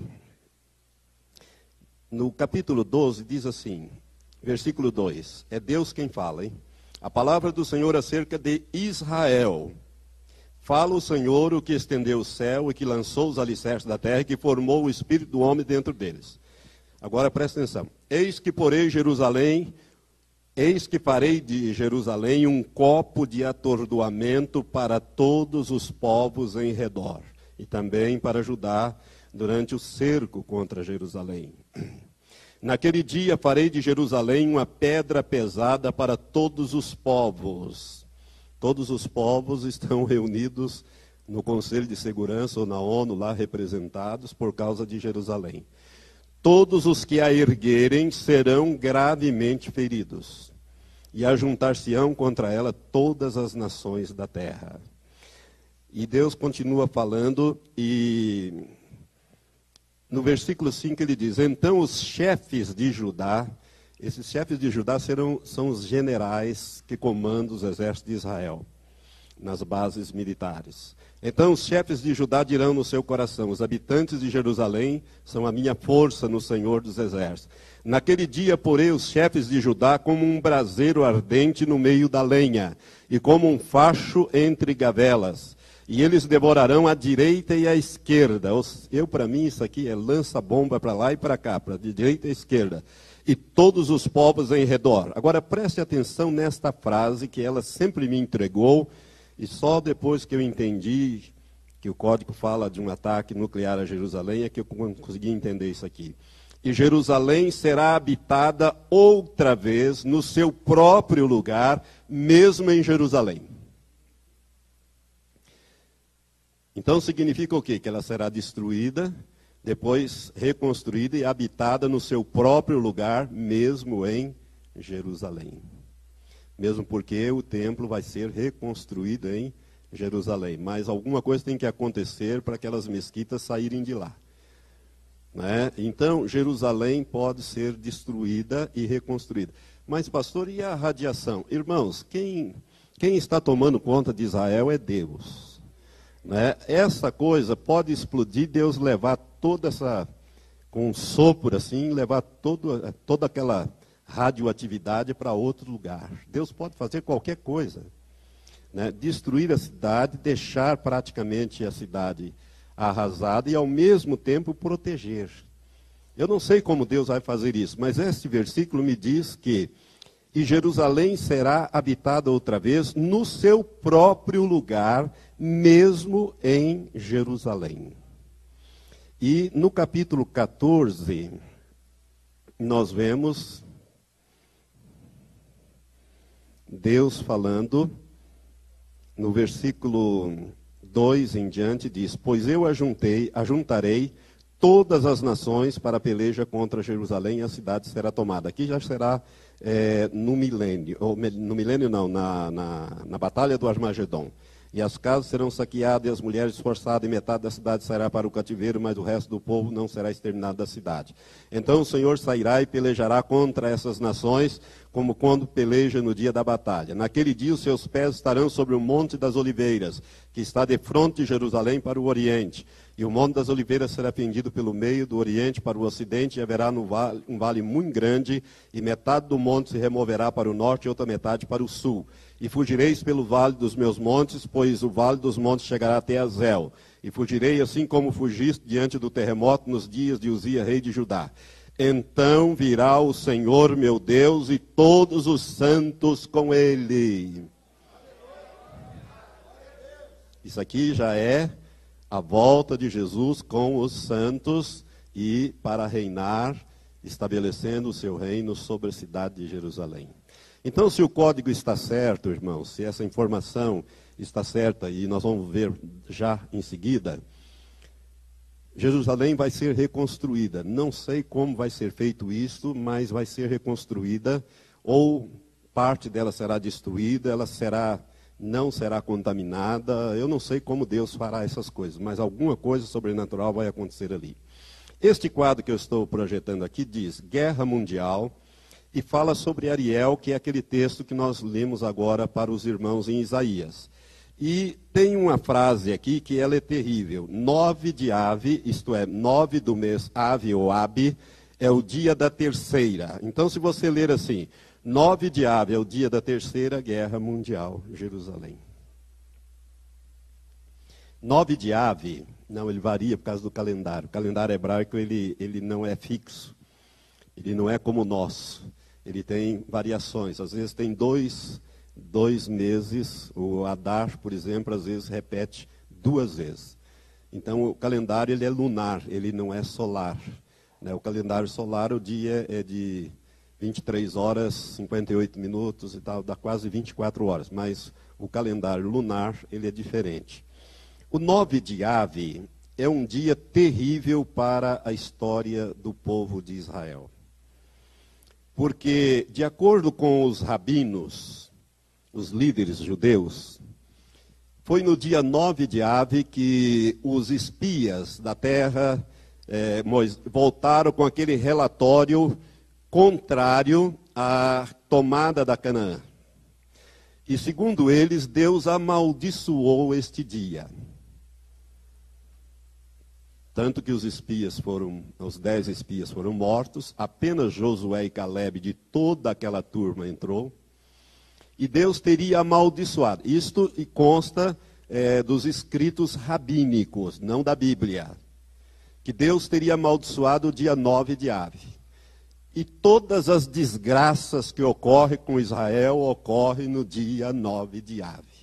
Speaker 1: no capítulo doze diz assim, versículo dois, é Deus quem fala, hein? A palavra do Senhor acerca de Israel. Fala o Senhor, o que estendeu o céu e que lançou os alicerces da terra e que formou o espírito do homem dentro deles. Agora presta atenção. Eis que porei Jerusalém, eis que farei de Jerusalém um copo de atordoamento para todos os povos em redor. E também para Judá durante o cerco contra Jerusalém. Naquele dia farei de Jerusalém uma pedra pesada para todos os povos. Todos os povos estão reunidos no Conselho de Segurança ou na ONU, lá representados, por causa de Jerusalém. Todos os que a erguerem serão gravemente feridos, e ajuntar-se-ão contra ela todas as nações da terra. E Deus continua falando, e no versículo cinco ele diz, então os chefes de Judá, esses chefes de Judá serão, são os generais que comandam os exércitos de Israel, nas bases militares. Então os chefes de Judá dirão no seu coração, os habitantes de Jerusalém são a minha força no Senhor dos exércitos. Naquele dia porei os chefes de Judá como um braseiro ardente no meio da lenha, e como um facho entre gavelas. E eles devorarão a direita e a esquerda. Eu, para mim, isso aqui é lança-bomba para lá e para cá, para a direita e a esquerda. E todos os povos em redor. Agora, preste atenção nesta frase que ela sempre me entregou, e só depois que eu entendi que o código fala de um ataque nuclear a Jerusalém, é que eu consegui entender isso aqui. E Jerusalém será habitada outra vez no seu próprio lugar, mesmo em Jerusalém. Então significa o quê? Que ela será destruída, depois reconstruída e habitada no seu próprio lugar, mesmo em Jerusalém. Mesmo porque o templo vai ser reconstruído em Jerusalém. Mas alguma coisa tem que acontecer para aquelas mesquitas saírem de lá. Né? Então, Jerusalém pode ser destruída e reconstruída. Mas, pastor, e a radiação? Irmãos, quem, quem está tomando conta de Israel é Deus. Né? Essa coisa pode explodir, Deus levar toda essa, com um sopro assim, levar todo, toda aquela radioatividade para outro lugar. Deus pode fazer qualquer coisa. Né? Destruir a cidade, deixar praticamente a cidade arrasada e ao mesmo tempo proteger. Eu não sei como Deus vai fazer isso, mas este versículo me diz que e Jerusalém será habitada outra vez no seu próprio lugar, mesmo em Jerusalém. E no capítulo quatorze, nós vemos Deus falando, no versículo dois em diante, diz, pois eu ajuntei, ajuntarei todas as nações para a peleja contra Jerusalém, e a cidade será tomada. Aqui já será é, no milênio, ou no milênio não, na, na, na batalha do Armagedon. E as casas serão saqueadas e as mulheres esforçadas, e metade da cidade sairá para o cativeiro, mas o resto do povo não será exterminado da cidade. Então o Senhor sairá e pelejará contra essas nações, como quando peleja no dia da batalha. Naquele dia os seus pés estarão sobre o Monte das Oliveiras, que está de frente de Jerusalém para o Oriente. E o Monte das Oliveiras será fendido pelo meio do Oriente para o Ocidente, e haverá no vale, um vale muito grande, e metade do monte se removerá para o norte e outra metade para o sul. E fugireis pelo vale dos meus montes, pois o vale dos montes chegará até Azel. E fugirei assim como fugiste diante do terremoto nos dias de Uzia, rei de Judá. Então virá o Senhor meu Deus e todos os santos com ele. Isso aqui já é a volta de Jesus com os santos e para reinar, estabelecendo o seu reino sobre a cidade de Jerusalém. Então, se o código está certo, irmãos, se essa informação está certa, e nós vamos ver já em seguida, Jerusalém vai ser reconstruída. Não sei como vai ser feito isso, mas vai ser reconstruída, ou parte dela será destruída, ela será, não será contaminada. Eu não sei como Deus fará essas coisas, mas alguma coisa sobrenatural vai acontecer ali. Este quadro que eu estou projetando aqui diz Guerra Mundial, e fala sobre Ariel, que é aquele texto que nós lemos agora para os irmãos em Isaías. E tem uma frase aqui que ela é terrível. Nove de Ave, isto é, nove do mês Ave ou Abi, é o dia da terceira. Então, se você ler assim, nove de Ave é o dia da terceira guerra mundial, Jerusalém. Nove de Ave, não, ele varia por causa do calendário. O calendário hebraico, ele, ele não é fixo. Ele não é como o nosso. Ele tem variações. Às vezes tem dois, dois meses. O Adar, por exemplo, às vezes repete duas vezes. Então, o calendário ele é lunar, ele não é solar. Né? O calendário solar, o dia é de vinte e três horas, cinquenta e oito minutos e tal, dá quase vinte e quatro horas. Mas o calendário lunar, ele é diferente. O nove de Ave é um dia terrível para a história do povo de Israel. Porque, de acordo com os rabinos, os líderes judeus, foi no dia nove de Ave que os espias da terra é, voltaram com aquele relatório contrário à tomada da Canaã. E, segundo eles, Deus amaldiçoou este dia. Tanto que os espias foram, os dez espias foram mortos, apenas Josué e Caleb de toda aquela turma entrou, e Deus teria amaldiçoado. Isto consta é, dos escritos rabínicos, não da Bíblia. Que Deus teria amaldiçoado o dia nove de Ave. E todas as desgraças que ocorrem com Israel ocorrem no dia nove de Ave.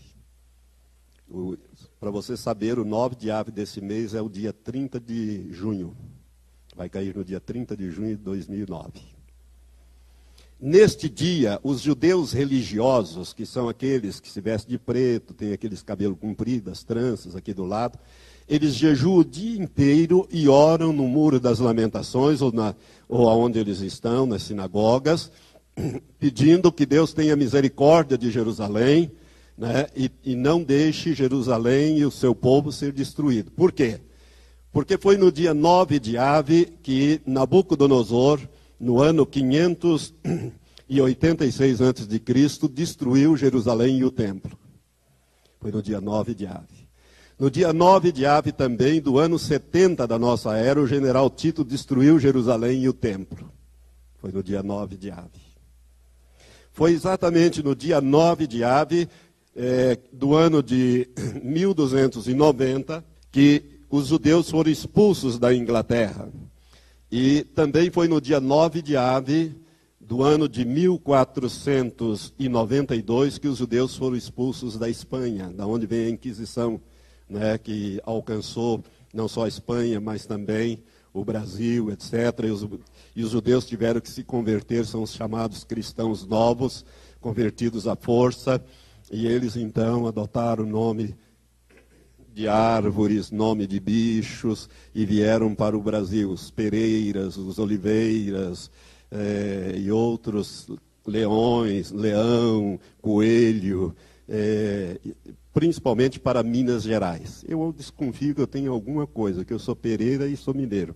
Speaker 1: Para você saber, o nove de Ave desse mês é o dia trinta de junho. Vai cair no dia trinta de junho de dois mil e nove. Neste dia, os judeus religiosos, que são aqueles que se vestem de preto, têm aqueles cabelos compridos, as tranças aqui do lado, eles jejuam o dia inteiro e oram no Muro das Lamentações, ou, na, ou aonde eles estão, nas sinagogas, pedindo que Deus tenha misericórdia de Jerusalém, né, e, e não deixe Jerusalém e o seu povo ser destruído. Por quê? Porque foi no dia nove de Ave que Nabucodonosor, no ano quinhentos e oitenta e seis antes de Cristo, destruiu Jerusalém e o templo. Foi no dia nove de Ave. No dia nove de Ave também, do ano setenta da nossa era, o general Tito destruiu Jerusalém e o templo. Foi no dia nove de Ave. Foi exatamente no dia nove de Ave, É, do ano de mil duzentos e noventa, que os judeus foram expulsos da Inglaterra. E também foi no dia nove de Ave, do ano de mil quatrocentos e noventa e dois, que os judeus foram expulsos da Espanha, da onde vem a Inquisição, né, que alcançou não só a Espanha, mas também o Brasil, etcétera. E os, e os judeus tiveram que se converter, são os chamados cristãos novos, convertidos à força. E eles, então, adotaram o nome de árvores, nome de bichos, e vieram para o Brasil os pereiras, os oliveiras é, e outros leões, leão, coelho, é, principalmente para Minas Gerais. Eu desconfio que eu tenho alguma coisa, que eu sou pereira e sou mineiro.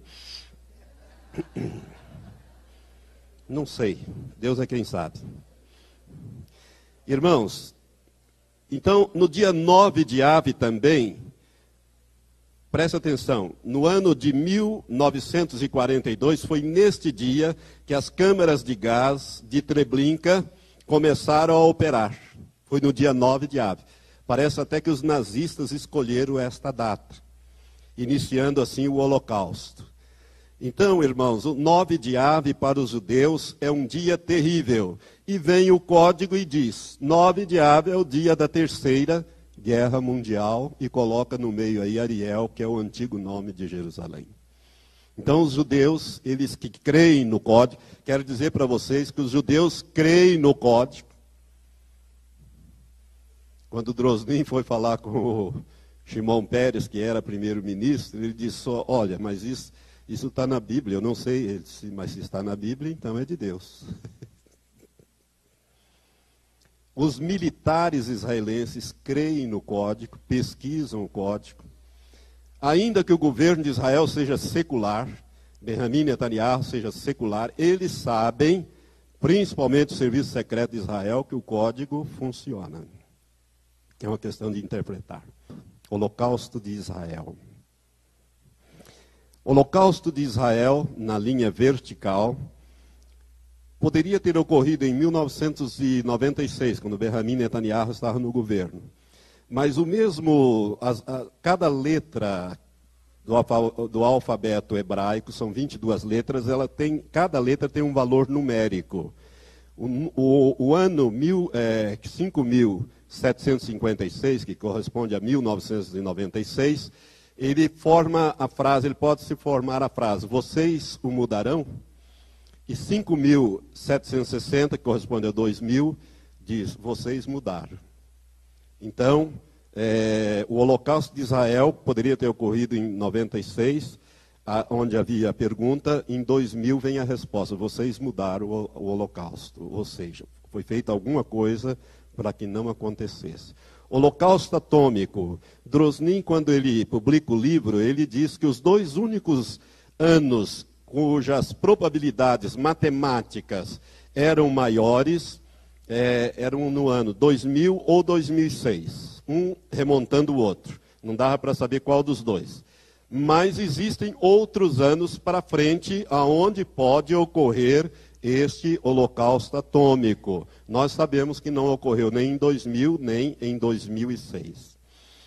Speaker 1: Não sei, Deus é quem sabe. Irmãos, então, no dia nove de Ave também, preste atenção, no ano de mil novecentos e quarenta e dois, foi neste dia que as câmaras de gás de Treblinka começaram a operar. Foi no dia nove de Ave. Parece até que os nazistas escolheram esta data, iniciando assim o Holocausto. Então, irmãos, o nove de Ave para os judeus é um dia terrível. E vem o código e diz, nove de Ave é o dia da terceira guerra mundial, e coloca no meio aí Ariel, que é o antigo nome de Jerusalém. Então, os judeus, eles que creem no código, quero dizer para vocês que os judeus creem no código. Quando Drosnin foi falar com o Shimon Peres, que era primeiro-ministro, ele disse, olha, mas isso isso está na Bíblia, eu não sei, ele disse, mas se está na Bíblia, então é de Deus. Os militares israelenses creem no código, pesquisam o código. Ainda que o governo de Israel seja secular, Benjamin Netanyahu seja secular, eles sabem, principalmente o serviço secreto de Israel, que o código funciona. É uma questão de interpretar. Holocausto de Israel. Holocausto de Israel, na linha vertical, poderia ter ocorrido em mil novecentos e noventa e seis, quando Benjamin Netanyahu estava no governo. Mas o mesmo, as, a, cada letra do, alfa, do alfabeto hebraico, são vinte e duas letras, ela tem, cada letra tem um valor numérico. O, o, o ano mil, é, cinco mil setecentos e cinquenta e seis, que corresponde a mil novecentos e noventa e seis, ele forma a frase, ele pode se formar a frase, vocês o mudarão? E cinco mil setecentos e sessenta, que corresponde a dois mil, diz, vocês mudaram. Então, é, o Holocausto de Israel poderia ter ocorrido em noventa e seis, a, onde havia a pergunta, em dois mil vem a resposta, vocês mudaram o, o Holocausto. Ou seja, foi feita alguma coisa para que não acontecesse. Holocausto atômico. Drosnin, quando ele publica o livro, ele diz que os dois únicos anos cujas probabilidades matemáticas eram maiores, é, eram no ano dois mil ou dois mil e seis, um remontando o outro. Não dava para saber qual dos dois. Mas existem outros anos para frente aonde pode ocorrer este holocausto atômico. Nós sabemos que não ocorreu nem em dois mil, nem em dois mil e seis.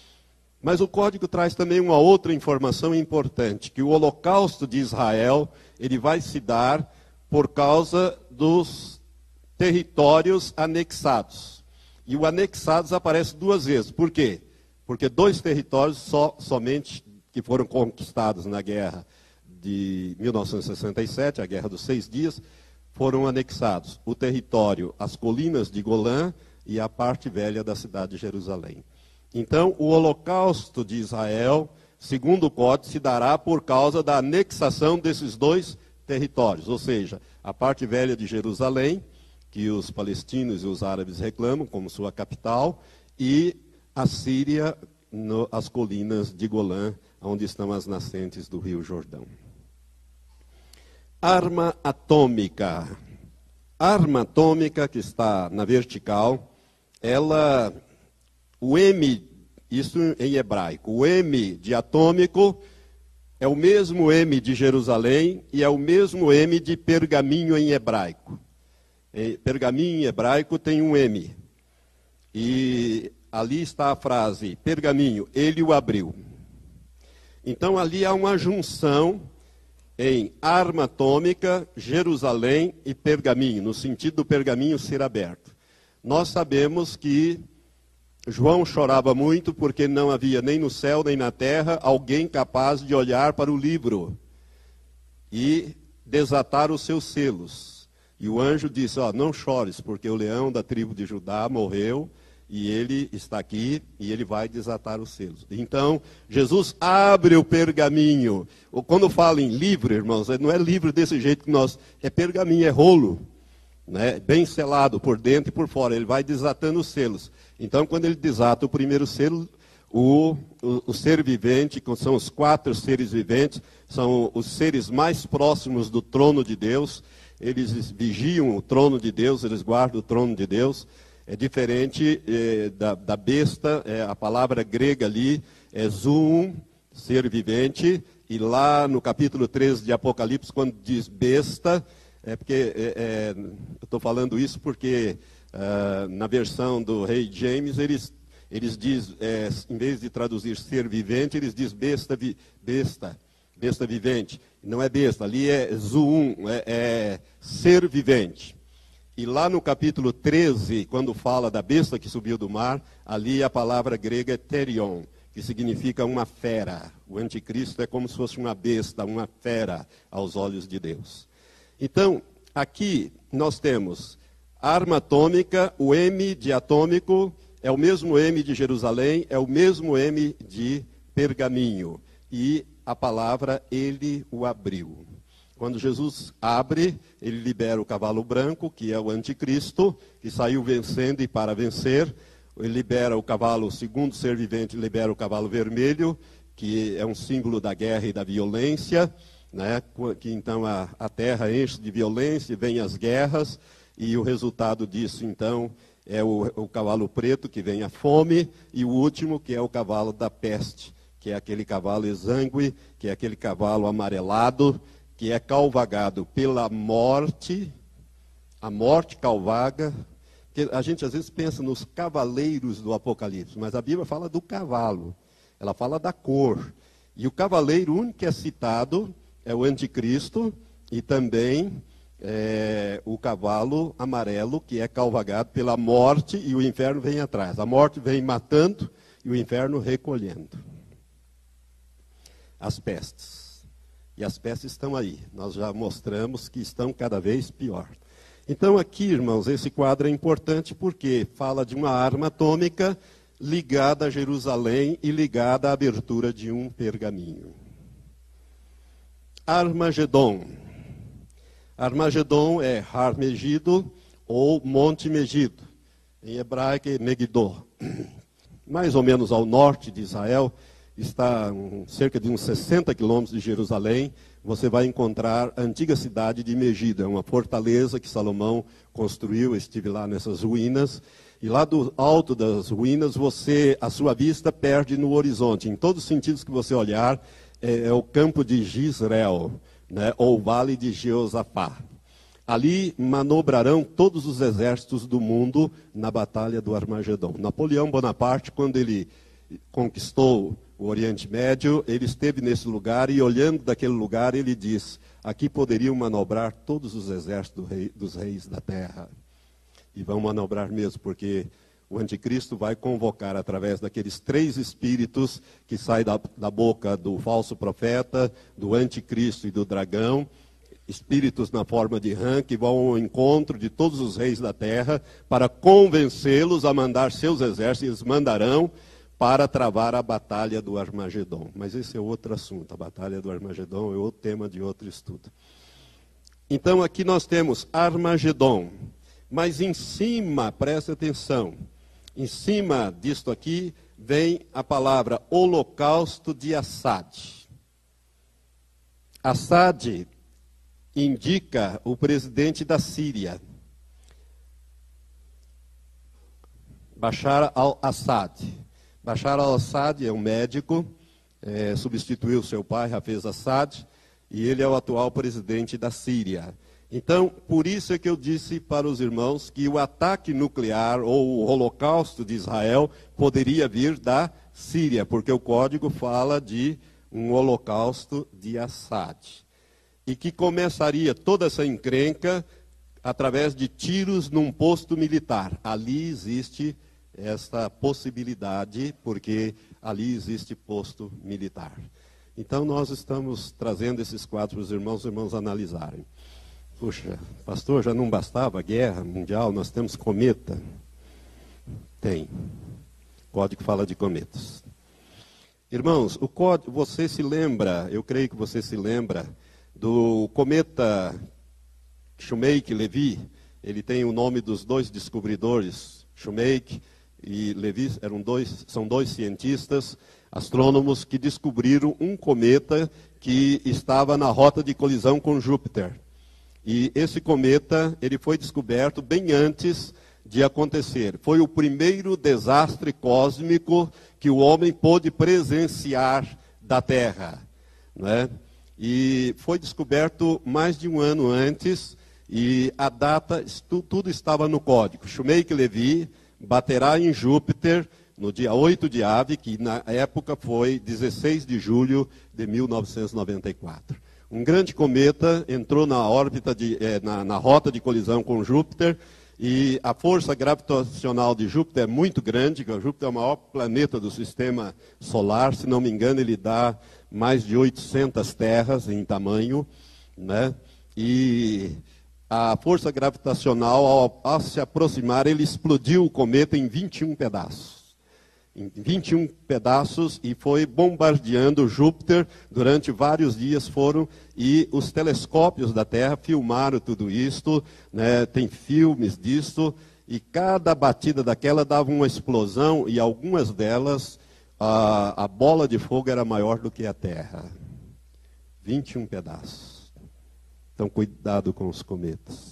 Speaker 1: Mas o código traz também uma outra informação importante, que o holocausto de Israel, ele vai se dar por causa dos territórios anexados. E o anexados aparece duas vezes. Por quê? Porque dois territórios só, somente que foram conquistados na guerra de mil novecentos e sessenta e sete, a Guerra dos Seis Dias, foram anexados o território, as colinas de Golã e a parte velha da cidade de Jerusalém. Então, o holocausto de Israel, segundo o código, se dará por causa da anexação desses dois territórios, ou seja, a parte velha de Jerusalém, que os palestinos e os árabes reclamam como sua capital, e a Síria, no, as colinas de Golã, onde estão as nascentes do Rio Jordão. Arma atômica. Arma atômica, que está na vertical, ela, o M, isso em hebraico, o M de atômico é o mesmo M de Jerusalém e é o mesmo M de pergaminho em hebraico. Pergaminho em hebraico tem um M. E ali está a frase, pergaminho, ele o abriu. Então ali há uma junção em arma atômica, Jerusalém e pergaminho, no sentido do pergaminho ser aberto. Nós sabemos que João chorava muito porque não havia nem no céu nem na terra alguém capaz de olhar para o livro e desatar os seus selos. E o anjo disse, ó, não chores, porque o leão da tribo de Judá morreu e ele está aqui e ele vai desatar os selos. Então, Jesus abre o pergaminho. Quando fala em livro, irmãos, não é livro desse jeito que nós... É pergaminho, é rolo, né? Bem selado por dentro e por fora. Ele vai desatando os selos. Então, quando ele desata o primeiro selo, o, o, o ser vivente, que são os quatro seres viventes, são os seres mais próximos do trono de Deus. Eles vigiam o trono de Deus, eles guardam o trono de Deus. É diferente eh, da, da besta, é, a palavra grega ali é zoom, ser vivente. E lá no capítulo treze de Apocalipse, quando diz besta, é porque é, é, eu estou falando isso porque uh, na versão do rei James, eles, eles diz, é, em vez de traduzir ser vivente, eles diz besta, vi, besta, besta vivente. Não é besta, ali é zoom, é, é ser vivente. E lá no capítulo treze, quando fala da besta que subiu do mar, ali a palavra grega é terion, que significa uma fera. O anticristo é como se fosse uma besta, uma fera aos olhos de Deus. Então, aqui nós temos a arma atômica, o M de atômico, é o mesmo M de Jerusalém, é o mesmo M de pergaminho. E a palavra, ele o abriu. Quando Jesus abre, ele libera o cavalo branco, que é o anticristo, que saiu vencendo e para vencer. Ele libera o cavalo, o segundo ser vivente, libera o cavalo vermelho, que é um símbolo da guerra e da violência, né? Que então a, a terra enche de violência, vem as guerras, e o resultado disso, então, é o, o cavalo preto, que vem a fome, e o último, que é o cavalo da peste, que é aquele cavalo exangue, que é aquele cavalo amarelado, que é calvagado pela morte, a morte calvaga. A gente às vezes pensa nos cavaleiros do Apocalipse, mas a Bíblia fala do cavalo, ela fala da cor. E o cavaleiro único que é citado é o anticristo e também é, o cavalo amarelo, que é calvagado pela morte, e o inferno vem atrás. A morte vem matando e o inferno recolhendo. As pestes. E as pestes estão aí. Nós já mostramos que estão cada vez pior. Então aqui, irmãos, esse quadro é importante porque fala de uma arma atômica ligada a Jerusalém e ligada à abertura de um pergaminho. Armagedon. Armagedon é Har Megido ou Monte Megido. Em hebraico é Megiddo. Mais ou menos ao norte de Israel, está um, cerca de uns sessenta quilômetros de Jerusalém, você vai encontrar a antiga cidade de Megido. É uma fortaleza que Salomão construiu, eu estive lá nessas ruínas. E lá do alto das ruínas, você, a sua vista perde no horizonte. Em todos os sentidos que você olhar, é, é o campo de Jezreel, né, ou o vale de Jeosafá. Ali manobrarão todos os exércitos do mundo na batalha do Armagedon. Napoleão Bonaparte, quando ele conquistou o Oriente Médio, ele esteve nesse lugar e, olhando daquele lugar, ele diz: aqui poderiam manobrar todos os exércitos do rei, dos reis da terra. E vão manobrar mesmo, porque o anticristo vai convocar, através daqueles três espíritos que saem da, da boca do falso profeta, do anticristo e do dragão, espíritos na forma de rã, que vão ao encontro de todos os reis da terra para convencê-los a mandar seus exércitos. Eles mandarão para travar a batalha do Armagedon. Mas esse é outro assunto. A batalha do Armagedon é outro tema de outro estudo. Então aqui nós temos Armagedon. Mas em cima, presta atenção, em cima disto aqui vem a palavra Holocausto de Assad. Assad indica o presidente da Síria, Bashar al-Assad. Bashar al-Assad é um médico, é, substituiu seu pai, Hafez Assad, e ele é o atual presidente da Síria. Então, por isso é que eu disse para os irmãos que o ataque nuclear ou o holocausto de Israel poderia vir da Síria, porque o código fala de um holocausto de Assad. E que começaria toda essa encrenca através de tiros num posto militar. Ali existe esta possibilidade, porque ali existe posto militar. Então, nós estamos trazendo esses quadros para os irmãos, os irmãos analisarem. Puxa, pastor, já não bastava a guerra mundial, nós temos cometa. Tem. O código fala de cometas. Irmãos, o código, você se lembra, eu creio que você se lembra, do cometa Shoemaker-Levy. Ele tem o nome dos dois descobridores, Shoemaker e Levy, eram dois, são dois cientistas, astrônomos, que descobriram um cometa que estava na rota de colisão com Júpiter. E esse cometa, ele foi descoberto bem antes de acontecer. Foi o primeiro desastre cósmico que o homem pôde presenciar da Terra, né? E foi descoberto mais de um ano antes, e a data, tudo estava no código. Shoemaker-Levy baterá em Júpiter no dia oito de Ave, que na época foi dezesseis de julho de mil novecentos e noventa e quatro. Um grande cometa entrou na órbita, de, eh, na, na rota de colisão com Júpiter, e a força gravitacional de Júpiter é muito grande, que Júpiter é o maior planeta do sistema solar, se não me engano ele dá mais de oitocentas terras em tamanho, né? E a força gravitacional, ao, ao se aproximar, ele explodiu o cometa em vinte e um pedaços. Em vinte e um pedaços, e foi bombardeando Júpiter durante vários dias, foram, e os telescópios da Terra filmaram tudo isto, né, tem filmes disso, e cada batida daquela dava uma explosão, e algumas delas, a, a bola de fogo era maior do que a Terra. vinte e um pedaços. Então, cuidado com os cometas.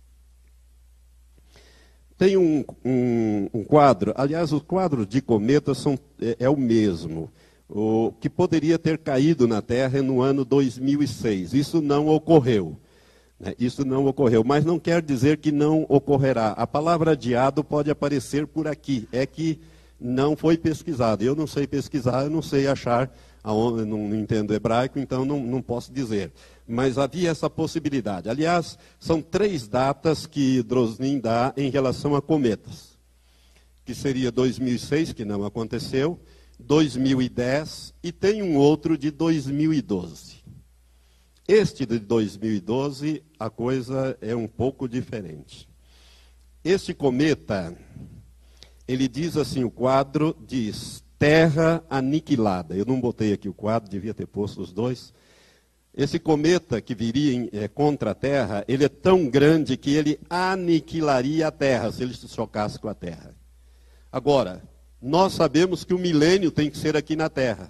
Speaker 1: Tem um, um, um quadro, aliás, os quadros de cometas são, é, é o mesmo, o que poderia ter caído na Terra no ano dois mil e seis. Isso não ocorreu, né? Isso não ocorreu, mas não quer dizer que não ocorrerá. A palavra adiado pode aparecer por aqui, é que não foi pesquisado. Eu não sei pesquisar, eu não sei achar, aonde, não, não entendo hebraico, então não, não posso dizer. Mas havia essa possibilidade. Aliás, são três datas que Drosnin dá em relação a cometas. Que seria dois mil e seis, que não aconteceu, dois mil e dez, e tem um outro de dois mil e doze. Este de dois mil e doze, a coisa é um pouco diferente. Este cometa, ele diz assim, o quadro diz, terra aniquilada. Eu não botei aqui o quadro, devia ter posto os dois. Esse cometa que viria em, é, contra a Terra, ele é tão grande que ele aniquilaria a Terra, se ele se chocasse com a Terra. Agora, nós sabemos que o milênio tem que ser aqui na Terra.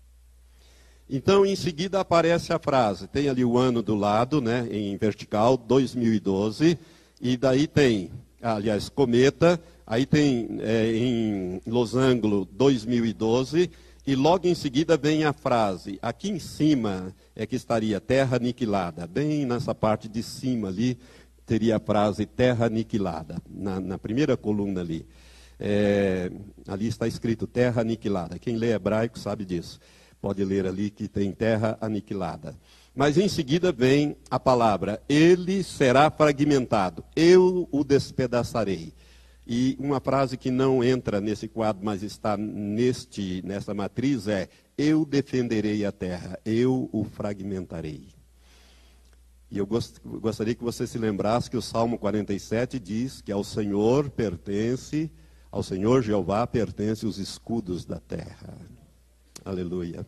Speaker 1: Então, em seguida aparece a frase, tem ali o ano do lado, né, em vertical, dois mil e doze, e daí tem, aliás, cometa, aí tem é, em losango dois mil e doze, e logo em seguida vem a frase, aqui em cima é que estaria terra aniquilada, bem nessa parte de cima ali, teria a frase terra aniquilada, na, na primeira coluna ali. É, ali está escrito terra aniquilada, quem lê hebraico sabe disso, pode ler ali que tem terra aniquilada. Mas em seguida vem a palavra, ele será fragmentado, eu o despedaçarei. E uma frase que não entra nesse quadro, mas está neste, nessa matriz é, eu defenderei a terra, eu o fragmentarei. E eu gost, gostaria que você se lembrasse que o Salmo quarenta e sete diz que ao Senhor pertence, ao Senhor Jeová pertence os escudos da terra. Aleluia.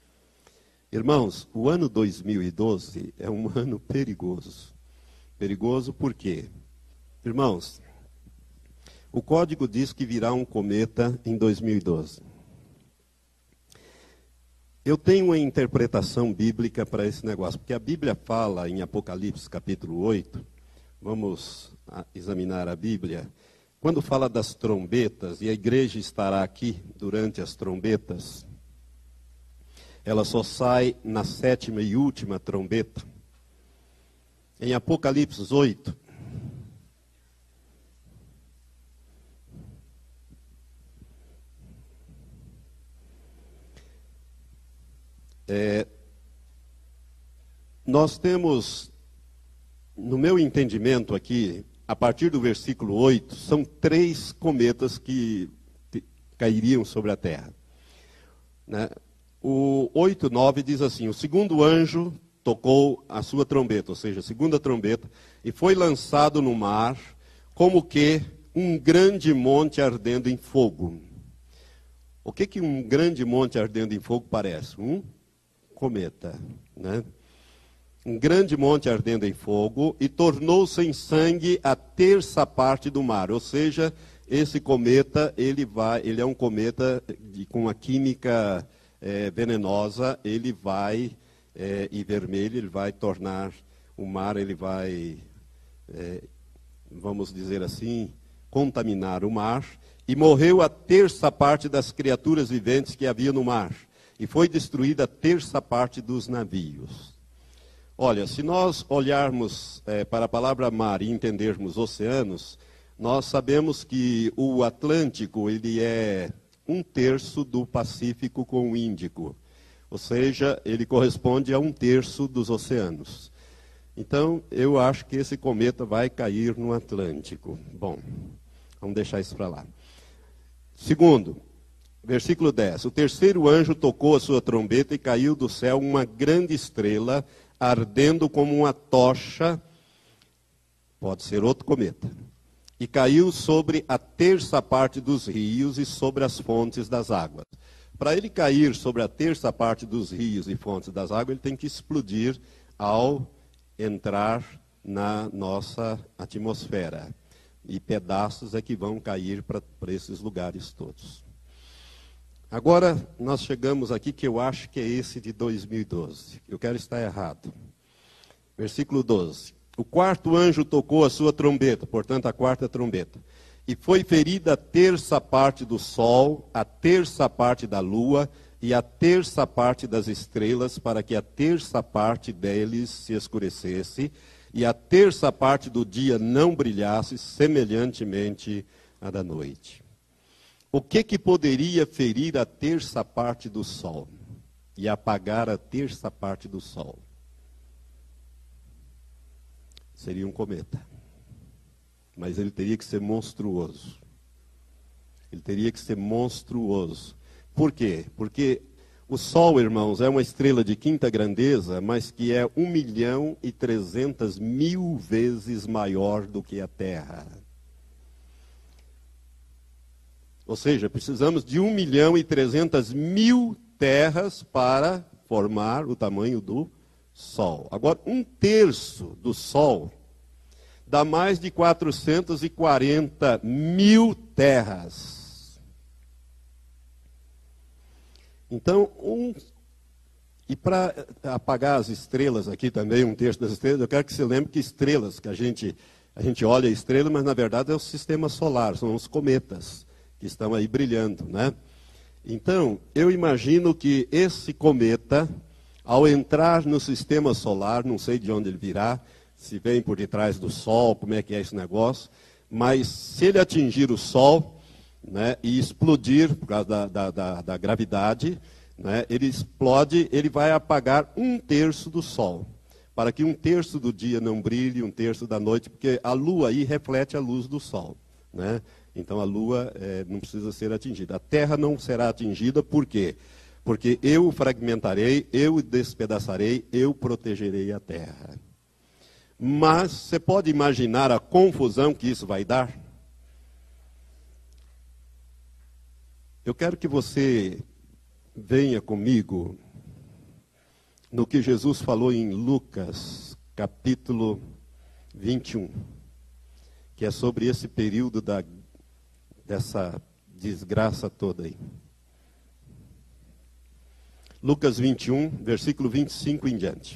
Speaker 1: Irmãos, o ano dois mil e doze é um ano perigoso. Perigoso por quê? Irmãos, o código diz que virá um cometa em dois mil e doze. Eu tenho uma interpretação bíblica para esse negócio, porque a Bíblia fala em Apocalipse capítulo oito, vamos examinar a Bíblia, quando fala das trombetas, e a igreja estará aqui durante as trombetas, ela só sai na sétima e última trombeta. Em Apocalipse oito, É, nós temos, no meu entendimento aqui, a partir do versículo oito, são três cometas que cairiam sobre a terra. Né? O oito, nove diz assim, o segundo anjo tocou a sua trombeta, ou seja, a segunda trombeta, e foi lançado no mar, como que um grande monte ardendo em fogo. O que que um grande monte ardendo em fogo parece? Um cometa, né? Um grande monte ardendo em fogo, e tornou-se em sangue a terça parte do mar. Ou seja, esse cometa, ele vai, ele é um cometa de, com a química é, venenosa, ele vai, é, e vermelho, ele vai tornar o mar, ele vai, é, vamos dizer assim, contaminar o mar. E morreu a terça parte das criaturas viventes que havia no mar. E foi destruída a terça parte dos navios. Olha, se nós olharmos é, para a palavra mar e entendermos oceanos, nós sabemos que o Atlântico, ele é um terço do Pacífico com o Índico. Ou seja, ele corresponde a um terço dos oceanos. Então, eu acho que esse cometa vai cair no Atlântico. Bom, vamos deixar isso para lá. Segundo, versículo dez. O terceiro anjo tocou a sua trombeta e caiu do céu uma grande estrela, ardendo como uma tocha, pode ser outro cometa, e caiu sobre a terça parte dos rios e sobre as fontes das águas. Para ele cair sobre a terça parte dos rios e fontes das águas, ele tem que explodir ao entrar na nossa atmosfera. E pedaços é que vão cair para esses lugares todos. Agora, nós chegamos aqui, que eu acho que é esse de dois mil e doze. Eu quero estar errado. Versículo doze. O quarto anjo tocou a sua trombeta, portanto, a quarta trombeta. E foi ferida a terça parte do sol, a terça parte da lua e a terça parte das estrelas, para que a terça parte deles se escurecesse e a terça parte do dia não brilhasse, semelhantemente à da noite. O que que poderia ferir a terça parte do sol e apagar a terça parte do sol? Seria um cometa. Mas ele teria que ser monstruoso. Ele teria que ser monstruoso. Por quê? Porque o Sol, irmãos, é uma estrela de quinta grandeza, mas que é um milhão e trezentas mil vezes maior do que a Terra. Ou seja, precisamos de um milhão e trezentas mil terras para formar o tamanho do Sol. Agora, um terço do Sol dá mais de quatrocentas e quarenta mil terras. Então, um, e para apagar as estrelas aqui também, um terço das estrelas, eu quero que você lembre que estrelas, que a gente, a gente olha a estrela, mas na verdade é o sistema solar, são os cometas que estão aí brilhando, né? Então, eu imagino que esse cometa, ao entrar no sistema solar, não sei de onde ele virá, se vem por detrás do Sol, como é que é esse negócio, mas se ele atingir o Sol, né, e explodir por causa da, da, da, da gravidade, né, ele explode, ele vai apagar um terço do Sol, para que um terço do dia não brilhe, um terço da noite, porque a Lua aí reflete a luz do Sol, né? Então a Lua é, não precisa ser atingida. A Terra não será atingida, por quê? Porque eu o fragmentarei, eu o despedaçarei, eu protegerei a Terra. Mas você pode imaginar a confusão que isso vai dar? Eu quero que você venha comigo no que Jesus falou em Lucas, capítulo vinte e um, que é sobre esse período da, dessa desgraça toda aí. Lucas vinte e um, versículo vinte e cinco em diante.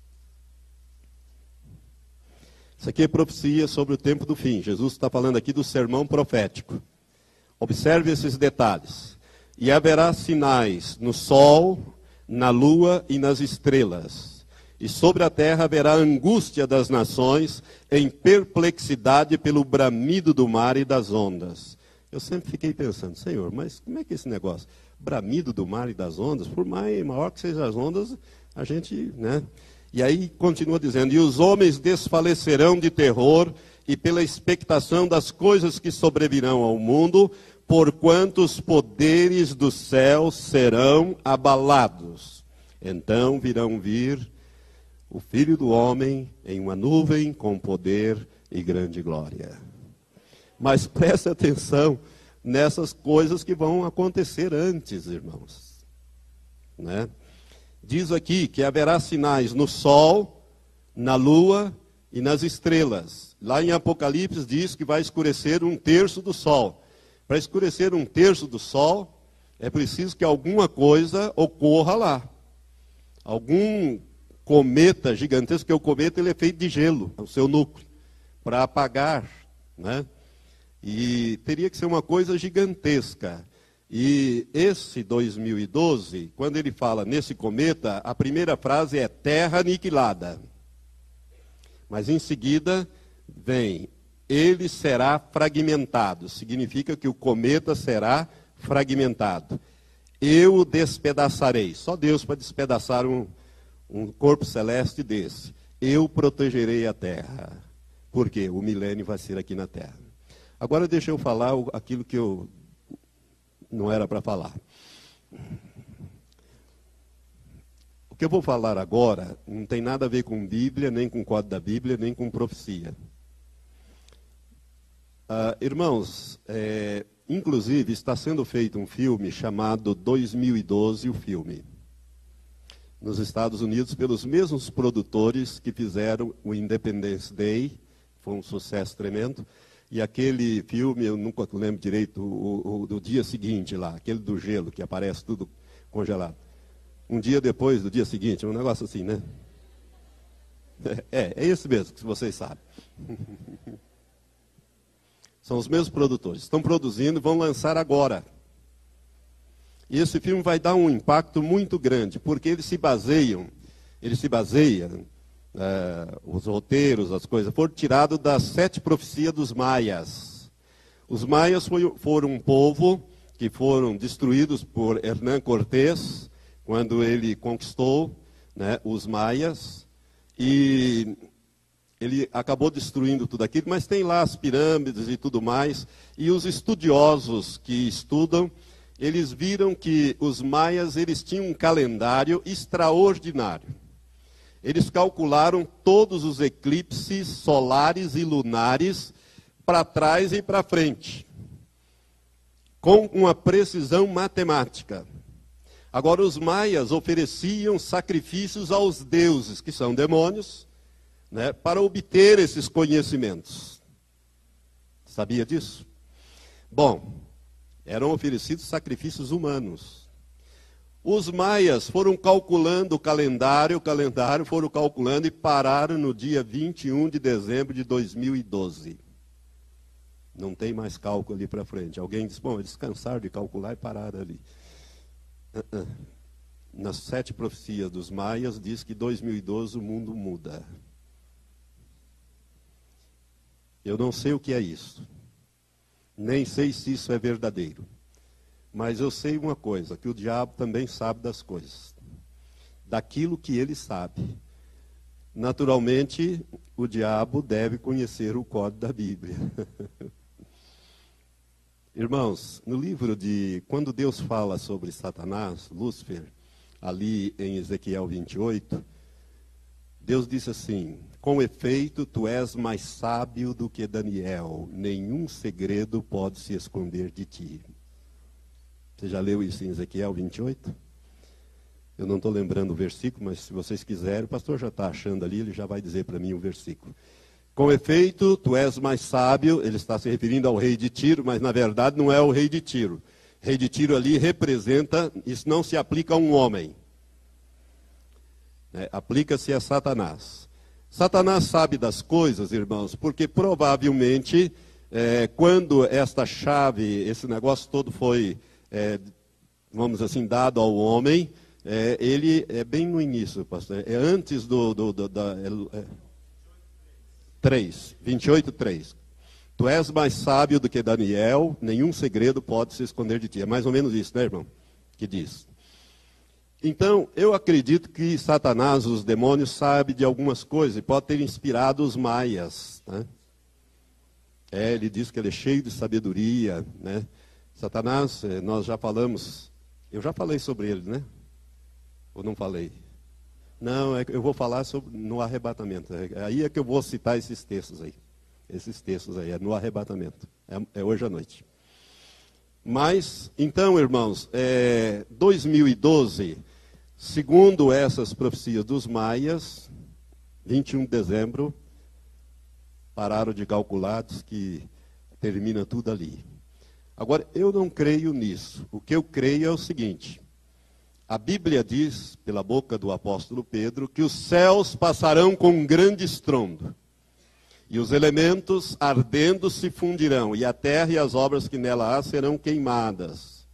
Speaker 1: Isso aqui é profecia sobre o tempo do fim. Jesus está falando aqui do sermão profético. Observe esses detalhes. E haverá sinais no sol, na lua e nas estrelas. E sobre a terra haverá angústia das nações, em perplexidade pelo bramido do mar e das ondas. Eu sempre fiquei pensando, Senhor, mas como é que é esse negócio? Bramido do mar e das ondas? Por mais maior que sejam as ondas, a gente, né? E aí continua dizendo, e os homens desfalecerão de terror e pela expectação das coisas que sobrevirão ao mundo, porquanto os poderes do céu serão abalados. Então virão vir o Filho do Homem em uma nuvem com poder e grande glória. Mas preste atenção nessas coisas que vão acontecer antes, irmãos. Né? Diz aqui que haverá sinais no sol, na lua e nas estrelas. Lá em Apocalipse diz que vai escurecer um terço do sol. Para escurecer um terço do sol, é preciso que alguma coisa ocorra lá. Algum cometa gigantesco, porque o cometa ele é feito de gelo, o seu núcleo, para apagar, né? E teria que ser uma coisa gigantesca. E esse dois mil e doze, quando ele fala nesse cometa, a primeira frase é terra aniquilada. Mas em seguida vem, ele será fragmentado. Significa que o cometa será fragmentado. Eu o despedaçarei. Só Deus para despedaçar um, um corpo celeste desse. Eu protegerei a terra. Por quê? O milênio vai ser aqui na terra. Agora deixa eu falar aquilo que eu não era para falar. O que eu vou falar agora não tem nada a ver com Bíblia, nem com código da Bíblia, nem com profecia. Ah, irmãos, é, inclusive está sendo feito um filme chamado dois mil e doze, o filme. Nos Estados Unidos, pelos mesmos produtores que fizeram o Independence Day, foi um sucesso tremendo. E aquele filme, eu nunca lembro direito, o, o, do dia seguinte lá, aquele do gelo, que aparece tudo congelado. Um dia depois do dia seguinte, um negócio assim, né? É, é esse mesmo, que vocês sabem. São os mesmos produtores. Estão produzindo e vão lançar agora. E esse filme vai dar um impacto muito grande, porque eles se baseiam, eles se baseiam, é, os roteiros, as coisas, foram tirados das sete profecias dos maias. Os maias foi, foram um povo que foram destruídos por Hernán Cortés, quando ele conquistou, né, os maias, e ele acabou destruindo tudo aquilo, mas tem lá as pirâmides e tudo mais, e os estudiosos que estudam, eles viram que os maias eles tinham um calendário extraordinário. Eles calcularam todos os eclipses solares e lunares para trás e para frente, com uma precisão matemática. Agora, os maias ofereciam sacrifícios aos deuses, que são demônios, né, para obter esses conhecimentos. Sabia disso? Bom, eram oferecidos sacrifícios humanos. Os maias foram calculando o calendário, o calendário foram calculando e pararam no dia vinte e um de dezembro de dois mil e doze. Não tem mais cálculo ali para frente. Alguém diz, bom, eles cansaram de calcular e pararam ali. Uh -uh. Nas sete profecias dos maias diz que em dois mil e doze o mundo muda. Eu não sei o que é isso. Nem sei se isso é verdadeiro. Mas eu sei uma coisa, que o diabo também sabe das coisas. Daquilo que ele sabe. Naturalmente, o diabo deve conhecer o código da Bíblia. Irmãos, no livro de... Quando Deus fala sobre Satanás, Lúcifer, ali em Ezequiel vinte e oito, Deus disse assim, com efeito, tu és mais sábio do que Daniel, nenhum segredo pode se esconder de ti. Você já leu isso em Ezequiel vinte e oito? Eu não estou lembrando o versículo, mas se vocês quiserem, o pastor já está achando ali, ele já vai dizer para mim o versículo. Com efeito, tu és mais sábio, ele está se referindo ao rei de Tiro, mas na verdade não é o rei de Tiro. Rei de Tiro ali representa, isso não se aplica a um homem. É, aplica-se a Satanás. Satanás sabe das coisas, irmãos, porque provavelmente, é, quando esta chave, esse negócio todo foi, é, vamos assim, dado ao homem, é, ele é bem no início, pastor, é antes do... do, do da, é, três, vinte e oito, três. Tu és mais sábio do que Daniel, nenhum segredo pode se esconder de ti. É mais ou menos isso, né, irmão? Que diz. Então, eu acredito que Satanás, os demônios, sabe de algumas coisas e pode ter inspirado os maias, né? É, ele diz que ele é cheio de sabedoria, né? Satanás, nós já falamos, eu já falei sobre ele, né? Ou não falei? Não, é, eu vou falar sobre, no arrebatamento. É, aí é que eu vou citar esses textos aí. esses textos aí, é no arrebatamento, é, é hoje à noite. Mas, então, irmãos, é, dois mil e doze, segundo essas profecias dos maias, vinte e um de dezembro, pararam de calcular, diz que termina tudo ali. Agora, eu não creio nisso. O que eu creio é o seguinte: a Bíblia diz, pela boca do apóstolo Pedro, que os céus passarão com um grande estrondo, e os elementos ardendo se fundirão, e a terra e as obras que nela há serão queimadas.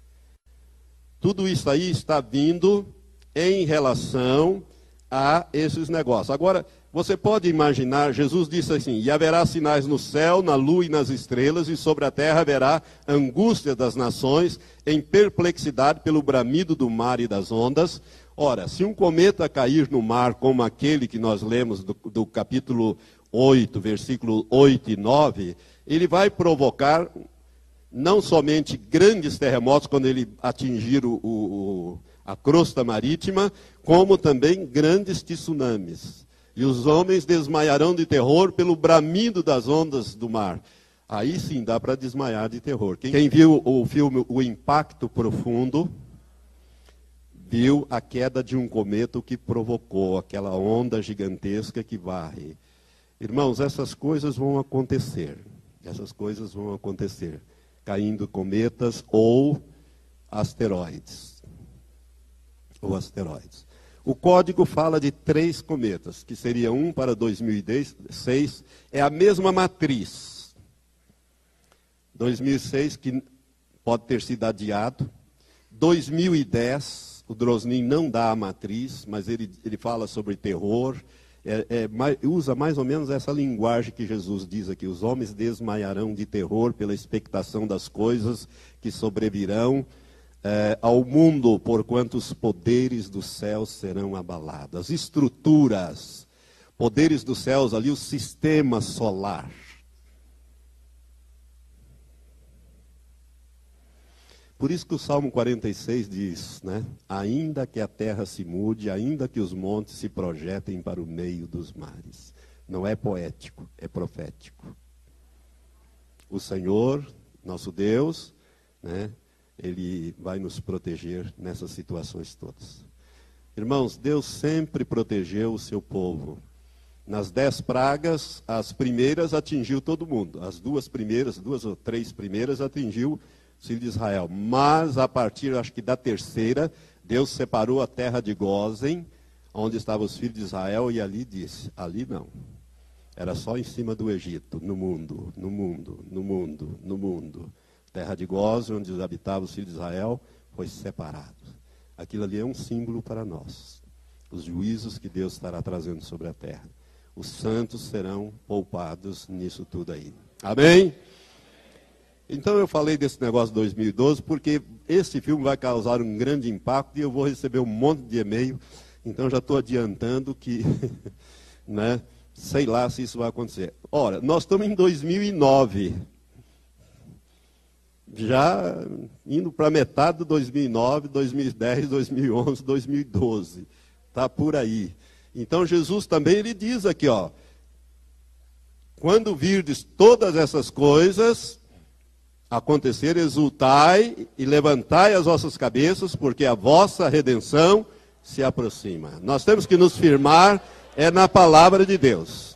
Speaker 1: Tudo isso aí está vindo em relação a esses negócios. Agora, você pode imaginar, Jesus disse assim: e haverá sinais no céu, na lua e nas estrelas, e sobre a terra haverá angústia das nações, em perplexidade pelo bramido do mar e das ondas. Ora, se um cometa cair no mar, como aquele que nós lemos do, do capítulo oito, versículo oito e nove, ele vai provocar não somente grandes terremotos quando ele atingir o, o, a crosta marítima, como também grandes tsunamis. E os homens desmaiarão de terror pelo bramido das ondas do mar. Aí sim dá para desmaiar de terror. Quem, quem viu o filme O Impacto Profundo, viu a queda de um cometa que provocou aquela onda gigantesca que varre. Irmãos, essas coisas vão acontecer. Essas coisas vão acontecer. Caindo cometas ou asteroides. Ou asteroides. O código fala de três cometas, que seria um para dois mil e seis, é a mesma matriz. dois mil e seis, que pode ter sido adiado. dois mil e dez, o Drosnin não dá a matriz, mas ele, ele fala sobre terror, é, é, usa mais ou menos essa linguagem que Jesus diz aqui: os homens desmaiarão de terror pela expectação das coisas que sobrevirão É, ao mundo, porquanto os poderes dos céus serão abalados. As estruturas, poderes dos céus ali, o sistema solar. Por isso que o Salmo quarenta e seis diz, né? Ainda que a terra se mude, ainda que os montes se projetem para o meio dos mares. Não é poético, é profético. O Senhor, nosso Deus, né? Ele vai nos proteger nessas situações todas. Irmãos, Deus sempre protegeu o seu povo. Nas dez pragas, as primeiras atingiu todo mundo. As duas primeiras, duas ou três primeiras atingiu os filhos de Israel. Mas a partir, acho que da terceira, Deus separou a terra de Gósen, onde estavam os filhos de Israel, e ali disse: ali não. Era só em cima do Egito, no mundo, no mundo, no mundo, no mundo. Terra de Gósen, onde habitavam os filhos de Israel, foi separado. Aquilo ali é um símbolo para nós. Os juízos que Deus estará trazendo sobre a terra. Os santos serão poupados nisso tudo aí. Amém? Então eu falei desse negócio de dois mil e doze, porque esse filme vai causar um grande impacto e eu vou receber um monte de e-mail. Então já estou adiantando que, né, sei lá se isso vai acontecer. Ora, nós estamos em dois mil e nove. Já indo para metade de dois mil e nove, dois mil e dez, dois mil e onze, dois mil e doze. Está por aí. Então Jesus também ele diz aqui, ó: quando virdes todas essas coisas acontecer, exultai e levantai as vossas cabeças, porque a vossa redenção se aproxima. Nós temos que nos firmar é na palavra de Deus.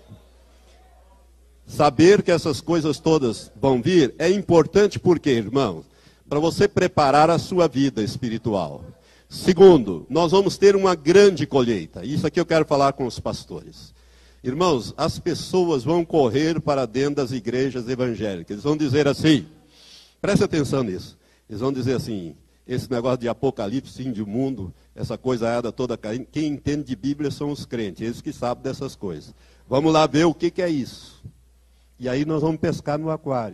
Speaker 1: Saber que essas coisas todas vão vir é importante porque, irmãos, para você preparar a sua vida espiritual. Segundo, nós vamos ter uma grande colheita. Isso aqui eu quero falar com os pastores. Irmãos, as pessoas vão correr para dentro das igrejas evangélicas. Eles vão dizer assim, preste atenção nisso. Eles vão dizer assim, esse negócio de apocalipse, fim de mundo, essa coisa toda caindo. Quem entende de Bíblia são os crentes, eles que sabem dessas coisas. Vamos lá ver o que, que é isso. E aí nós vamos pescar no aquário.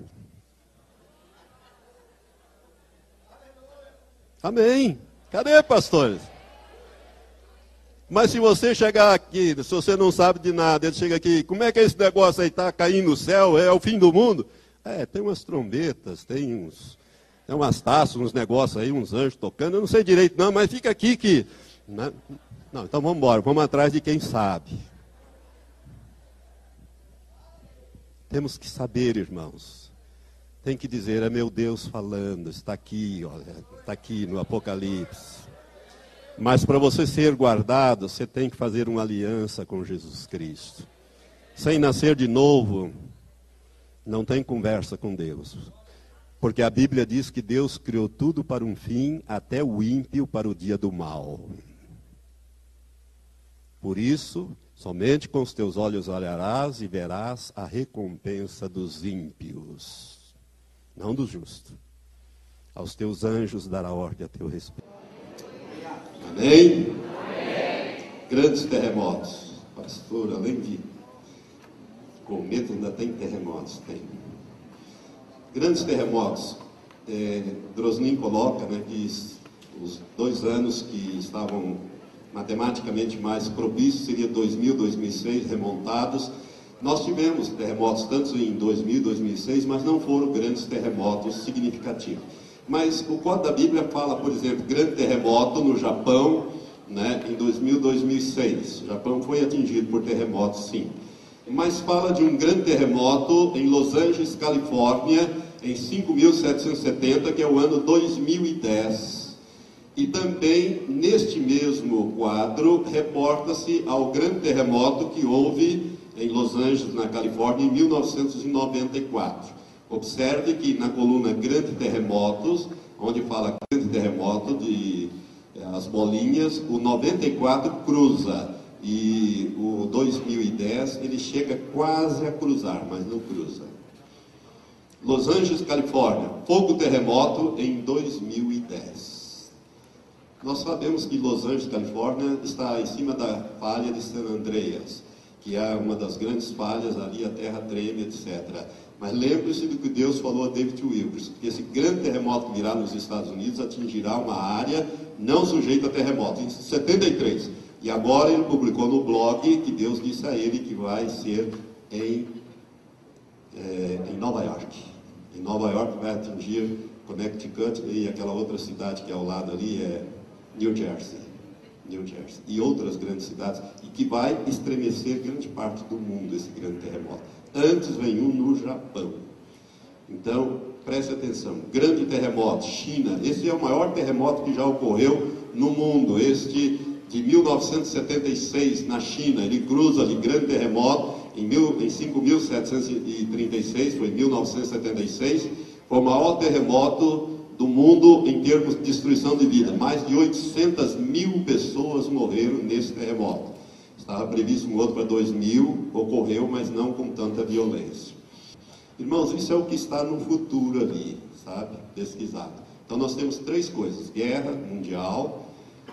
Speaker 1: Amém. Cadê, pastores? Mas se você chegar aqui, se você não sabe de nada, ele chega aqui, como é que é esse negócio aí, está caindo no céu, é o fim do mundo? É, tem umas trombetas, tem uns, tem umas taças, uns negócios aí, uns anjos tocando, eu não sei direito não, mas fica aqui que... Não, não então vamos embora, vamos atrás de quem sabe. Temos que saber, irmãos. Tem que dizer, é meu Deus falando, está aqui, olha, está aqui no Apocalipse. Mas para você ser guardado, você tem que fazer uma aliança com Jesus Cristo. Sem nascer de novo, não tem conversa com Deus. Porque a Bíblia diz que Deus criou tudo para um fim, até o ímpio para o dia do mal. Por isso, somente com os teus olhos olharás e verás a recompensa dos ímpios, não do justo. Aos teus anjos dará ordem a teu respeito. Amém? Amém. Grandes terremotos. Pastor, além de cometa, ainda tem terremotos. Tem. Grandes terremotos. É, Drosnin coloca, né, que os dois anos que estavam matematicamente mais propícios seria dois mil, dois mil e seis, remontados. Nós tivemos terremotos tanto em dois mil, dois mil e seis, mas não foram grandes terremotos significativos. Mas o Código da Bíblia fala, por exemplo, grande terremoto no Japão, né, em dois mil, dois mil e seis. O Japão foi atingido por terremotos, sim. Mas fala de um grande terremoto em Los Angeles, Califórnia, em cinco mil setecentos e setenta, que é o ano dois mil e dez. E também, neste mesmo quadro, reporta-se ao grande terremoto que houve em Los Angeles, na Califórnia, em mil novecentos e noventa e quatro. Observe que na coluna Grande Terremotos, onde fala grande terremoto, de, as bolinhas, o noventa e quatro cruza, e o dois mil e dez ele chega quase a cruzar, mas não cruza. Los Angeles, Califórnia, fogo terremoto em dois mil e dez. Nós sabemos que Los Angeles, Califórnia, está em cima da falha de San Andreas, que é uma das grandes falhas ali, a terra treme, etcétera. Mas lembre-se do que Deus falou a David Wilkerson, que esse grande terremoto que virá nos Estados Unidos atingirá uma área não sujeita a terremoto, em setenta e três. E agora ele publicou no blog que Deus disse a ele que vai ser em, é, em Nova York. Em Nova York vai atingir Connecticut e aquela outra cidade que é ao lado ali é New Jersey. New Jersey. E outras grandes cidades, e que vai estremecer grande parte do mundo, esse grande terremoto. Antes vem um no Japão. Então, preste atenção. Grande terremoto, China. Esse é o maior terremoto que já ocorreu no mundo. Este de mil novecentos e setenta e seis, na China. Ele cruza ali, grande terremoto, em, mil, em cinco mil setecentos e trinta e seis, foi em mil novecentos e setenta e seis. Foi o maior terremoto do mundo em termos de destruição de vida. Mais de oitocentas mil pessoas morreram nesse terremoto. Estava previsto um outro para dois mil, ocorreu, mas não com tanta violência. Irmãos, isso é o que está no futuro ali, sabe? Pesquisado. Então nós temos três coisas: guerra mundial,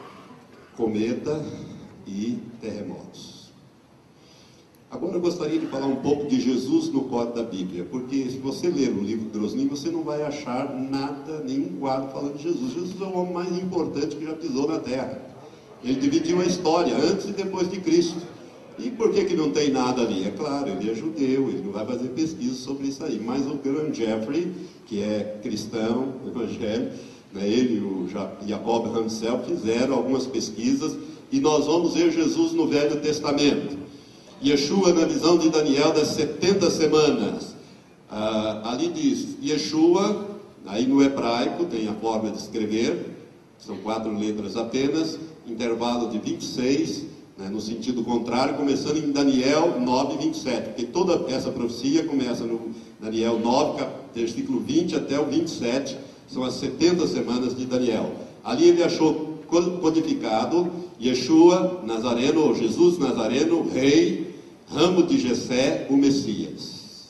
Speaker 1: cometa e terremotos. Agora eu gostaria de falar um pouco de Jesus no Código da Bíblia, porque se você ler o livro de Drosnin, você não vai achar nada, nenhum quadro falando de Jesus. Jesus é o homem mais importante que já pisou na terra. Ele dividiu a história antes e depois de Cristo. E por que que não tem nada ali? É claro, ele é judeu, ele não vai fazer pesquisa sobre isso aí. Mas o Graham Jeffrey, que é cristão, evangélico, né, ele e o Jacob Hansel fizeram algumas pesquisas, e nós vamos ver Jesus no Velho Testamento. Yeshua na visão de Daniel das setenta semanas. Ah, ali diz, Yeshua, aí no hebraico tem a forma de escrever, são quatro letras apenas, intervalo de vinte e seis, né, no sentido contrário, começando em Daniel nove, vinte e sete, porque toda essa profecia começa no Daniel nove, versículo vinte até o vinte e sete, são as setenta semanas de Daniel. Ali ele achou codificado Yeshua Nazareno, ou Jesus Nazareno, rei, ramo de Jessé, o Messias.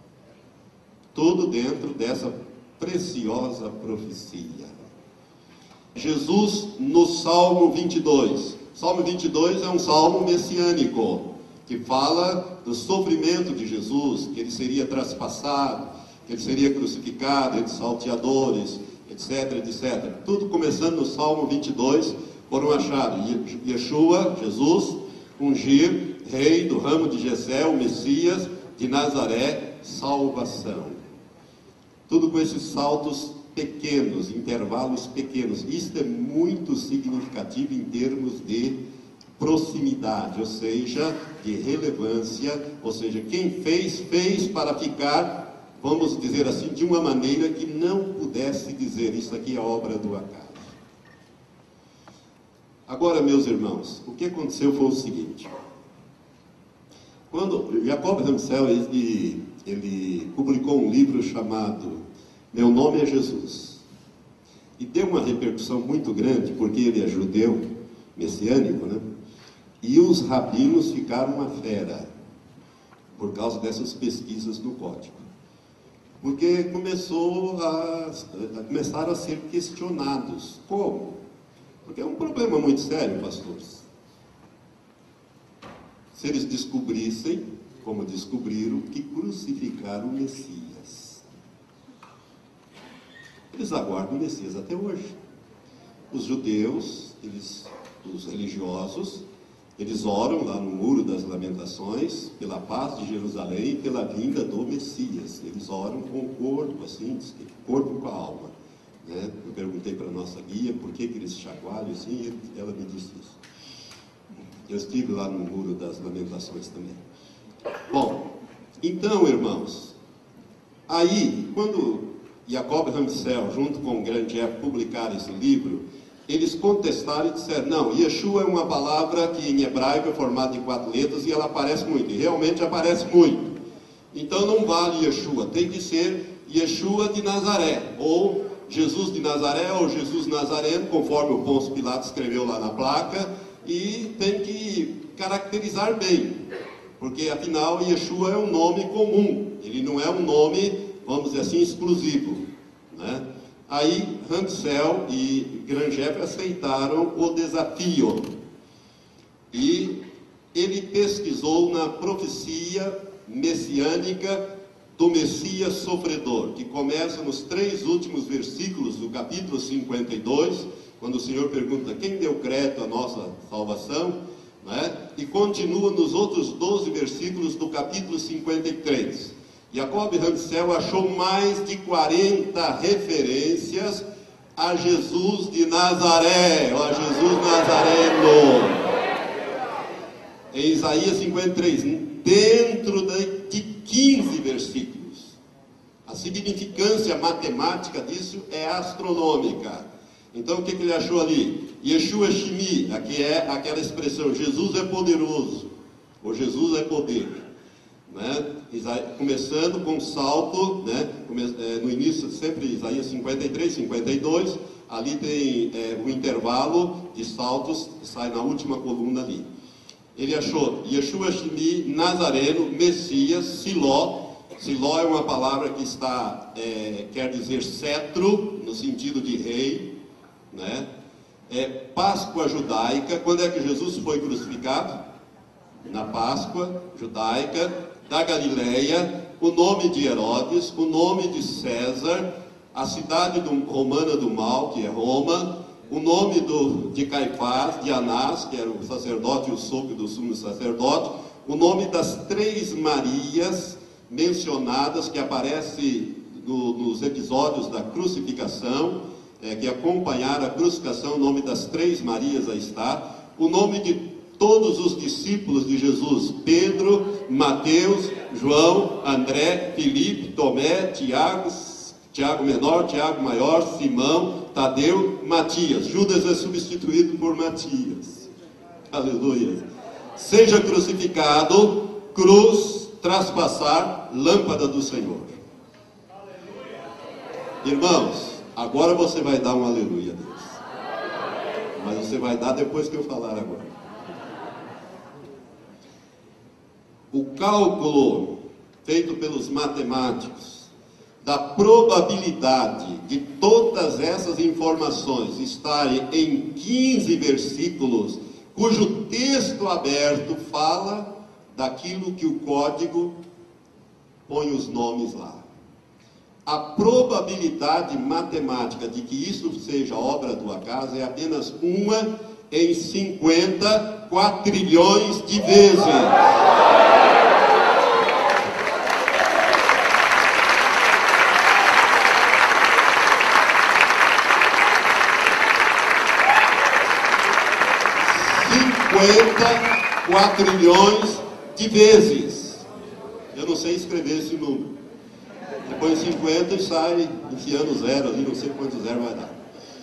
Speaker 1: Tudo dentro dessa preciosa profecia. Jesus no Salmo vinte e dois. Salmo vinte e dois é um salmo messiânico, que fala do sofrimento de Jesus, que ele seria traspassado, que ele seria crucificado entre salteadores, etc, etcétera. Tudo começando no Salmo vinte e dois, foram achados Yeshua, Jesus, ungir, rei do ramo de Jessé, o Messias, de Nazaré, salvação. Tudo com esses saltos pequenos, intervalos pequenos. Isso é muito significativo em termos de proximidade, ou seja, de relevância, ou seja, quem fez, fez para ficar, vamos dizer assim, de uma maneira que não pudesse dizer, isso aqui é obra do acaso. Agora, meus irmãos, o que aconteceu foi o seguinte: quando Jacob Ramsel, ele, ele publicou um livro chamado Meu Nome é Jesus, e deu uma repercussão muito grande, porque ele é judeu, messiânico, né? E os rabinos ficaram uma fera, por causa dessas pesquisas no código. Porque começou a, a, começaram a ser questionados. Como? Porque é um problema muito sério, pastores. Se eles descobrissem, como descobriram, que crucificaram o Messias. Eles aguardam o Messias até hoje. Os judeus, eles, os religiosos, eles oram lá no Muro das Lamentações pela paz de Jerusalém e pela vinda do Messias. Eles oram com o corpo, assim, corpo com a alma. Né? Eu perguntei para a nossa guia por que, que eles chacoalham assim, e ela me disse isso. Eu estive lá no Muro das Lamentações também. Bom, então, irmãos, aí, quando Jacob Ramsel, junto com o Grandjeff, publicaram esse livro, eles contestaram e disseram, não, Yeshua é uma palavra que em hebraico é formada de quatro letras e ela aparece muito, e realmente aparece muito. Então não vale Yeshua, tem que ser Yeshua de Nazaré, ou Jesus de Nazaré, ou Jesus Nazareno, conforme o Pôncio Pilatos escreveu lá na placa, e tem que caracterizar bem, porque afinal Yeshua é um nome comum, ele não é um nome, vamos dizer assim, exclusivo, né? Aí Ramsel e Grandjeff aceitaram o desafio, e ele pesquisou na profecia messiânica do Messias sofredor, que começa nos três últimos versículos do capítulo cinquenta e dois, quando o Senhor pergunta quem deu crédito à nossa salvação, né? E continua nos outros doze versículos do capítulo cinquenta e três. Jacob Ramsel achou mais de quarenta referências a Jesus de Nazaré, ou a Jesus Nazareno. Em Isaías cinquenta e três, dentro de quinze versículos. A significância matemática disso é astronômica. Então, o que, que ele achou ali? Yeshua Shimi, aqui é aquela expressão, Jesus é poderoso, ou Jesus é poder. Né? Começando com salto, né? No início sempre Isaías cinquenta e três, cinquenta e dois, ali tem é, o intervalo de saltos que sai na última coluna ali. Ele achou Yeshua Shimi, Nazareno, Messias, Siló. Siló é uma palavra que está, é, quer dizer cetro, no sentido de rei, né? É, Páscoa judaica. Quando é que Jesus foi crucificado? Na Páscoa judaica da Galileia, o nome de Herodes, o nome de César, a cidade do, romana do mal, que é Roma, o nome do, de Caifás, de Anás, que era o sacerdote e o sogro do sumo sacerdote, o nome das três Marias mencionadas, que aparece no, nos episódios da crucificação, é, que acompanharam a crucificação, o nome das três Marias aí está, o nome de todos os discípulos de Jesus, Pedro, Mateus, João, André, Filipe, Tomé, Tiago, Tiago menor, Tiago maior, Simão, Tadeu, Matias. Judas é substituído por Matias. Aleluia. Seja crucificado, cruz, traspassar, lâmpada do Senhor. Irmãos, agora você vai dar um aleluia a Deus. Mas você vai dar depois que eu falar agora. O cálculo feito pelos matemáticos da probabilidade de todas essas informações estarem em quinze versículos, cujo texto aberto fala daquilo que o código põe os nomes lá. A probabilidade matemática de que isso seja obra do acaso é apenas uma em cinquenta quatrilhões de vezes. cinquenta quatrilhões de vezes. Eu não sei escrever esse número. Você põe cinquenta e sai enfiando zero ali, não sei quanto zero vai dar.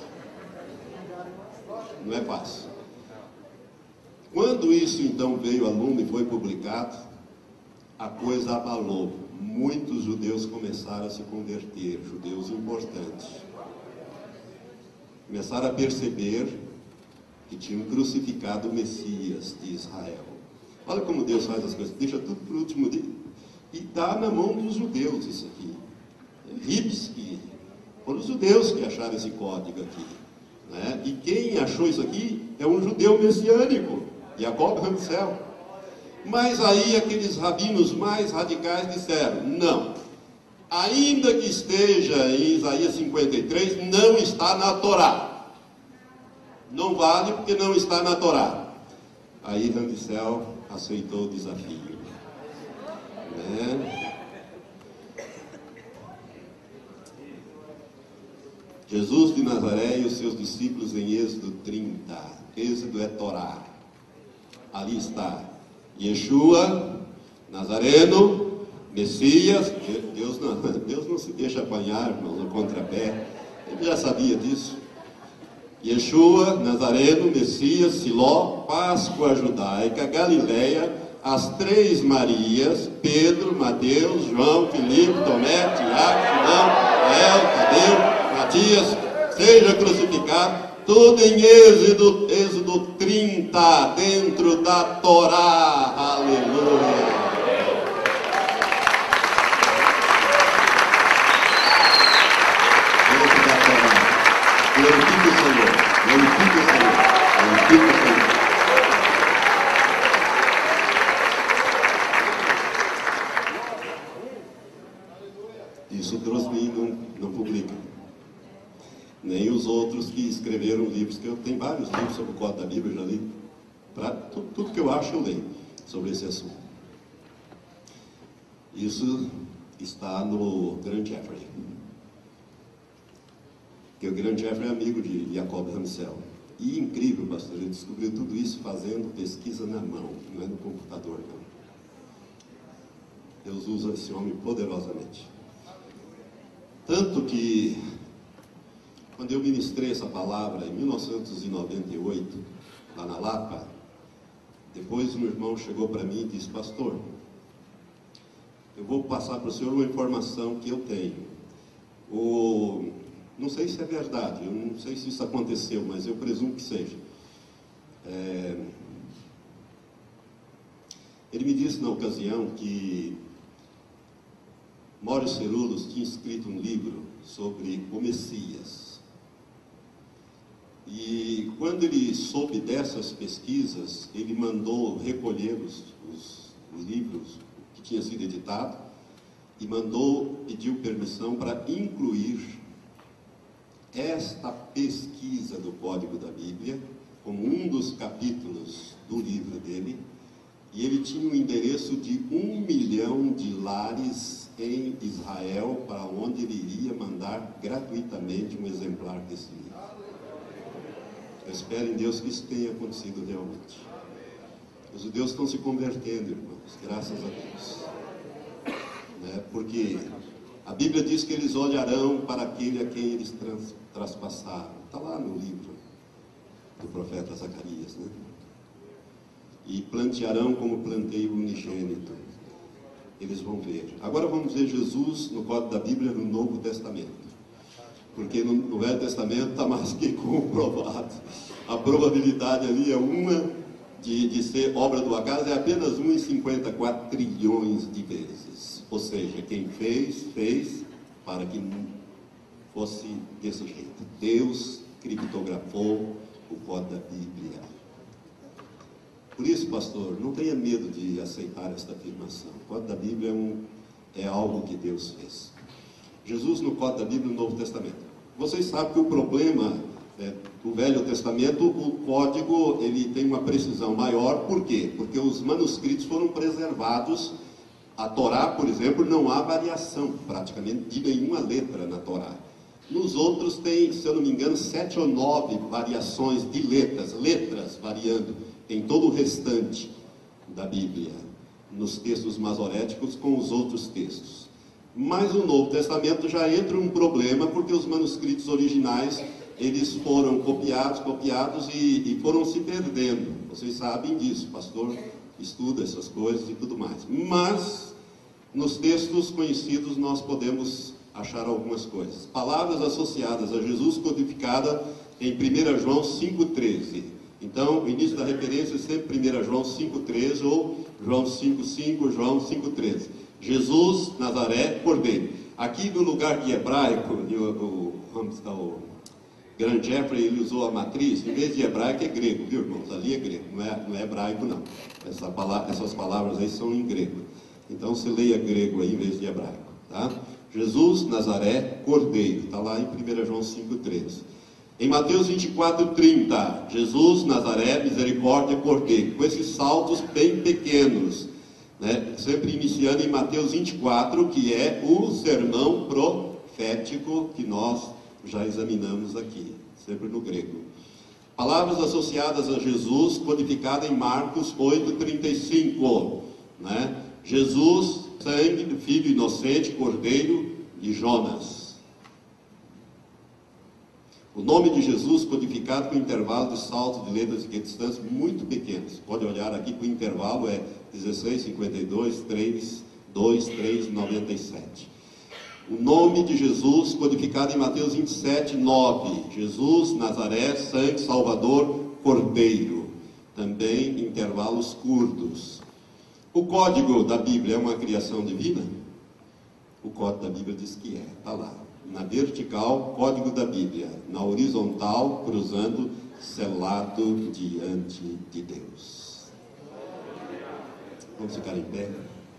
Speaker 1: Não é fácil. Quando isso então veio à luz e foi publicado, a coisa abalou. Muitos judeus começaram a se converter, judeus importantes. Começaram a perceber que tinham crucificado o Messias de Israel. Olha como Deus faz as coisas, deixa tudo para o último dia. E dá na mão dos judeus isso aqui. Lipski, foram os judeus que acharam esse código aqui. Né? E quem achou isso aqui é um judeu messiânico, Jacob Hansel. Mas aí aqueles rabinos mais radicais disseram, não, ainda que esteja em Isaías cinquenta e três, não está na Torá. Não vale porque não está na Torá. Aí Hansel aceitou o desafio. Né? Jesus de Nazaré e os seus discípulos em Êxodo trinta. Êxodo é Torá. Ali está Yeshua, Nazareno, Messias. Deus não, Deus não se deixa apanhar, irmão, no contrapé. Ele já sabia disso. Yeshua, Nazareno, Messias, Siló, Páscoa judaica, Galileia, as três Marias, Pedro, Mateus, João, Filipe, Tomé, Tiago, Simão, El, Tadeu, Matias, seja crucificado, tudo em Êxodo, Êxodo trinta, dentro da Torá. Aleluia. Dentro da Torá. Glorifique o Senhor. Glorifique o Senhor. Glorifique o Senhor. Isso Drosmin não, não publica. Nem os outros que escreveram livros, que eu tenho vários livros sobre o Código da Bíblia, eu já li. Pra, tudo, tudo que eu acho eu leio sobre esse assunto. Isso está no Grant Jeffrey. Porque o Grant Jeffrey é amigo de Jacob Hansel. E incrível, pastor, ele descobriu tudo isso fazendo pesquisa na mão, não é no computador, não. Deus usa esse homem poderosamente. Tanto que, quando eu ministrei essa palavra em mil novecentos e noventa e oito, lá na Lapa, depois um irmão chegou para mim e disse, pastor, eu vou passar para o senhor uma informação que eu tenho. O, não sei se é verdade, eu não sei se isso aconteceu, mas eu presumo que seja. É, ele me disse na ocasião que Mauro Cerulos tinha escrito um livro sobre o Messias. E quando ele soube dessas pesquisas, ele mandou recolher os, os, os livros que tinha sido editado e mandou, pediu permissão para incluir esta pesquisa do Código da Bíblia como um dos capítulos do livro dele. E ele tinha um endereço de um milhão de lares em Israel, para onde ele iria mandar gratuitamente um exemplar desse livro. Eu espero em Deus que isso tenha acontecido realmente. Os judeus estão se convertendo, irmãos, graças a Deus. Né? Porque a Bíblia diz que eles olharão para aquele a quem eles trans, traspassaram. Está lá no livro do profeta Zacarias, né? E plantearão como planteio unigênito. Eles vão ver. Agora vamos ver Jesus no Código da Bíblia no Novo Testamento. Porque no, no Velho Testamento está mais que comprovado. A probabilidade ali é uma de, de ser obra do acaso, é apenas um em cinquenta e quatro trilhões de vezes. Ou seja, quem fez, fez para que não fosse desse jeito. Deus criptografou o Código da Bíblia. Por isso, pastor, não tenha medo de aceitar esta afirmação. O Código da Bíblia é, um, é algo que Deus fez. Jesus no Código da Bíblia no Novo Testamento. Vocês sabem que o problema é, do Velho Testamento, o código ele tem uma precisão maior. Por quê? Porque os manuscritos foram preservados. A Torá, por exemplo, não há variação praticamente de nenhuma letra na Torá. Nos outros tem, se eu não me engano, sete ou nove variações de letras, letras variando. em todo o restante da Bíblia, nos textos masoréticos com os outros textos. Mas o Novo Testamento já entra um problema, porque os manuscritos originais, eles foram copiados, copiados e, e foram se perdendo. Vocês sabem disso, o pastor estuda essas coisas e tudo mais. Mas, nos textos conhecidos, nós podemos achar algumas coisas. Palavras associadas a Jesus codificada em primeira João cinco, treze. Então, o início da referência é sempre primeira João cinco, treze ou João cinco, cinco, João cinco, treze. Jesus, Nazaré, Cordeiro. Aqui no lugar de hebraico, o, o, o Grant Jeffrey, ele usou a matriz, em vez de hebraico é grego, viu, irmãos? Ali é grego, não é, não é hebraico, não. Essa palavra, essas palavras aí são em grego. Então, você leia grego aí em vez de hebraico, tá? Jesus, Nazaré, Cordeiro. Está lá em primeira João cinco, treze. Em Mateus vinte e quatro, trinta, Jesus, Nazaré, misericórdia, Cordeiro. Com esses saltos bem pequenos, né? Sempre iniciando em Mateus vinte e quatro, que é o sermão profético que nós já examinamos aqui, sempre no grego. Palavras associadas a Jesus, codificada em Marcos oito, trinta e cinco, né? Jesus, sangue do Filho inocente, Cordeiro e Jonas. O nome de Jesus codificado com intervalo de salto de letras de distância muito pequenos. Pode olhar aqui que o intervalo é dezesseis, cinquenta e dois, três, dois, três, noventa e sete. O nome de Jesus codificado em Mateus vinte e sete, nove. Jesus, Nazaré, sangue, Salvador, Cordeiro. Também intervalos curtos. O código da Bíblia é uma criação divina? O código da Bíblia diz que é, está lá. Na vertical, código da Bíblia. Na horizontal, cruzando, selado diante de Deus. Vamos ficar em pé?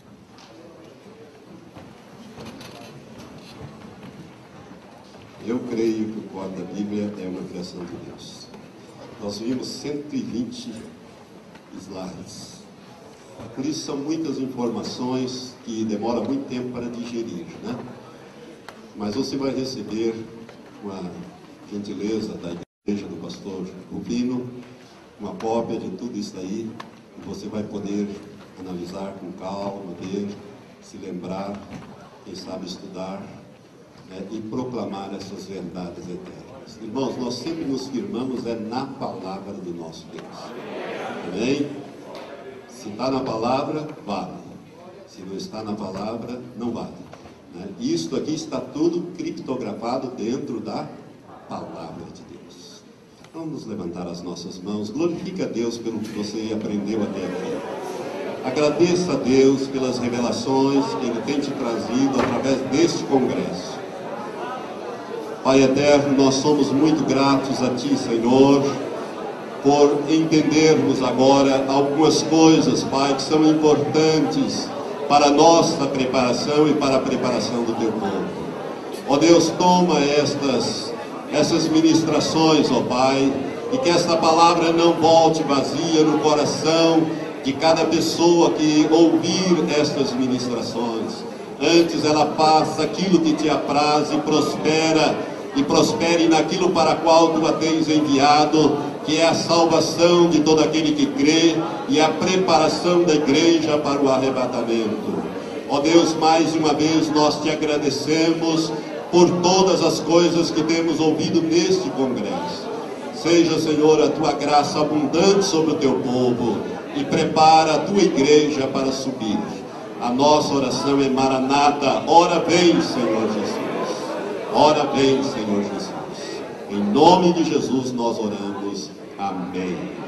Speaker 1: Eu creio que o código da Bíblia é uma criação de Deus. Nós vimos cento e vinte slides. Por isso são muitas informações que demora muito tempo para digerir, né? Mas você vai receber, com a gentileza da igreja do pastor Rubino, uma cópia de tudo isso aí, e você vai poder analisar com calma, ver, se lembrar, quem sabe estudar, né, e proclamar essas verdades eternas. Irmãos, nós sempre nos firmamos é na palavra do nosso Deus. Amém? Se está na palavra, vale. Se não está na palavra, não vale. Né? Isto aqui está tudo criptografado dentro da palavra de Deus. Vamos nos levantar as nossas mãos. Glorifique a Deus pelo que você aprendeu até aqui. Agradeça a Deus pelas revelações que Ele tem te trazido através deste congresso. Pai eterno, nós somos muito gratos a Ti, Senhor, por entendermos agora algumas coisas, Pai, que são importantes para a nossa preparação e para a preparação do Teu povo. Ó Deus, toma estas, essas ministrações, ó Pai, e que esta palavra não volte vazia no coração de cada pessoa que ouvir estas ministrações. Antes ela faça aquilo que Te apraz e prospera, e prospere naquilo para qual Tu a tens enviado, que é a salvação de todo aquele que crê e a preparação da igreja para o arrebatamento. Ó Deus, mais uma vez nós Te agradecemos por todas as coisas que temos ouvido neste congresso. Seja, Senhor, a Tua graça abundante sobre o Teu povo e prepara a Tua igreja para subir. A nossa oração é Maranata, ora vem, Senhor Jesus. Ora vem, Senhor Jesus. Em nome de Jesus nós oramos. Amém.